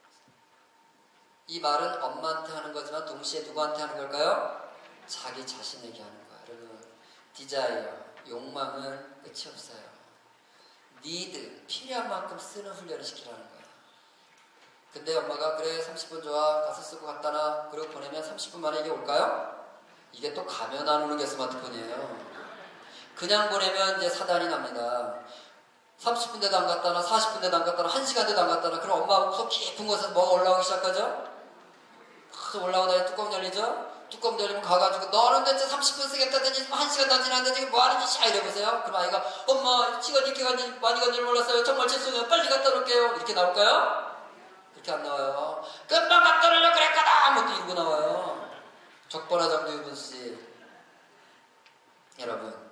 이 말은 엄마한테 하는 거지만 동시에 누구한테 하는 걸까요? 자기 자신에게 하는 거예요. 여러분, 디자이어, 욕망은 끝이 없어요. need, 필요한 만큼 쓰는 훈련을 시키라는 거예요. 근데 엄마가 그래 삼십 분 좋아 가서 쓰고 갔다 나 그리고 보내면 삼십 분 만에 이게 올까요? 이게 또 가면 안 오는 게 스마트폰이에요. 그냥 보내면 이제 사단이 납니다. 삼십 분 대도 안 갔다 나 사십 분 대도 안 갔다 나 한 시간 대도 안 갔다 나 그럼 엄마 속 깊은 곳에서 뭐가 올라오기 시작하죠? 막 올라오다가 뚜껑 열리죠? 뚜껑 열리면 가가지고 너는 대체 삼십 분 쓰겠다더니 한 시간 다 지났는데 지금 뭐하는 짓이야 이래보세요. 그럼 아이가 엄마 시간 이렇게 많이 간 줄 몰랐어요. 정말 죄송해요. 빨리 갖다 놓을게요. 이렇게 나올까요? 그렇게 안 나와요. 금방 갖다 놓으려고 그랬거든! 뭐 또 이러고 나와요. 적반하 장도 유분씨. 여러분,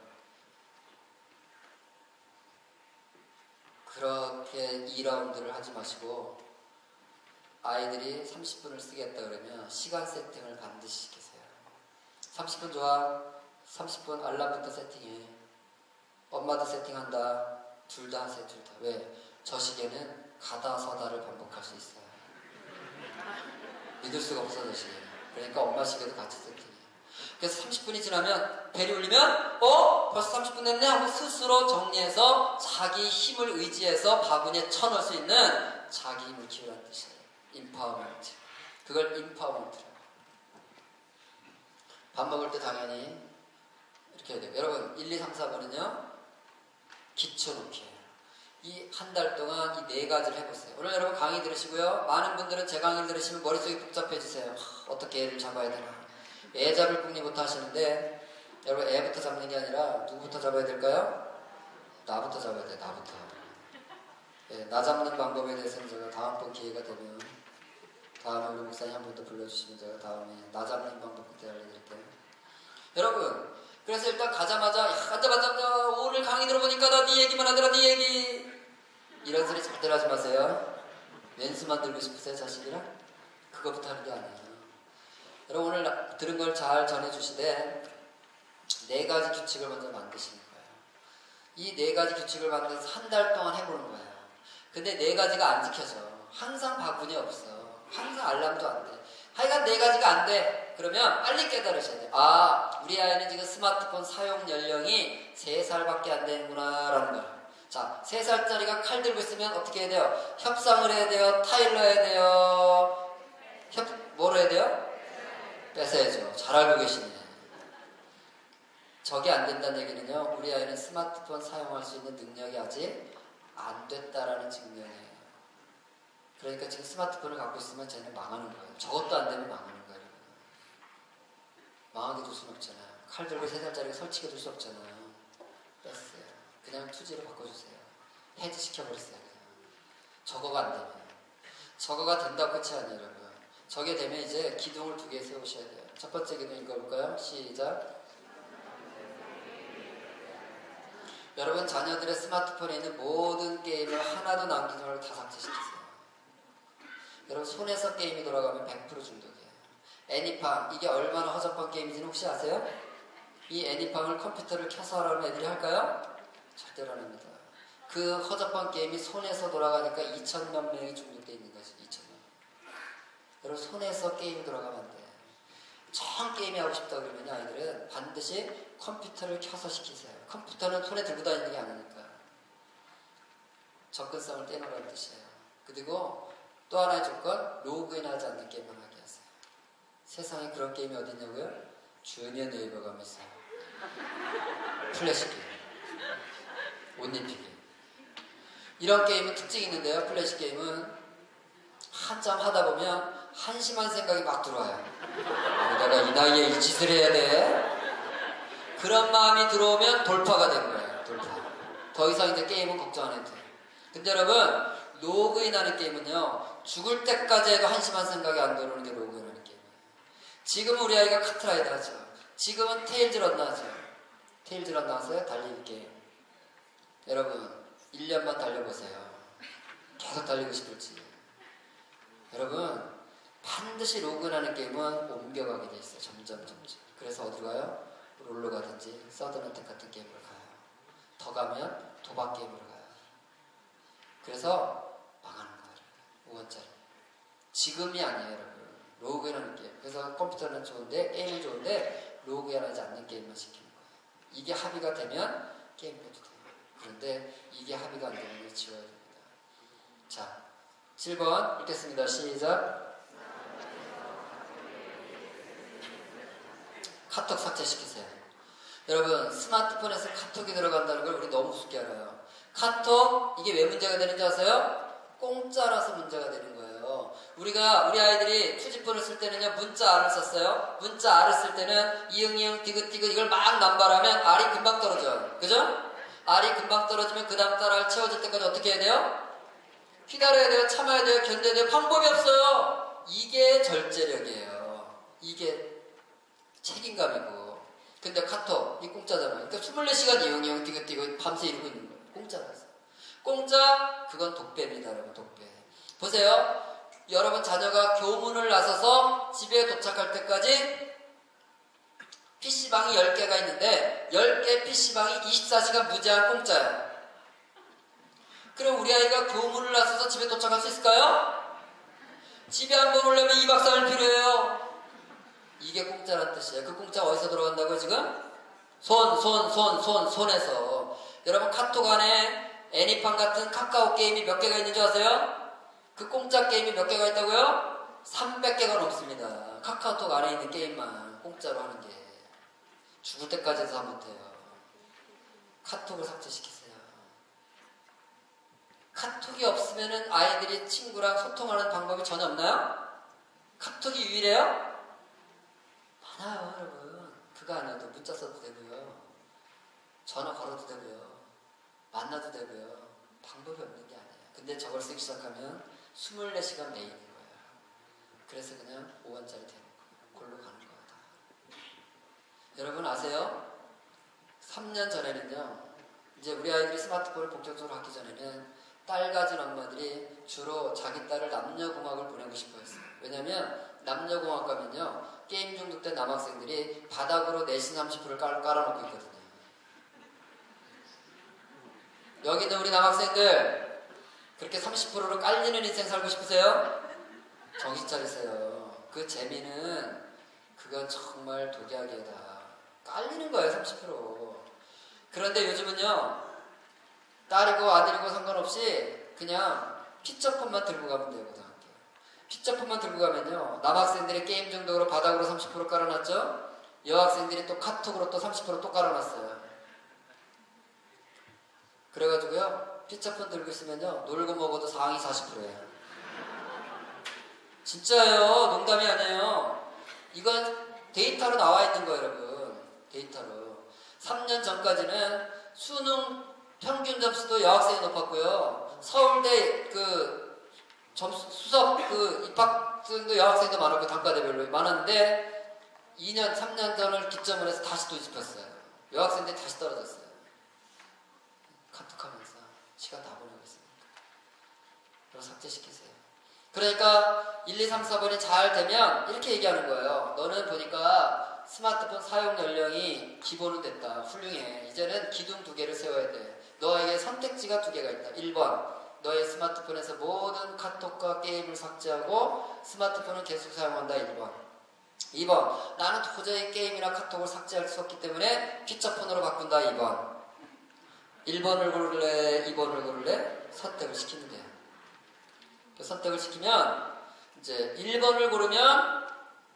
그렇게 이 라운드를 하지 마시고 아이들이 삼십 분을 쓰겠다 그러면 시간 세팅을 반드시 시키세요. 삼십 분 좋아. 삼십 분 알람부터 세팅해. 엄마도 세팅한다. 둘 다 하세요. 둘 다. 왜? 저 시계는 가다 서다를 반복할 수 있어요. 믿을 수가 없어 저 시계. 그러니까 엄마 시계도 같이 세팅해. 그래서 삼십 분이 지나면 벨이 울리면 어? 벌써 삼십 분 됐네? 하고 스스로 정리해서 자기 힘을 의지해서 바구니에 쳐넣을 수 있는 자기 힘을 키우라는 뜻이에요. 인파워먼트. 그걸 인파워먼트라고. 밥 먹을 때 당연히 이렇게 해야 돼요. 여러분 일, 이, 삼, 사 번은요 기초 놓기예요. 이 한 달 동안 이 네 가지를 해보세요. 오늘 여러분 강의 들으시고요. 많은 분들은 제 강의를 들으시면 머릿속이 복잡해지세요. 하, 어떻게 애를 잡아야 되나. 애 잡을 궁리부터 하시는데 여러분 애부터 잡는 게 아니라 누구부터 잡아야 될까요? 나부터 잡아야 돼요. 나부터. 네, 나 잡는 방법에 대해서는 제가 다음번 기회가 되면 다음에 우리 목사님 한 번 더 불러주시면 제가 다음에 나 잡는 방법 그때 알려드릴게요. 여러분 그래서 일단 가자마자 야, 앉아봤자 오늘 강의 들어보니까 나 네 얘기만 하더라 네 얘기 이런 소리 절대로 하지 마세요. 왼수만 들고 싶으세요 자식이랑? 그거부터 하는 게 아니에요. 여러분 오늘 들은 걸 잘 전해주시되 네 가지 규칙을 먼저 만드시는 거예요. 이 네 가지 규칙을 만들어서 한 달 동안 해보는 거예요. 근데 네 가지가 안 지켜져. 항상 바구니 없어. 항상 알람도 안 돼. 하여간 네 가지가 안 돼. 그러면 빨리 깨달으셔야 돼요. 아, 우리 아이는 지금 스마트폰 사용 연령이 세 살밖에 안 되는구나 라는 거예요. 자, 세 살짜리가 칼 들고 있으면 어떻게 해야 돼요? 협상을 해야 돼요? 타일러 해야 돼요? 협, 뭐로 해야 돼요? 뺏어야죠. 잘 알고 계시네. 저게 안 된다는 얘기는요, 우리 아이는 스마트폰 사용할 수 있는 능력이 아직 안 됐다라는 증명이에요. 그러니까 지금 스마트폰을 갖고 있으면 쟤는 망하는 거예요. 저것도 안 되면 망하는 거예요. 망하게 둘 수는 없잖아요. 칼 들고 세 살짜리가 설치게 둘 수 없잖아요. 뺐어요. 그냥 투지로 바꿔주세요. 해지 시켜버렸어요. 그냥. 저거가 안 되면. 저거가 된다고 끝이 아니에요, 여러분. 저게 되면 이제 기둥을 두 개 세우셔야 돼요. 첫 번째 기둥 읽어볼까요? 시작. 여러분 자녀들의 스마트폰에 있는 모든 게임을 하나도 남기지 말고 다 삭제시키세요. 여러분 손에서 게임이 돌아가면 백 퍼센트 중독이에요. 애니팡 이게 얼마나 허접한 게임인지는 혹시 아세요? 이 애니팡을 컴퓨터를 켜서 하라면 애들이 할까요? 절대로 안 합니다. 그 허접한 게임이 손에서 돌아가니까 이천만 명이 중독되어 있는 거죠. 이천만 명. 여러분 손에서 게임이 돌아가면 안 돼요. 정 게임이 하고 싶다 그러면 아이들은 반드시 컴퓨터를 켜서 시키세요. 컴퓨터는 손에 들고 다니는 게 아니니까. 접근성을 떼놓으라는 뜻이에요. 그리고 또 하나의 조건, 로그인하지 않는 게임만 하게 하세요. 세상에 그런 게임이 어디 있냐고요? 주니어 네이버가 하면 있어요. 플래시 게임. 옷 입히기. 이런 게임은 특징이 있는데요. 플래시 게임은 한참 하다 보면 한심한 생각이 막 들어와요. 어, 내가 이 나이에 이 짓을 해야 돼? 그런 마음이 들어오면 돌파가 된 거예요. 돌파. 더 이상 이제 게임은 걱정 안 해도 돼요. 근데 여러분, 로그인하는 게임은요, 죽을 때까지 해도 한심한 생각이 안 들어오는 게 로그인하는 게임이에요. 지금 우리 아이가 카트라이더 하죠. 지금은 테일즈 런 하죠. 테일즈 런 나왔어요? 달리기 게임. 여러분, 일 년만 달려보세요. 계속 달리고 싶을지. 여러분, 반드시 로그인하는 게임은 옮겨가게 돼 있어요. 점점 점점. 그래서 어디로 가요? 롤러 가든지 서든어택 같은 게임으로 가요. 더 가면 도박 게임으로 가요. 그래서 망하는 거예요. 오 원짜리. 지금이 아니에요, 여러분. 로그인하는 게임. 그래서 컴퓨터는 좋은데, 게임은 좋은데 로그인하지 않는 게임만 시키는 거예요. 이게 합의가 되면 게임 해도 돼요. 그런데 이게 합의가 안 되는 걸 지워야 됩니다. 자, 칠 번 읽겠습니다. 시작. 카톡 삭제시키세요. 여러분, 스마트폰에서 카톡이 들어간다는 걸 우리 너무 우습게 알아요. 카톡, 이게 왜 문제가 되는지 아세요? 공짜라서 문제가 되는 거예요. 우리가, 우리 아이들이 투지폰을 쓸 때는요, 문자 R을 썼어요. 문자 R을 쓸 때는 이응, 이응, 디귿디귿 이걸 막 남발하면 R이 금방 떨어져요. 그죠? R이 금방 떨어지면 그 다음 달 R 채워질 때까지 어떻게 해야 돼요? 기다려야 돼요. 참아야 돼요. 견뎌야 돼요. 방법이 없어요. 이게 절제력이에요. 이게 책임감이고. 근데 카톡, 이 공짜잖아요. 그러니까 이십사 시간 이용이용 디귿디귿 밤새 이러고 있는 거예요. 공짜라서. 공짜, 그건 독배입니다, 여러분. 독배. 보세요. 여러분 자녀가 교문을 나서서 집에 도착할 때까지 피씨방이 열 개가 있는데 열 개 피씨방이 이십사 시간 무제한 공짜예요. 그럼 우리 아이가 교문을 나서서 집에 도착할 수 있을까요? 집에 한 번 오려면 이 박 삼 일 필요해요. 이게 공짜란 뜻이에요. 그 공짜 어디서 들어간다고요, 지금? 손, 손, 손, 손, 손에서. 여러분, 카톡 안에 애니팡 같은 카카오 게임이 몇 개가 있는 줄 아세요? 그 공짜 게임이 몇 개가 있다고요? 삼백 개가 넘습니다. 카카오톡 안에 있는 게임만 공짜로 하는 게. 죽을 때까지 해서 못해요. 카톡을 삭제시키세요. 카톡이 없으면은 아이들이 친구랑 소통하는 방법이 전혀 없나요? 카톡이 유일해요? 많아요, 여러분. 그거 아니어도 문자 써도 되고요. 전화 걸어도 되고요. 만나도 되고요. 방법이 없는 게 아니에요. 근데 저걸 쓰기 시작하면 이십사 시간 매일인 거예요. 그래서 그냥 오 원짜리 되는 거예요. 골로 가는 거예요, 다. 여러분 아세요? 삼 년 전에는요, 이제 우리 아이들이 스마트폰을 본격적으로 갖기 전에는 딸 가진 엄마들이 주로 자기 딸을 남녀공학을 보내고 싶어 했어요. 왜냐면 남녀공학 가면요, 게임 중독된 남학생들이 바닥으로 내신 삼십 퍼센트를 깔, 깔아놓고 있거든요. 여기 있는 우리 남학생들, 그렇게 삼십 퍼센트로 깔리는 인생 살고 싶으세요? 정신 차리세요. 그 재미는, 그건 정말 독약이다. 깔리는 거예요, 삼십 퍼센트. 그런데 요즘은요, 딸이고 아들이고 상관없이 그냥 피처폰만 들고 가면 돼요, 고등학교. 피처폰만 들고 가면요, 남학생들이 게임 중독으로 바닥으로 삼십 퍼센트 깔아놨죠? 여학생들이 또 카톡으로 또 삼십 퍼센트 또 깔아놨어요. 그래가지고요, 피처폰 들고 있으면요, 놀고 먹어도 상위 사십 퍼센트예요. 진짜예요. 농담이 아니에요. 이건 데이터로 나와 있는 거예요, 여러분. 데이터로. 삼 년 전까지는 수능 평균 점수도 여학생이 높았고요. 서울대 그 점수, 수석 그 입학생도 여학생도 많았고, 단과대별로 많았는데, 이 년, 삼 년 전을 기점으로 해서 다시 또 뒤집혔어요. 여학생들이 다시 떨어졌어요. 카톡하면서 시간 다 보내고 있으니까. 그럼 삭제시키세요. 그러니까 일, 이, 삼, 사 번이 잘 되면 이렇게 얘기하는 거예요. 너는 보니까 스마트폰 사용 연령이 기본은 됐다. 훌륭해. 이제는 기둥 두 개를 세워야 돼. 너에게 선택지가 두 개가 있다. 일 번, 너의 스마트폰에서 모든 카톡과 게임을 삭제하고 스마트폰은 계속 사용한다. 일 번. 이 번, 나는 도저히 게임이나 카톡을 삭제할 수 없기 때문에 피처폰으로 바꾼다. 이 번. 일 번을 고를래? 이 번을 고를래? 선택을 시키면 돼요. 그 선택을 시키면 이제 일 번을 고르면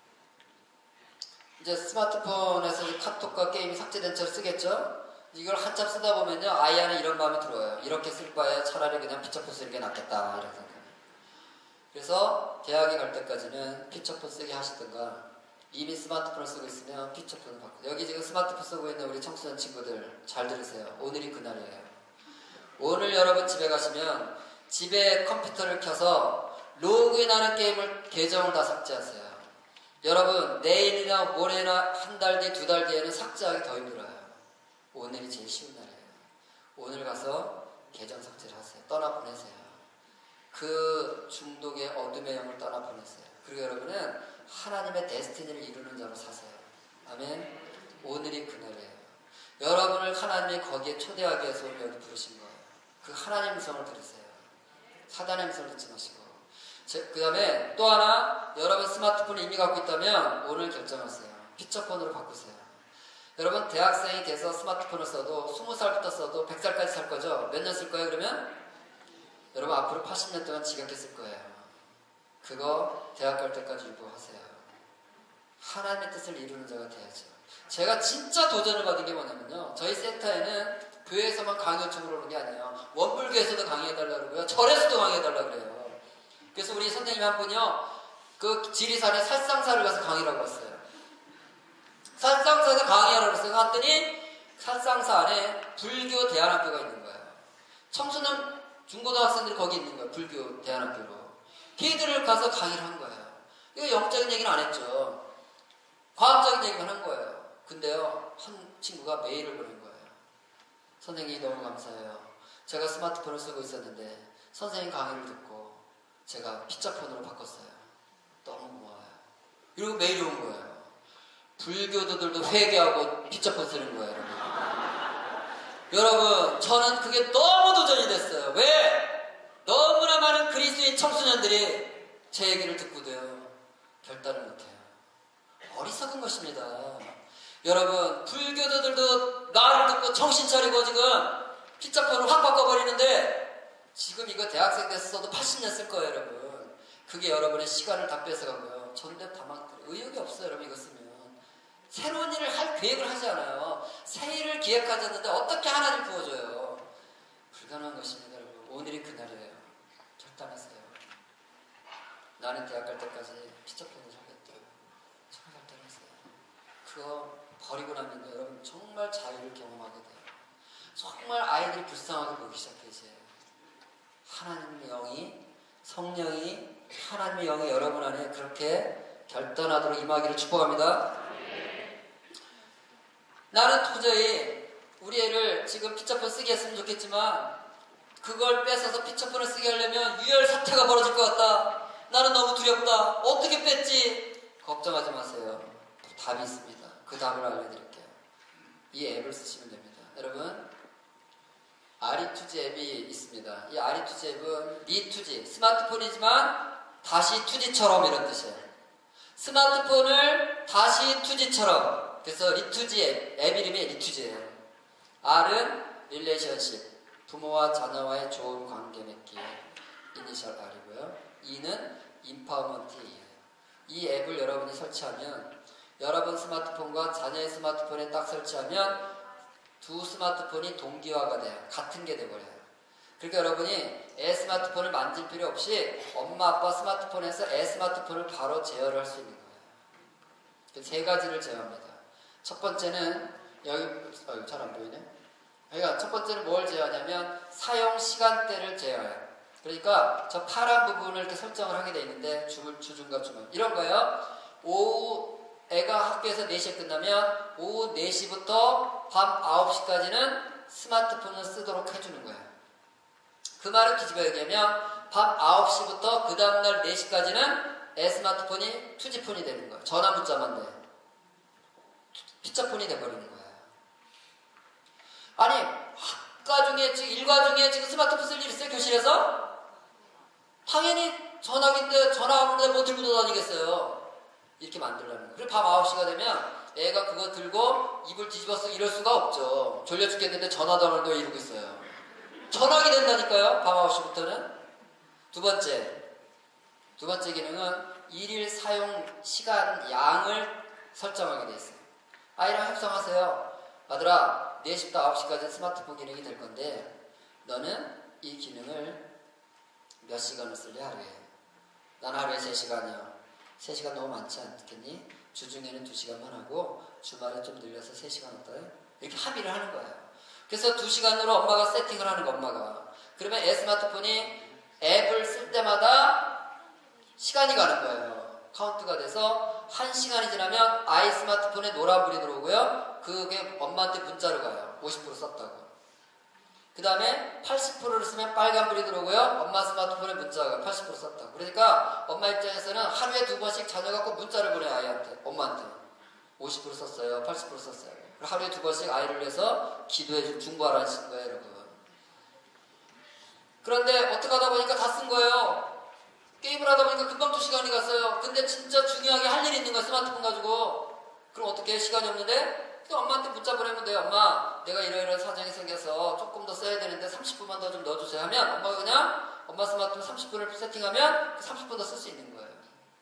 이제 스마트폰에서 카톡과 게임이 삭제된 채로 쓰겠죠? 이걸 한참 쓰다 보면요, 아이 안에 이런 마음이 들어요. 이렇게 쓸 바에 차라리 그냥 피처폰 쓰는 게 낫겠다. 이런 생각. 그래서 대학에 갈 때까지는 피처폰 쓰게 하시든가 이미 스마트폰을 쓰고 있으면 피처폰을 바꾸세요. 여기 지금 스마트폰 쓰고 있는 우리 청소년 친구들 잘 들으세요. 오늘이 그날이에요. 오늘 여러분 집에 가시면 집에 컴퓨터를 켜서 로그인하는 게임을 계정을 다 삭제하세요. 여러분 내일이나 모레나 한 달 뒤, 두 달 뒤에는 삭제하기 더 힘들어요. 오늘이 제일 쉬운 날이에요. 오늘 가서 계정 삭제를 하세요. 떠나보내세요. 그 중독의 어둠의 영을 떠나보내세요. 그리고 여러분은 하나님의 데스티니를 이루는 자로 사세요. 아멘. 오늘이 그날이에요. 여러분을 하나님이 거기에 초대하기 위해서 오늘 여기 부르신 거예요. 그 하나님의 음성을 들으세요. 사단의 음성을 듣지 마시고. 그 다음에 또 하나, 여러분 스마트폰을 이미 갖고 있다면 오늘 결정하세요. 피처폰으로 바꾸세요. 여러분 대학생이 돼서 스마트폰을 써도 스무 살부터 써도 백 살까지 살 거죠? 몇 년 쓸 거예요 그러면? 여러분 앞으로 팔십 년 동안 지겹게 쓸 거예요. 그거 대학 갈 때까지 유보하세요. 하나님의 뜻을 이루는 자가 돼야죠. 제가 진짜 도전을 받은 게 뭐냐면요, 저희 센터에는 교회에서만 강의 요청을 오는 게 아니에요. 원불교에서도 강의해달라고 그러고요, 절에서도 강의해달라고 그래요. 그래서 우리 선생님 한 분이요, 그 지리산에 살상사를 가서 강의라고 했어요. 살상사에서 강의하라고 했어요. 갔더니 살상사 안에 불교 대안학교가 있는 거예요. 청소년 중고등학생들이 거기 있는 거예요. 불교 대안학교로. 걔들을 가서 강의를 한 거예요. 이거 영적인 얘기는 안 했죠. 과학적인 얘기만 한 거예요. 근데요, 한 친구가 메일을 보낸 거예요. 선생님이 너무 감사해요. 제가 스마트폰을 쓰고 있었는데 선생님 강의를 듣고 제가 피처폰으로 바꿨어요. 너무 고마워요. 이러고 메일이 온 거예요. 불교도들도 회개하고 피처폰 쓰는 거예요, 여러분. 여러분, 저는 그게 너무 도전이 됐어요. 왜? 너무나 많은 그리스도인 청소년들이 제 얘기를 듣고도요, 결단을 못해요. 어리석은 것입니다. 여러분, 불교도들도 나를 듣고 정신 차리고 지금 피처폰을 확 바꿔버리는데 지금 이거 대학생 돼서 써도 팔십 년 쓸 거예요, 여러분. 그게 여러분의 시간을 다 뺏어가고요. 전대 다 망들어요. 의욕이 없어요, 여러분, 이거 쓰면. 새로운 일을 할 계획을 하지 않아요. 새 일을 기획하지 않는데 어떻게 하나님 부어줘요? 불가능한 것입니다, 여러분. 오늘이 그날이에요. 결단하세요. 나는 대학 갈 때까지 피처폰을 하겠다. 정말 결단하세요. 그거 버리고 나면 여러분 정말 자유를 경험하게 돼요. 정말 아이들이 불쌍하게 보기 시작해 이제. 하나님의 영이, 성령이, 하나님의 영이 여러분 안에 그렇게 결단하도록 임하기를 축복합니다. 나는 도저히 우리 애를 지금 피처폰 쓰게 했으면 좋겠지만 그걸 뺏어서 피처폰을 쓰게 하려면 유혈 사태가 벌어질 것 같다. 나는 너무 두렵다. 어떻게 뺐지? 걱정하지 마세요. 답이 있습니다. 그 답을 알려드릴게요. 이 앱을 쓰시면 됩니다. 여러분, 아리투지 앱이 있습니다. 이 아리투지 앱은 리투지, 스마트폰이지만 다시 투지처럼 이런 뜻이에요. 스마트폰을 다시 투지처럼. 그래서 리투지 앱, 앱 이름이 리투지예요. R은 릴레이션십, 부모와 자녀와의 좋은 관계 맺기, 이니셜 R이고요. E는 인파워먼트예요. 이 앱을 여러분이 설치하면 여러분 스마트폰과 자녀의 스마트폰에 딱 설치하면 두 스마트폰이 동기화가 돼요. 같은 게 돼버려요. 그러니까 여러분이 애 스마트폰을 만질 필요 없이 엄마 아빠 스마트폰에서 애 스마트폰을 바로 제어를 할 수 있는 거예요. 세 가지를 제어합니다. 첫 번째는 여기 어, 잘 안 보이네. 그러니까 첫 번째는 뭘 제어하냐면 사용 시간대를 제어해요. 그러니까 저 파란 부분을 이렇게 설정을 하게 돼 있는데 주물, 주중과 주말 이런 거예요. 오후 애가 학교에서 네 시에 끝나면 오후 네 시부터 밤 아홉 시까지는 스마트폰을 쓰도록 해주는 거예요. 그 말을 뒤집어 얘기하면 밤 아홉 시부터 그 다음날 네 시까지는 애 스마트폰이 투지폰이 되는 거예요. 전화 문자만 돼. 피처폰이 돼버리는 거예요. 아니 학과 중에 지금 일과 중에 지금 스마트폰 쓸 일 있어요? 교실에서? 당연히 전화기인데 전화 오는데 뭐 들고 다니겠어요. 이렇게 만들려는 거예요. 그리고 밤 아홉 시가 되면 애가 그거 들고 입을 뒤집어서 이럴 수가 없죠. 졸려 죽겠는데 전화도 안 하는데 왜 이러고 있어요. 전화기 된다니까요. 밤 아홉 시부터는. 두 번째 두 번째 기능은 일일 사용 시간 양을 설정하게 돼 있어요. 아이랑 협상하세요. 아들아, 네 시부터 아홉 시까지 스마트폰 기능이 될 건데 너는 이 기능을 몇 시간을 쓸래 하루에? 난 하루에 세 시간이야. 세 시간 너무 많지 않겠니? 주중에는 두 시간만 하고 주말에 좀 늘려서 세 시간 어때? 이렇게 합의를 하는 거예요. 그래서 두 시간으로 엄마가 세팅을 하는 거, 엄마가. 그러면 애 스마트폰이 앱을 쓸 때마다 시간이 가는 거예요. 카운트가 돼서 한 시간이 지나면 아이 스마트폰에 노란불이 들어오고요. 그게 엄마한테 문자로 가요. 오십 퍼센트 썼다고. 그 다음에 팔십 퍼센트를 쓰면 빨간불이 들어오고요. 엄마 스마트폰에 문자가 가요. 팔십 퍼센트 썼다고. 그러니까 엄마 입장에서는 하루에 두 번씩 자녀가 꼭 문자를 보내요. 아이한테, 엄마한테. 오십 퍼센트 썼어요. 팔십 퍼센트 썼어요. 하루에 두 번씩 아이를 위해서 기도해주고 중보하라는 거예요, 여러분. 그런데 어떻게 하다 보니까 다 쓴 거예요. 게임을 하다 보니까 금방 두 시간이 갔어요. 근데 진짜 중요하게 할 일이 있는 거야, 스마트폰 가지고. 그럼 어떻게 해? 시간이 없는데? 그냥 엄마한테 문자 보내면 돼요. 엄마, 내가 이러이러한 사정이 생겨서 조금 더 써야 되는데 삼십 분만 더 좀 넣어주세요 하면 엄마가 그냥 엄마 스마트폰 삼십 분을 세팅하면 그 삼십 분 더 쓸 수 있는 거예요.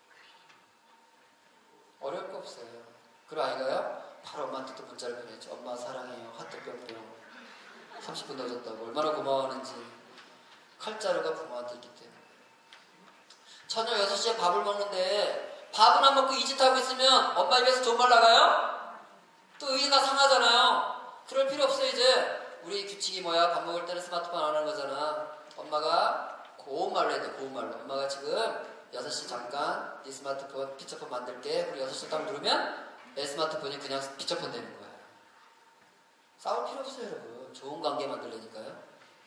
어려울 거 없어요. 그리고 아이가요, 바로 엄마한테 또 문자를 보내죠. 엄마 사랑해요. 하트 뿅뿅. 삼십 분 넣어줬다고. 얼마나 고마워하는지. 칼자루가 부모한테 있기 때문에. 저녁 여섯 시에 밥을 먹는데 밥은 안 먹고 이 짓 하고 있으면 엄마 입에서 좋은 말 나가요? 또 의의가 상하잖아요. 그럴 필요 없어요. 이제 우리 규칙이 뭐야? 밥 먹을 때는 스마트폰 안 하는 거잖아. 엄마가 고운 말로 해야 돼. 고운 말로. 엄마가 지금 여섯 시 잠깐 네 스마트폰 피처폰 만들게. 그리고 여섯 시 딱 누르면 내 스마트폰이 그냥 피처폰 되는 거예요. 싸울 필요 없어요, 여러분. 좋은 관계 만들려니까요.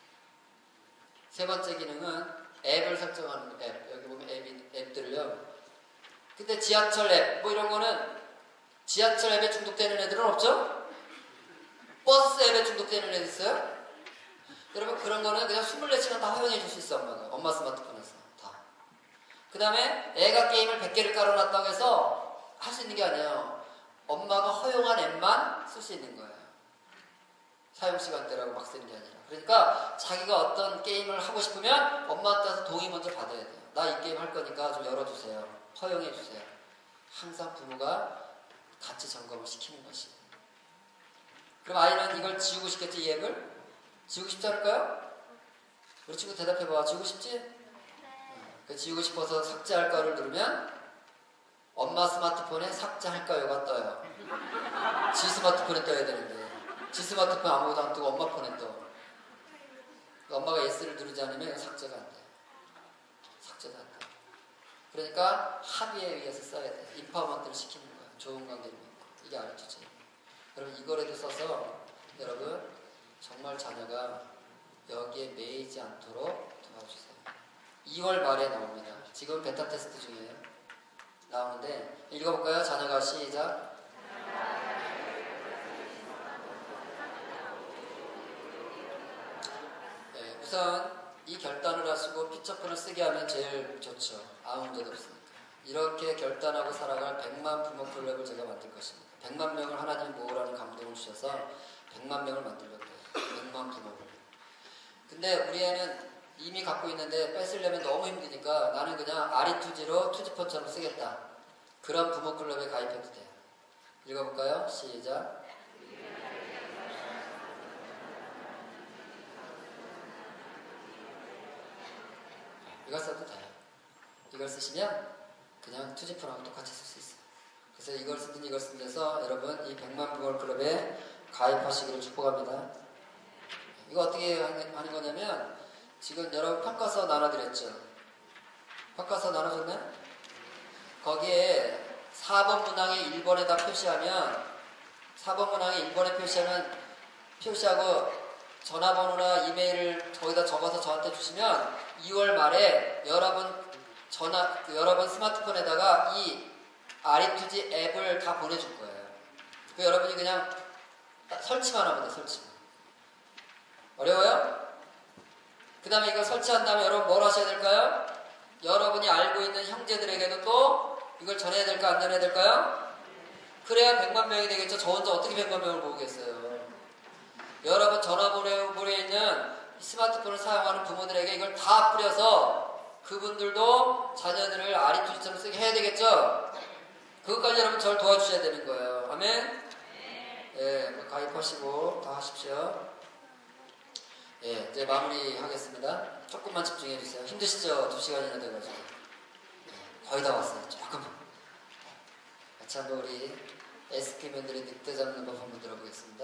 세 번째 기능은 앱을 설정하는 앱. 여기 보면 앱이, 앱들을요. 근데 지하철 앱, 뭐 이런 거는 지하철 앱에 중독되는 애들은 없죠? 버스 앱에 중독되는 애들 있어요? 여러분, 그런 거는 그냥 이십사 시간 다 허용해 줄 수 있어, 엄마가. 엄마 스마트폰에서. 다. 그 다음에 애가 게임을 백 개를 깔아놨다고 해서 할 수 있는 게 아니에요. 엄마가 허용한 앱만 쓸 수 있는 거예요. 사용시간대라고 막 쓰는 게 아니라. 그러니까 자기가 어떤 게임을 하고 싶으면 엄마한테 동의 먼저 받아야 돼요. 나 이 게임 할 거니까 좀 열어주세요. 허용해 주세요. 항상 부모가 같이 점검을 시키는 것이에요. 그럼 아이는 이걸 지우고 싶겠지, 이 앱을? 지우고 싶지 않을까요? 우리 친구 대답해봐. 지우고 싶지? 네. 지우고 싶어서 삭제할까를 누르면 엄마 스마트폰에 삭제할까요가 떠요. 지 스마트폰에 떠야 되는데 지 스마트폰 아무것도 안 뜨고 엄마 폰에 떠. 엄마가 예스를 누르지 않으면 삭제가 안 돼. 삭제가 안 돼. 그러니까 합의에 의해서 써야 돼. 인파먼트를 시키는 거야. 좋은 관계를 맺고. 이게 알투지. 여러분, 이거라도 써서 여러분 정말 자녀가 여기에 매이지 않도록 도와주세요. 이월 말에 나옵니다. 지금 베타 테스트 중이에요. 나오는데 읽어볼까요? 자녀가 시작. 네, 우선 이 결단을 하시고 피처폰을 쓰게 하면 제일 좋죠. 아무 문제도 없으니까. 이렇게 결단하고 살아갈 백만 부모 클럽을 제가 만들 것입니다. 백만 명을 하나님이 모으라는 감동을 주셔서 백만 명을 만들려고 해요. 백만 부모를. 근데 우리 애는 이미 갖고 있는데 뺏으려면 너무 힘드니까 나는 그냥 아리투지로 투지폰처럼 쓰겠다. 그런 부모 클럽에 가입해도 돼요. 읽어볼까요? 시작. 이걸 써도 돼요. 이걸 쓰시면 그냥 투지폰하고 똑같이 쓸 수 있어요. 그래서 이걸 쓰든 이걸 쓰든 해서 여러분 이 백만 부모 클럽에 가입하시기를 축복합니다. 이거 어떻게 하는 거냐면 지금 여러분 평가서 나눠드렸죠. 평가서 나눠줬나요? 거기에 사 번 문항에 일 번에다 표시하면 사 번 문항에 일 번에 표시하면 표시하고 전화번호나 이메일을 거기다 적어서 저한테 주시면 이월 말에 여러분 전화 그 여러분 스마트폰에다가 이 아리투지 앱을 다 보내줄 거예요. 그 여러분이 그냥 설치만 하면 돼. 설치만. 어려워요? 그 다음에 이걸 설치한 다음에 여러분 뭘 하셔야 될까요? 여러분이 알고 있는 형제들에게도 또 이걸 전해야 될까 안 전해야 될까요? 그래야 백만 명이 되겠죠. 저 혼자 어떻게 백만 명을 모으겠어요. 여러분 전화번호에 있는 스마트폰을 사용하는 부모들에게 이걸 다 뿌려서 그분들도 자녀들을 아리투지처럼 쓰게 해야 되겠죠. 그것까지 여러분 저를 도와주셔야 되는 거예요. 아멘? 예, 뭐 가입하시고 다 하십시오. 예, 이제 마무리 하겠습니다. 조금만 집중해 주세요. 힘드시죠? 두 시간이나 돼가지고. 거의 다 왔어요. 조금만. 같이 한번 우리 에스키맨들이 늑대 잡는 법 한번 들어보겠습니다.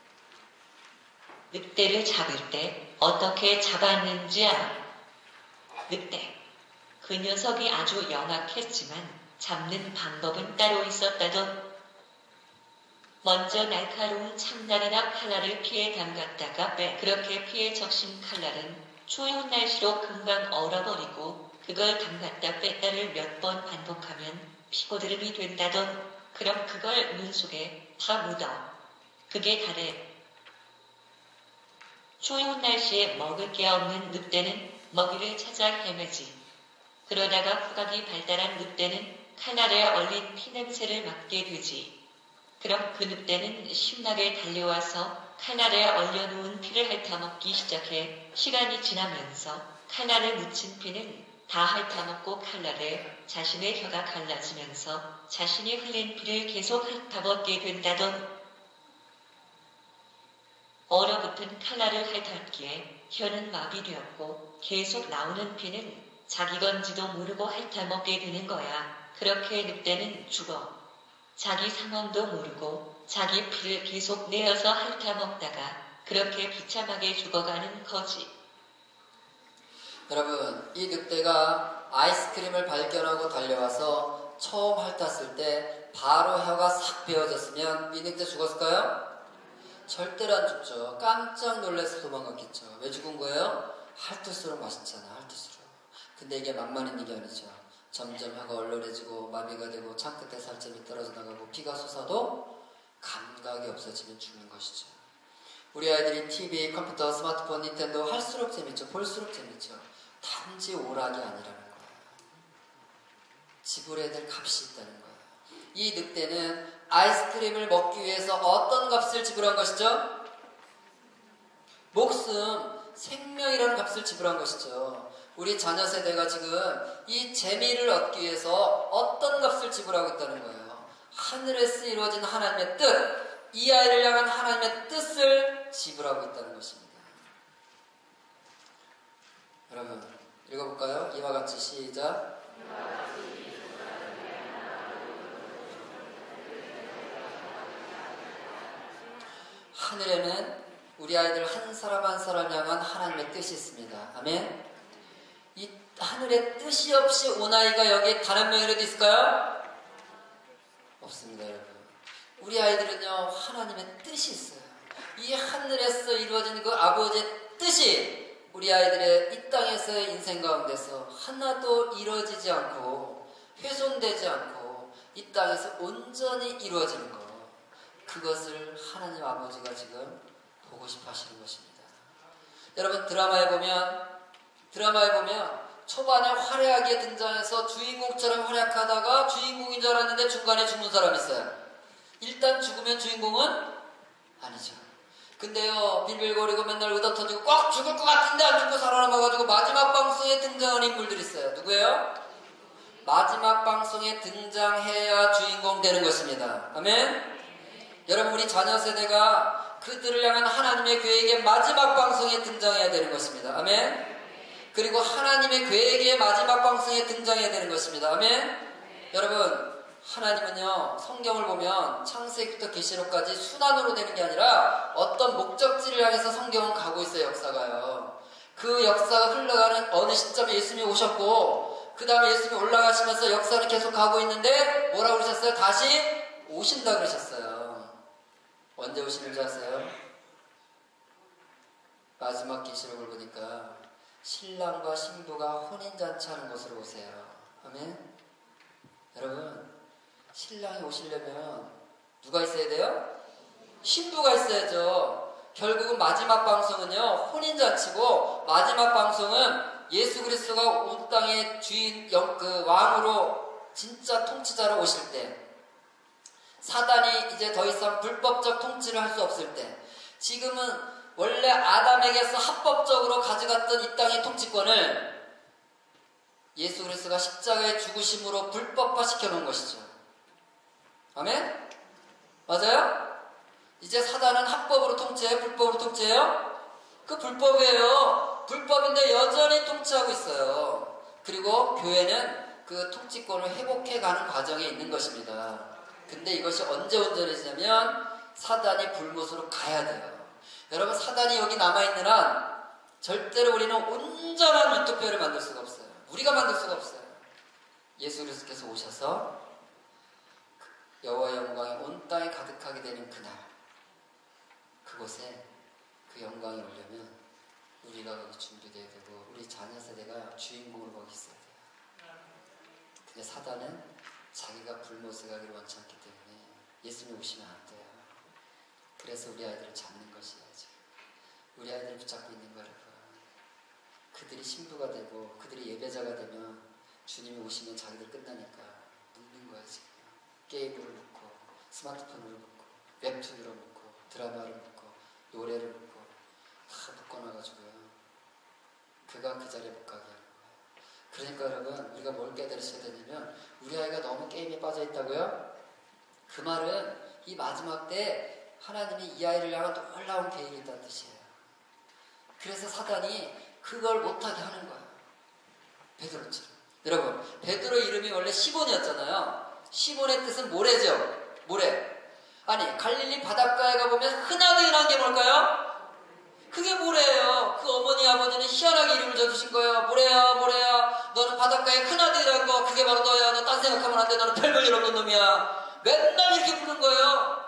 늑대를 잡을 때 어떻게 잡았는지 알아? 늑대. 그 녀석이 아주 영악했지만 잡는 방법은 따로 있었다던. 먼저 날카로운 창날이나 칼날을 피해 담갔다가 빼. 그렇게 피해 적신 칼날은 추운 날씨로 금방 얼어버리고 그걸 담갔다 뺐다를 몇 번 반복하면 피고드름이 된다던. 그럼 그걸 눈 속에 다 묻어. 그게 다래. 추운 날씨에 먹을 게 없는 늑대는 먹이를 찾아 헤매지. 그러다가 후각이 발달한 늑대는 칼날에 얼린 피냄새를 맡게 되지. 그럼 그 늑대는 신나게 달려와서 칼날에 얼려놓은 피를 핥아먹기 시작해. 시간이 지나면서 칼날에 묻힌 피는 다 핥아먹고 칼날에 자신의 혀가 갈라지면서 자신이 흘린 피를 계속 핥아먹게 된다던. 얼어붙은 칼날을 핥았기에 혀는 마비되었고 계속 나오는 피는 자기 건지도 모르고 핥아먹게 되는 거야. 그렇게 늑대는 죽어. 자기 상황도 모르고 자기 피를 계속 내어서 핥아먹다가 그렇게 비참하게 죽어가는 거지. 여러분, 이 늑대가 아이스크림을 발견하고 달려와서 처음 핥았을 때 바로 혀가 싹 베어졌으면 이 늑대 죽었을까요? 절대로 안 죽죠. 깜짝 놀라서 도망갔겠죠. 왜 죽은 거예요? 핥을수록 맛있잖아. 핥을수록. 근데 이게 만만한 일이 아니죠. 점점 혀가 얼얼해지고 마비가 되고 창끝에 살점이 떨어져 나가고 피가 솟아도 감각이 없어지면 죽는 것이죠. 우리 아이들이 티비, 컴퓨터, 스마트폰, 닌텐도 할수록 재밌죠. 볼수록 재밌죠. 단지 오락이 아니라는 거예요. 지불해야 될 값이 있다는 거예요. 이 늑대는 아이스크림을 먹기 위해서 어떤 값을 지불한 것이죠? 목숨, 생명이라는 값을 지불한 것이죠. 우리 자녀 세대가 지금 이 재미를 얻기 위해서 어떤 값을 지불하고 있다는 거예요. 하늘에서 이루어진 하나님의 뜻, 이 아이를 향한 하나님의 뜻을 지불하고 있다는 것입니다. 여러분, 읽어볼까요? 이와 같이 시작. 하늘에는 우리 아이들 한 사람 한 사람 향한 하나님의 뜻이 있습니다. 아멘. 이 하늘의 뜻이 없이 온 아이가 여기에 단 한 명이라도 있을까요? 없습니다, 여러분. 우리 아이들은요, 하나님의 뜻이 있어요. 이 하늘에서 이루어진 그 아버지의 뜻이 우리 아이들의 이 땅에서의 인생 가운데서 하나도 이루어지지 않고 훼손되지 않고 이 땅에서 온전히 이루어지는 것, 그것을 하나님 아버지가 지금 보고 싶어 하시는 것입니다. 여러분, 드라마에 보면 드라마에 보면 초반에 화려하게 등장해서 주인공처럼 활약하다가 주인공인 줄 알았는데 중간에 죽는 사람이 있어요. 일단 죽으면 주인공은 아니죠. 근데요, 빌빌거리고 맨날 의다터지고 꼭 죽을 것 같은데 안 죽고 살아남아가지고 마지막 방송에 등장하는 인물들이 있어요. 누구예요? 마지막 방송에 등장해야 주인공 되는 것입니다. 아멘? 여러분, 우리 자녀 세대가 그들을 향한 하나님의 계획의 마지막 방송에 등장해야 되는 것입니다. 아멘? 그리고 하나님의 계획의 마지막 방송에 등장해야 되는 것입니다. 아멘? 여러분, 하나님은요, 성경을 보면 창세기부터 계시록까지 순환으로 되는 게 아니라 어떤 목적지를 향해서 성경은 가고 있어요. 역사가요. 그 역사가 흘러가는 어느 시점에 예수님이 오셨고 그 다음에 예수님이 올라가시면서 역사는 계속 가고 있는데 뭐라고 그러셨어요? 다시 오신다 그러셨어요. 언제 오시는 줄 아세요? 마지막 계시록을 보니까 신랑과 신부가 혼인잔치하는 곳으로 오세요. 아멘? 여러분, 신랑이 오시려면 누가 있어야 돼요? 신부가 있어야죠. 결국은 마지막 방송은요, 혼인잔치고 마지막 방송은 예수 그리스도가 온 땅의 주인, 영, 그 왕으로 진짜 통치자로 오실 때, 사단이 이제 더 이상 불법적 통치를 할 수 없을 때, 지금은 원래 아담에게서 합법적으로 가져갔던 이 땅의 통치권을 예수 그리스도가 십자가의 죽으심으로 불법화 시켜놓은 것이죠. 아멘? 맞아요? 이제 사단은 합법으로 통치해요? 불법으로 통치해요? 그 불법이에요. 불법인데 여전히 통치하고 있어요. 그리고 교회는 그 통치권을 회복해가는 과정에 있는 것입니다. 근데 이것이 언제 온전해지냐면 사단이 불못으로 가야 돼요. 여러분, 사단이 여기 남아있는 한 절대로 우리는 온전한 유토피아를 만들 수가 없어요. 우리가 만들 수가 없어요. 예수 그리스도께서 오셔서 여호와의 영광이 온 땅에 가득하게 되는 그날, 그곳에 그 영광이 오려면 우리가 거기 준비되어야 되고 우리 자녀 세대가 주인공으로 거기 있어야 돼요. 근데 사단은 자기가 불못에 가기를 원치 않기 때문에 예수님이 오시면 안 돼요. 그래서 우리 아이들을 잡는 것이야죠. 우리 아이들을 붙잡고 있는 거라고. 그들이 신부가 되고 그들이 예배자가 되면 주님이 오시면 자기들 끝나니까 묶는 거야 지금. 게임으로 묶고 스마트폰으로 묶고 웹툰으로 묶고 드라마를 묶고 노래를 묶고 다 묶어놔가지고요. 그가 그 자리에 못 가게 하는 거예요. 그러니까 여러분, 우리가 뭘 깨달으셔야 되냐면 우리 아이가 너무 게임에 빠져있다고요? 그 말은 이 마지막 때 하나님이 이 아이를 향한 놀라운 계획이 있다는 뜻이에요. 그래서 사단이 그걸 못하게 하는 거예요. 베드로처럼. 여러분, 베드로 이름이 원래 시몬이었잖아요. 시몬의 뜻은 모래죠. 모래. 아니, 갈릴리 바닷가에 가보면 흔하게 흔한 게 뭘까요? 그게 모래예요. 그 어머니 아버지는 희한하게 이름을 져주신 거예요. 모래야 모래야, 너는 바닷가에 흔하게 일한 거 그게 바로 너야. 너 딴 생각하면 안 돼. 너는 별 볼 일 없는 놈이야. 맨날 이렇게 부른 거예요.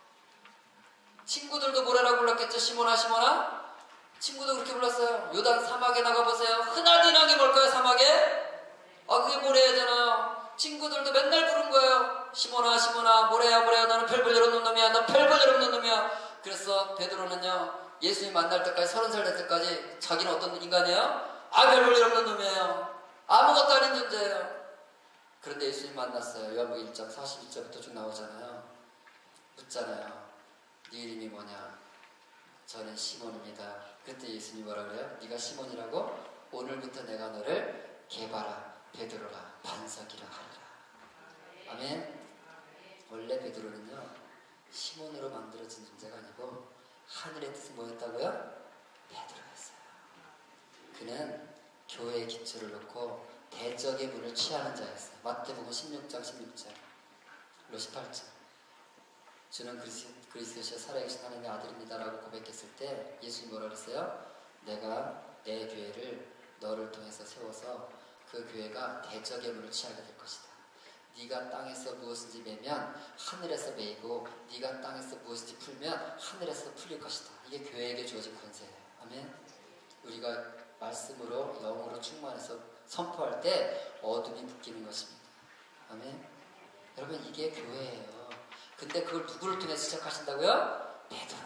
친구들도 모래라고 불렀겠죠. 시몬아 시몬아. 친구도 그렇게 불렀어요. 요단 사막에 나가보세요. 흔하게 일한 게 뭘까요? 사막에? 아, 그게 모래잖아요. 친구들도 맨날 부른 거예요. 시몬아 시몬아, 모래야 모래야, 너는 별 볼 일 없는 놈이야. 너 별 볼 일 없는 놈이야. 그래서 베드로는요, 예수님 만날 때까지, 서른 살 될 때까지 자기는 어떤 인간이에요? 아, 별 볼 일 없는 놈이에요. 아무것도 아닌 존재예요. 그런데 예수님 만났어요. 요한복음 일 장 사십이 절부터 쭉 나오잖아요. 묻잖아요. 네 이름이 뭐냐? 저는 시몬입니다. 그때 예수님이 뭐라 그래요? 네가 시몬이라고? 오늘부터 내가 너를 게바라, 베드로라, 반석이라 하리라. 아멘. 원래 베드로는요, 시몬으로 만들어진 존재가 아니고 하늘의 뜻은 뭐였다고요? 베드로였어요. 그는 교회의 기초를 놓고 대적의 문을 취하는 자였어요. 마태복음 십육 장 십육 절로 십팔 절. 주는 그리스도시여 살아계신 하나님의 아들입니다라고 고백했을 때 예수님이 뭐라 그랬어요? 내가 내 교회를 너를 통해서 세워서 그 교회가 대적의 문을 취하게 될 것이다. 네가 땅에서 무엇인지 매면 하늘에서 매이고 네가 땅에서 무엇인지 풀면 하늘에서 풀릴 것이다. 이게 교회에게 주어진 권세예요. 아멘. 우리가 말씀으로 영으로 충만해서 선포할 때 어둠이 묶이는 것입니다. 아멘. 여러분, 이게 교회예요. 근데 그걸 누구를 통해서 시작하신다고요? 베드로.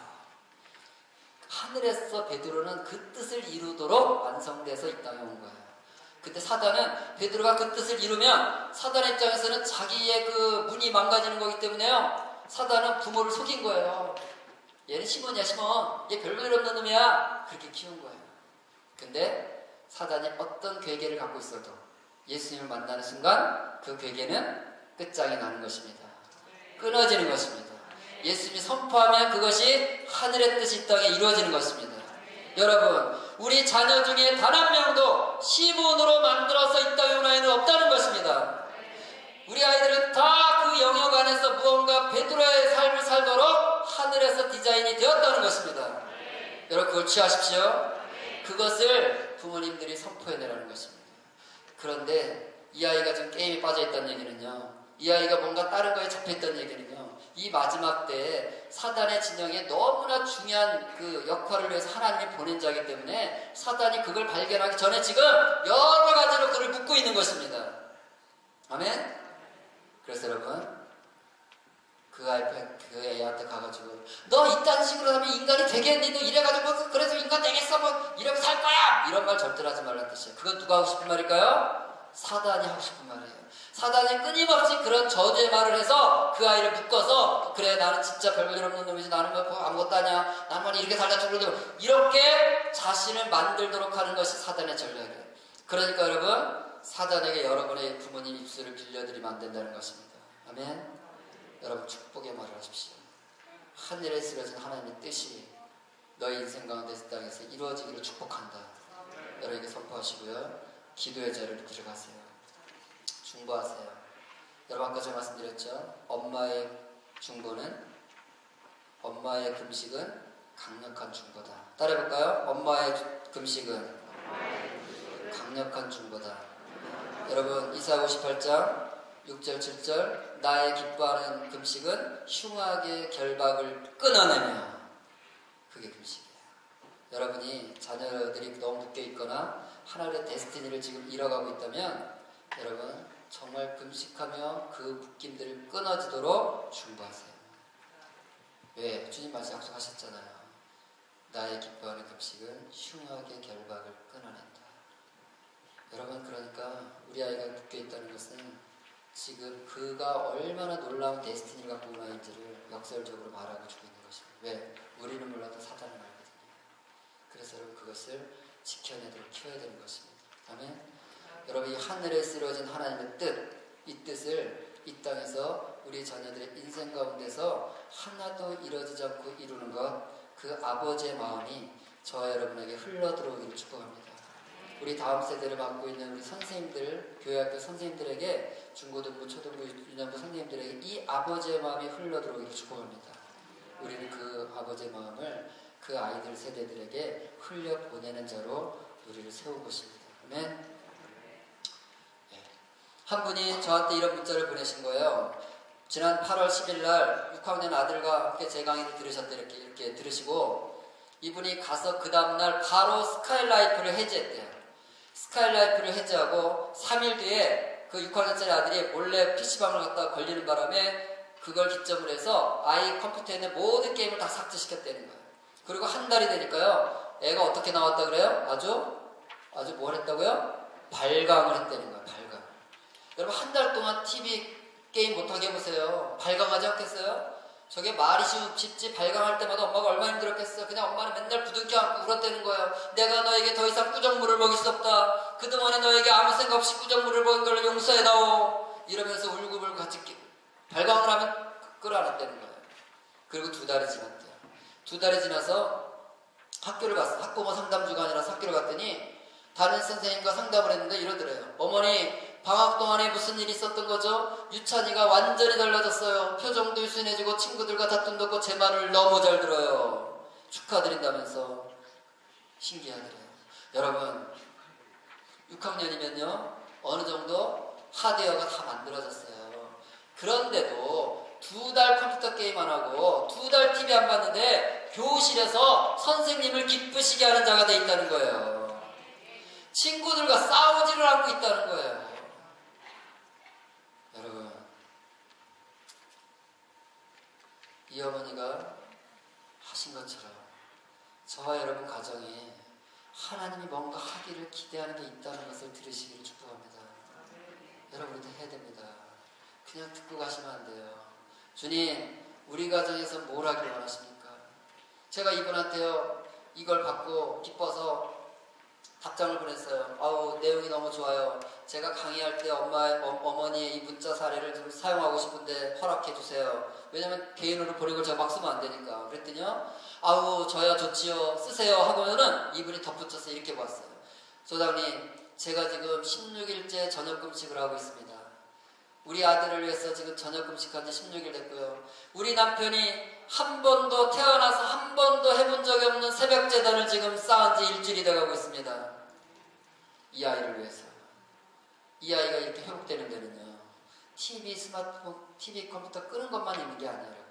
하늘에서 베드로는 그 뜻을 이루도록 완성돼서 이 땅에 온 거예요. 근데 사단은 베드로가 그 뜻을 이루면 사단의 입장에서는 자기의 그 문이 망가지는 거기 때문에요, 사단은 부모를 속인 거예요. 얘는 시몬이야 시몬, 얘 별볼 없는 놈이야, 그렇게 키운 거예요. 근데 사단이 어떤 괴계를 갖고 있어도 예수님을 만나는 순간 그 괴계는 끝장이 나는 것입니다. 끊어지는 것입니다. 예수님이 선포하면 그것이 하늘의 뜻이 이 땅에 이루어지는 것입니다. 여러분, 우리 자녀 중에 단 한 명도 시몬으로 만들어서 이 땅에 온 아이는 없다는 것입니다. 우리 아이들은 다 그 영역 안에서 무언가 베드로의 삶을 살도록 하늘에서 디자인이 되었다는 것입니다. 여러분, 그걸 취하십시오. 그것을 부모님들이 선포해내라는 것입니다. 그런데 이 아이가 지금 게임에 빠져있다는 얘기는요, 이 아이가 뭔가 다른 거에 잡혀있다는 얘기는요, 이 마지막 때에 사단의 진영에 너무나 중요한 그 역할을 위해서 하나님이 보낸 자이기 때문에 사단이 그걸 발견하기 전에 지금 여러 가지로 그를 묶고 있는 것입니다. 아멘? 그래서 여러분, 그 아이, 그 애한테 가가지고 너 이딴 식으로 하면 인간이 되겠니? 너 이래가지고 그래서 인간 되겠어? 뭐 이러고 살 거야! 이런 말 절대로 하지 말라는 뜻이에요. 그건 누가 하고 싶은 말일까요? 사단이 하고 싶은 말이에요. 사단이 끊임없이 그런 저주의 말을 해서 그 아이를 묶어서, 그래 나는 진짜 별볼 없는 놈이지, 나는 뭐 아무것도 아니야, 나는 이렇게 살다 죽을래, 이렇게 자신을 만들도록 하는 것이 사단의 전략이에요. 그러니까 여러분, 사단에게 여러분의 부모님 입술을 빌려드리면 안 된다는 것입니다. 아멘. 여러분, 축복의 말을 하십시오. 하늘에 쓰러진 하나님의 뜻이 너희 인생 가운데 이 땅에서 이루어지기를 축복한다. 여러분에게 선포하시고요, 기도의 자리로 들어가세요. 중보하세요. 여러분 아까 제가 말씀드렸죠. 엄마의 중보는 엄마의 금식은 강력한 중보다. 따라해볼까요? 엄마의 금식은 강력한 중보다. 여러분 이사야 오십팔 장 육 절 칠 절 나의 기뻐하는 금식은 흉악의 결박을 끊어내며 그게 금식이에요. 여러분이 자녀들이 너무 묶여 있거나 하나님의 데스티니를 지금 잃어가고 있다면 여러분 정말 금식하며 그 묶임들을 끊어지도록 중보하세요. 왜? 주님 말씀 약속하셨잖아요. 나의 기뻐하는 금식은 흉악의 결박을 끊어낸다. 여러분 그러니까 우리 아이가 묶여있다는 것은 지금 그가 얼마나 놀라운 데스티니를 갖고 온 아이인지를 역설적으로 말하고 주고 있는 것입니다. 왜? 우리는 몰라도 사단은 알거든요. 그래서 여러분 그것을 지켜내도록 키워야 되는 것입니다. 아멘. 여러분 이 하늘에 쓰러진 하나님의 뜻, 이 뜻을 이 땅에서 우리 자녀들의 인생 가운데서 하나도 이루어지지 않고 이루는 것, 그 아버지의 마음이 저와 여러분에게 흘러들어오기를 축복합니다. 우리 다음 세대를 맡고 있는 우리 선생님들, 교회학교 선생님들에게 중고등부, 초등부, 유년부 선생님들에게 이 아버지의 마음이 흘러들어오기를 축복합니다. 우리는 그 아버지의 마음을 그 아이들 세대들에게 흘려보내는 자로 우리를 세운 것입니다. 아멘. 한 분이 저한테 이런 문자를 보내신 거예요. 지난 팔월 십일 날 육 학년 아들과 함께 제 강의를 들으셨대. 이렇게, 이렇게 들으시고 이분이 가서 그 다음날 바로 스카이라이프를 해제했대요. 스카이라이프를 해제하고 삼 일 뒤에 그 육 학년짜리 아들이 몰래 피시방을 갖다가 걸리는 바람에 그걸 기점으로 해서 아이 컴퓨터에 있는 모든 게임을 다 삭제시켰다는 거예요. 그리고 한 달이 되니까요. 애가 어떻게 나왔다 그래요? 아주 아주 뭘 했다고요? 발광을 했다는 거예요. 발광. 여러분 한 달 동안 티비 게임 못하게 해보세요. 발광하지 않겠어요? 저게 말이 쉽지 발광할 때마다 엄마가 얼마나 힘들었겠어요. 그냥 엄마는 맨날 부둥켜 안고 울었다는 거예요. 내가 너에게 더 이상 꾸정물을 먹일 수 없다. 그동안에 너에게 아무 생각 없이 꾸정물을 먹은 걸 용서해다오. 이러면서 울고불고 같이 발광을 하면 끌어안았다는 거예요. 그리고 두 달이 지났대요. 두 달이 지나서 학교를 갔어. 학부모 상담주가 아니라 학교를 갔더니 담임 선생님과 상담을 했는데 이러더래요. 어머니 방학 동안에 무슨 일이 있었던 거죠? 유찬이가 완전히 달라졌어요. 표정도 유순해지고 친구들과 다툼도 없고 제 말을 너무 잘 들어요. 축하드린다면서 신기하더래요. 여러분 육 학년이면요 어느 정도 하드웨어가 다 만들어졌어요. 그런데도 두 달 컴퓨터 게임 안 하고 두 달 티비 안 봤는데 교실에서 선생님을 기쁘시게 하는 자가 돼 있다는 거예요. 친구들과 싸우지를 않고 있다는 거예요. 여러분 이 어머니가 하신 것처럼 저와 여러분 가정에 하나님이 뭔가 하기를 기대하는 게 있다는 것을 들으시기를 축복합니다. 여러분 우리도 해야 됩니다. 그냥 듣고 가시면 안 돼요. 주님 우리 가정에서 뭘 하기를 원하십니까? 제가 이분한테요 이걸 받고 기뻐서 답장을 보냈어요. 아우 내용이 너무 좋아요. 제가 강의할 때 엄마의 어, 어머니의 이 문자 사례를 좀 사용하고 싶은데 허락해 주세요. 왜냐면 개인으로 보낸 걸 제가 막 쓰면 안 되니까. 그랬더니요 아우 저야 좋지요 쓰세요 하고는 이분이 덧붙여서 이렇게 봤어요. 소장님 제가 지금 십육 일째 저녁 금식을 하고 있습니다. 우리 아들을 위해서 지금 저녁 금식한 지 십육 일 됐고요. 우리 남편이 한 번도 태어나서 한 번도 해본 적이 없는 새벽 제단을 지금 쌓은 지 일주일이 돼가고 있습니다. 이 아이를 위해서. 이 아이가 이렇게 회복되는 데는요 티비, 스마트폰, 티비, 컴퓨터 끄는 것만 있는 게 아니라고요.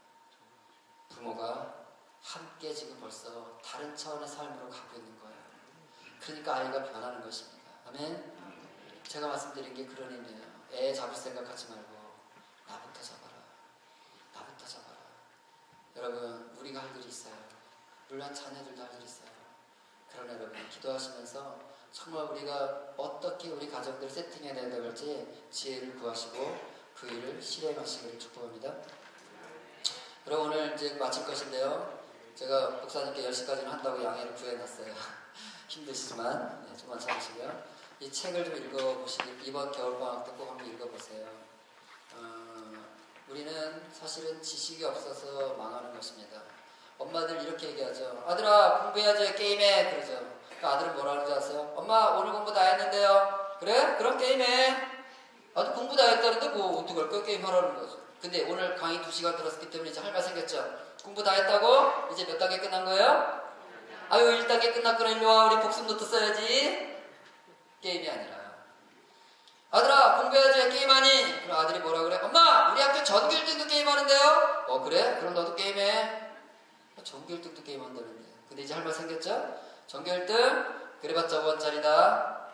부모가 함께 지금 벌써 다른 차원의 삶으로 가고 있는 거예요. 그러니까 아이가 변하는 것입니다. 아멘. 제가 말씀드린 게 그런 의미예요. 애 잡을 생각하지 말고 나부터 잡아라. 나부터 잡아라. 여러분 우리가 할 일이 있어요. 물론 자녀들도 할 일이 있어요. 그러나 여러분 기도하시면서 정말 우리가 어떻게 우리 가정들을 세팅해야 될지 지혜를 구하시고 그 일을 실행하시기를 축복합니다. 여러분 오늘 이제 마칠 것인데요. 제가 목사님께 열 시까지는 한다고 양해를 구해놨어요. 힘드시지만 네, 조금만 참으시고요. 이 책을 좀 읽어보시기 이번 겨울방학 때 꼭 한번 읽어보세요. 어, 우리는 사실은 지식이 없어서 망하는 것입니다. 엄마들 이렇게 얘기하죠. 아들아 공부해야지 게임해 그러죠. 그 아들은 뭐라는 줄 아세요? 엄마 오늘 공부 다 했는데요. 그래? 그럼 게임해. 아주 공부 다 했다는데 뭐 어떡할까? 게임 하라는 거죠. 근데 오늘 강의 두 시간 들었기 때문에 이제 할 말 생겼죠. 공부 다 했다고? 이제 몇 단계 끝난 거예요? 아유 일 단계 끝났구나. 일로 와. 우리 복습 노트 써야지. 게임이 아니라 아들아 공부해야지. 게임하니? 그럼 아들이 뭐라 그래? 엄마 우리 학교 전교 일 등도 게임하는데요? 어 그래? 그럼 너도 게임해. 전교 일 등도 게임한다는데. 근데 이제 할 말 생겼죠? 전교 일 등 그래봤자 오 원짜리다.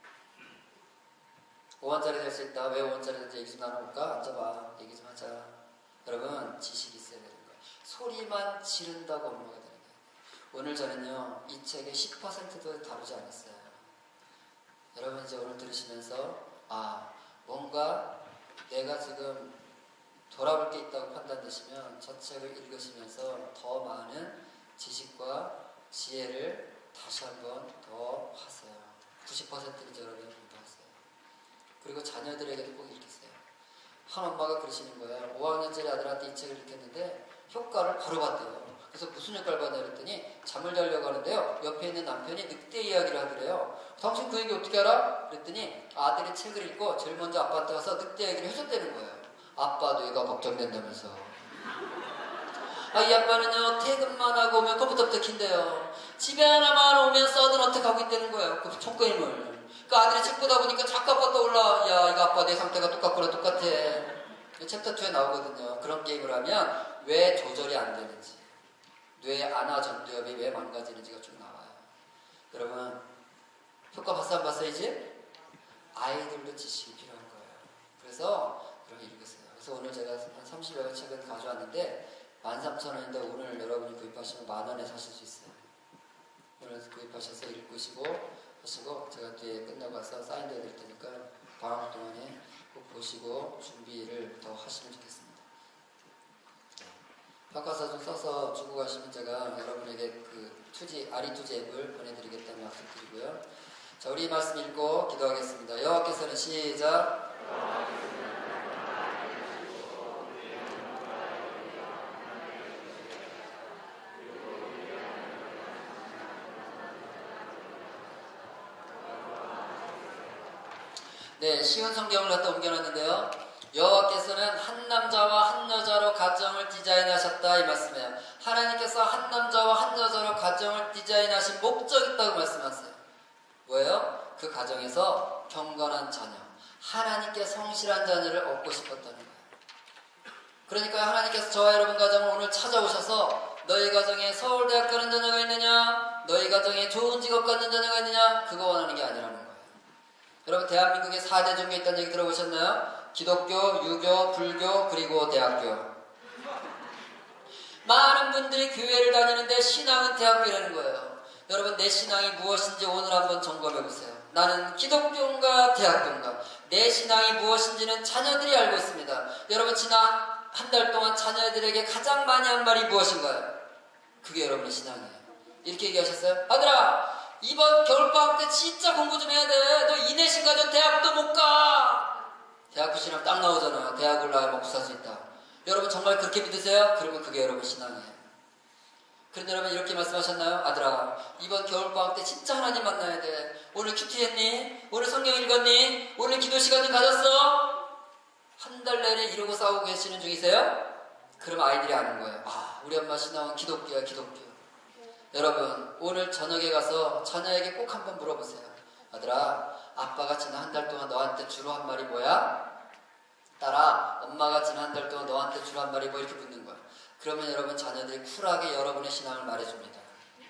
오 원짜리 될 수 있다. 왜 오 원짜리 될지 얘기 좀 나눠볼까? 앉아봐. 얘기 좀 하자. 여러분 지식이 있어야 되는 거예요. 소리만 지른다고 업무가 되는 거예요. 오늘 저는요 이 책의 십 퍼센트도 다루지 않았어요. 여러분 이제 오늘 들으시면서 아 뭔가 내가 지금 돌아볼 게 있다고 판단되시면 저 책을 읽으시면서 더 많은 지식과 지혜를 다시 한번 더 하세요. 구십 퍼센트는 여러분이 공부하세요. 그리고 자녀들에게도 꼭 읽히세요. 한 엄마가 그러시는 거예요. 오 학년짜리 아들한테 이 책을 읽혔는데 효과를 바로 봤대요. 그래서 무슨 효과를 받냐 그랬더니 잠을 자려고 하는데요. 옆에 있는 남편이 늑대 이야기를 하더래요. 당신 그 얘기 어떻게 알아? 그랬더니 아들이 책을 읽고 제일 먼저 아빠한테 와서 늑대 얘기를 해줬다는 거예요. 아빠도 얘가 걱정된다면서. 아, 이 아빠는요 퇴근만 하고 오면 컴퓨터부터 킨대요. 집에 하나만 오면 서든어택 하고 있다는 거예요. 그 총게임을. 그 아들이 책 보다 보니까 자꾸 아빠 떠올라. 야 이거 아빠 내 상태가 똑같구나 똑같아. 챕터 이에 나오거든요. 그런 게임을 하면 왜 조절이 안 되는지, 뇌 안화 전두엽이 왜 망가지는지가 쭉 나와요. 여러분 효과 봤어 안 봤어 이제? 아이들도 지식이 필요한 거예요. 그래서 그렇게 읽으세요. 그래서 오늘 제가 한 삼십여 개 책을 가져왔는데 만 삼천 원인데 오늘 여러분이 구입하시면 만 원에 사실 수 있어요. 오늘 구입하셔서 읽으시고 하시고 제가 뒤에 끝나고 와서 사인도 해드릴 테니까 방학 동안에 꼭 보시고 준비를 더 하시면 좋겠습니다. 평가서 좀 써서 주고 가시면 제가 여러분에게 그 투지, 아리투지 앱을 보내드리겠다는 약속드리고요. 자, 우리 말씀 읽고 기도하겠습니다. 여호와께서는 시작. 네, 쉬운 성경을 갖다 옮겨놨는데요. 여호와께서는 한 남자와 한 여자로 가정을 디자인하셨다 이 말씀이에요. 하나님께서 한 남자와 한 여자로 가정을 디자인하신 목적이 있다고 말씀하세요. 뭐예요? 그 가정에서 경건한 자녀, 하나님께 성실한 자녀를 얻고 싶었다는 거예요. 그러니까 하나님께서 저와 여러분 가정을 오늘 찾아오셔서 너희 가정에 서울대학 가는 자녀가 있느냐, 너희 가정에 좋은 직업 갖는 자녀가 있느냐, 그거 원하는 게 아니라는 거예요. 여러분 대한민국에 사 대 종교 있다는 얘기 들어보셨나요? 기독교, 유교, 불교, 그리고 대학교. 많은 분들이 교회를 다니는데 신앙은 대학교라는 거예요. 여러분 내 신앙이 무엇인지 오늘 한번 점검해보세요. 나는 기독교인가 대학교인가? 내 신앙이 무엇인지는 자녀들이 알고 있습니다. 여러분 지난 한 달 동안 자녀들에게 가장 많이 한 말이 무엇인가요? 그게 여러분의 신앙이에요. 이렇게 얘기하셨어요? 아들아 이번 겨울방학 때 진짜 공부 좀 해야 돼. 너 이내신 가지고 대학도 못 가. 대학교 신학 딱 나오잖아요. 대학을 나야 먹고 살 수 있다. 여러분 정말 그렇게 믿으세요? 그러면 그게 여러분 신앙이에요. 그런데 여러분 이렇게 말씀하셨나요? 아들아 이번 겨울방학 때 진짜 하나님 만나야 돼. 오늘 큐티 했니? 오늘 성경 읽었니? 오늘 기도 시간 좀 가졌어? 한 달 내내 이러고 싸우고 계시는 중이세요? 그럼 아이들이 아는 거예요. 아 우리 엄마 신앙은 기독교야 기독교. 여러분 오늘 저녁에 가서 자녀에게 꼭 한번 물어보세요. 아들아 아빠가 지난 한 달 동안 너한테 주로 한 말이 뭐야? 딸아 엄마가 지난 한 달 동안 너한테 주로 한 말이 뭐? 이렇게 묻는 거야. 그러면 여러분 자녀들이 쿨하게 여러분의 신앙을 말해줍니다.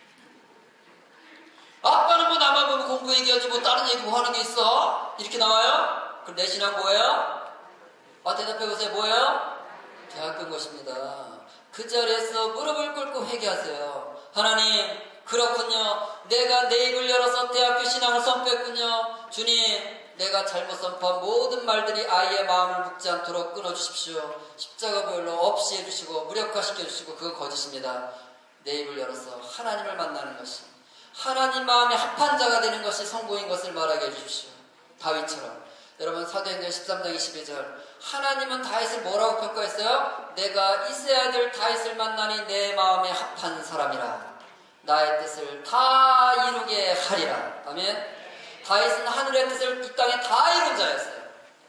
아빠는 뭐 나만 보면 공부 얘기하지 뭐 다른 얘기 뭐 하는 게 있어? 이렇게 나와요? 그럼 내 신앙 뭐예요? 아 대답해보세요. 뭐예요? 대학교인 것입니다. 그 자리에서 무릎을 꿇고 회개하세요. 하나님 그렇군요. 내가 내 입을 열어서 대학교 신앙을 선포했군요. 주님 내가 잘못 선포한 모든 말들이 아이의 마음을 묶지 않도록 끊어주십시오. 십자가 보혈로 없이 해주시고 무력화시켜주시고 그건 거짓입니다. 내 입을 열어서 하나님을 만나는 것이 하나님 마음에 합한 자가 되는 것이 성공인 것을 말하게 해주십시오. 다윗처럼 여러분 사도행전 십삼 장 이십이 절 하나님은 다윗을 뭐라고 평가했어요? 내가 이새의 아들 다윗을 만나니 내 마음에 합한 사람이라. 나의 뜻을 다 이루게 하리라. 아멘. 다윗은 하늘의 뜻을 이 땅에 다 이룬 자였어요.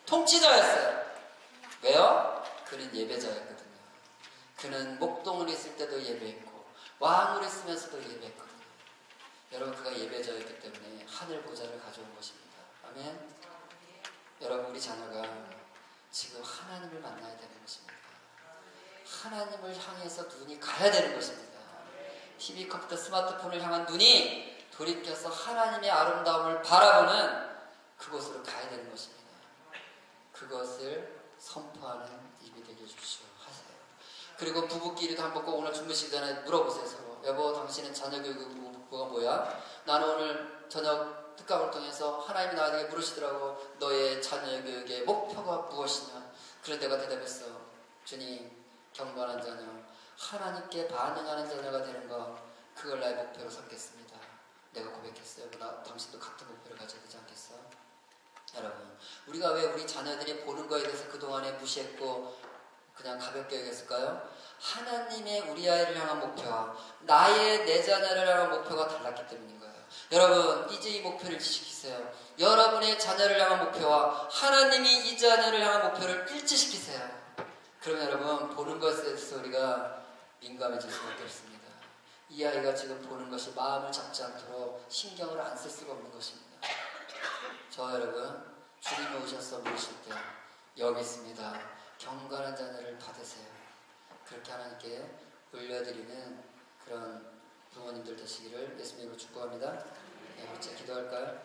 통치자였어요. 왜요? 그는 예배자였거든요. 그는 목동을 있을 때도 예배했고 왕을 있으면서도 예배했거든요. 여러분, 그가 예배자였기 때문에 하늘 보좌를 가져온 것입니다. 아멘. 여러분, 우리 자녀가 지금 하나님을 만나야 되는 것입니다. 하나님을 향해서 눈이 가야 되는 것입니다. 티비, 컴퓨터, 스마트폰을 향한 눈이 돌이켜서 하나님의 아름다움을 바라보는 그곳으로 가야 되는 것입니다. 그것을 선포하는 입이 되게 해주시오 하세요. 그리고 부부끼리도 한번 꼭 오늘 주무시기 전에 물어보세요. 서로. 여보, 당신은 자녀 교육 목표가 뭐야? 나는 오늘 저녁 특강을 통해서 하나님이 나에게 물으시더라고. 너의 자녀 교육의 목표가 무엇이냐? 그런 내가 대답했어. 주님, 경건한 자녀, 하나님께 반응하는 자녀가 되는 것, 그걸 나의 목표로 삼겠습니다. 내가 고백했어요. 나, 당신도 같은 목표를 가져야 되지 않겠어? 여러분, 우리가 왜 우리 자녀들이 보는 거에 대해서 그동안에 무시했고 그냥 가볍게 여겼을까요? 하나님의 우리 아이를 향한 목표와 나의 내 자녀를 향한 목표가 달랐기 때문인 거예요. 여러분, 이제 이 목표를 지키세요. 여러분의 자녀를 향한 목표와 하나님이 이 자녀를 향한 목표를 일치시키세요. 그러면 여러분, 보는 것에 대해서 우리가 민감해질 수밖에 없습니다. 이 아이가 지금 보는 것이 마음을 잡지 않도록 신경을 안 쓸 수가 없는 것입니다. 저 여러분, 주님이 오셔서 모실 때 여기 있습니다. 경건한 자녀를 받으세요. 그렇게 하나님께 올려드리는 그런 부모님들 되시기를 예수님으로 축복합니다. 네, 어째 기도할까요?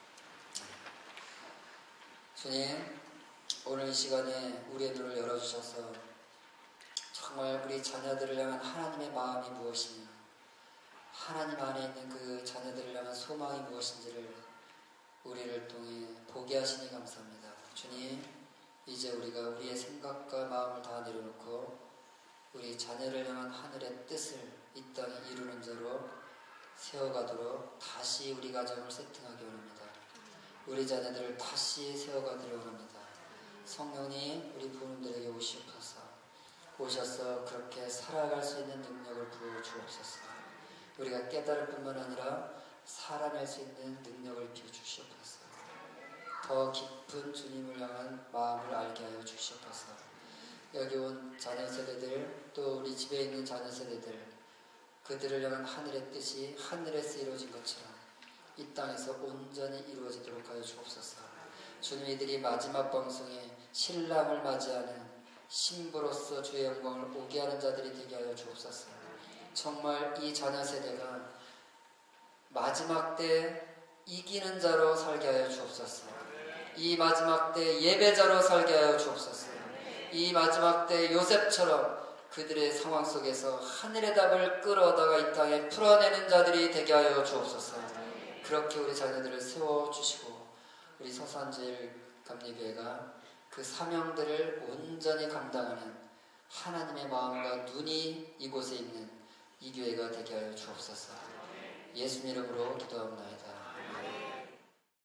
주님, 오늘 이 시간에 우리의 눈을 열어주셔서 정말 우리 자녀들을 향한 하나님의 마음이 무엇이냐, 하나님 안에 있는 그 자녀들을 향한 소망이 무엇인지를 우리를 통해 보게 하시니 감사합니다. 주님, 이제 우리가 우리의 생각과 마음을 다 내려놓고 우리 자녀를 향한 하늘의 뜻을 이 땅에 이루는 자로 세워가도록 다시 우리 가정을 세팅하기 원합니다. 우리 자녀들을 다시 세워가도록 원합니다. 성령님, 우리 부모님들에게 오시옵소서. 오셔서 그렇게 살아갈 수 있는 능력을 부어 주옵소서. 우리가 깨달을 뿐만 아니라 살아낼 수 있는 능력을 비워 주시옵소서. 더 깊은 주님을 향한 마음을 알게 하여 주시옵소서. 여기 온 자녀 세대들, 또 우리 집에 있는 자녀 세대들, 그들을 향한 하늘의 뜻이 하늘에서 이루어진 것처럼 이 땅에서 온전히 이루어지도록 하여 주옵소서. 주님, 이들이 마지막 방송에 신랑을 맞이하는 신부로서 주의 영광을 오게 하는 자들이 되게 하여 주옵소서. 정말 이 자녀 세대가 마지막 때 이기는 자로 살게 하여 주옵소서. 이 마지막 때 예배자로 살게 하여 주옵소서. 이 마지막 때 요셉처럼 그들의 상황 속에서 하늘의 답을 끌어다가 이 땅에 풀어내는 자들이 되게 하여 주옵소서. 그렇게 우리 자녀들을 세워주시고 우리 서산제일감리교회가 그 사명들을 온전히 감당하는 하나님의 마음과 눈이 이곳에 있는 이 교회가 되게 하여 주옵소서. 예수님 이름으로 기도합니다.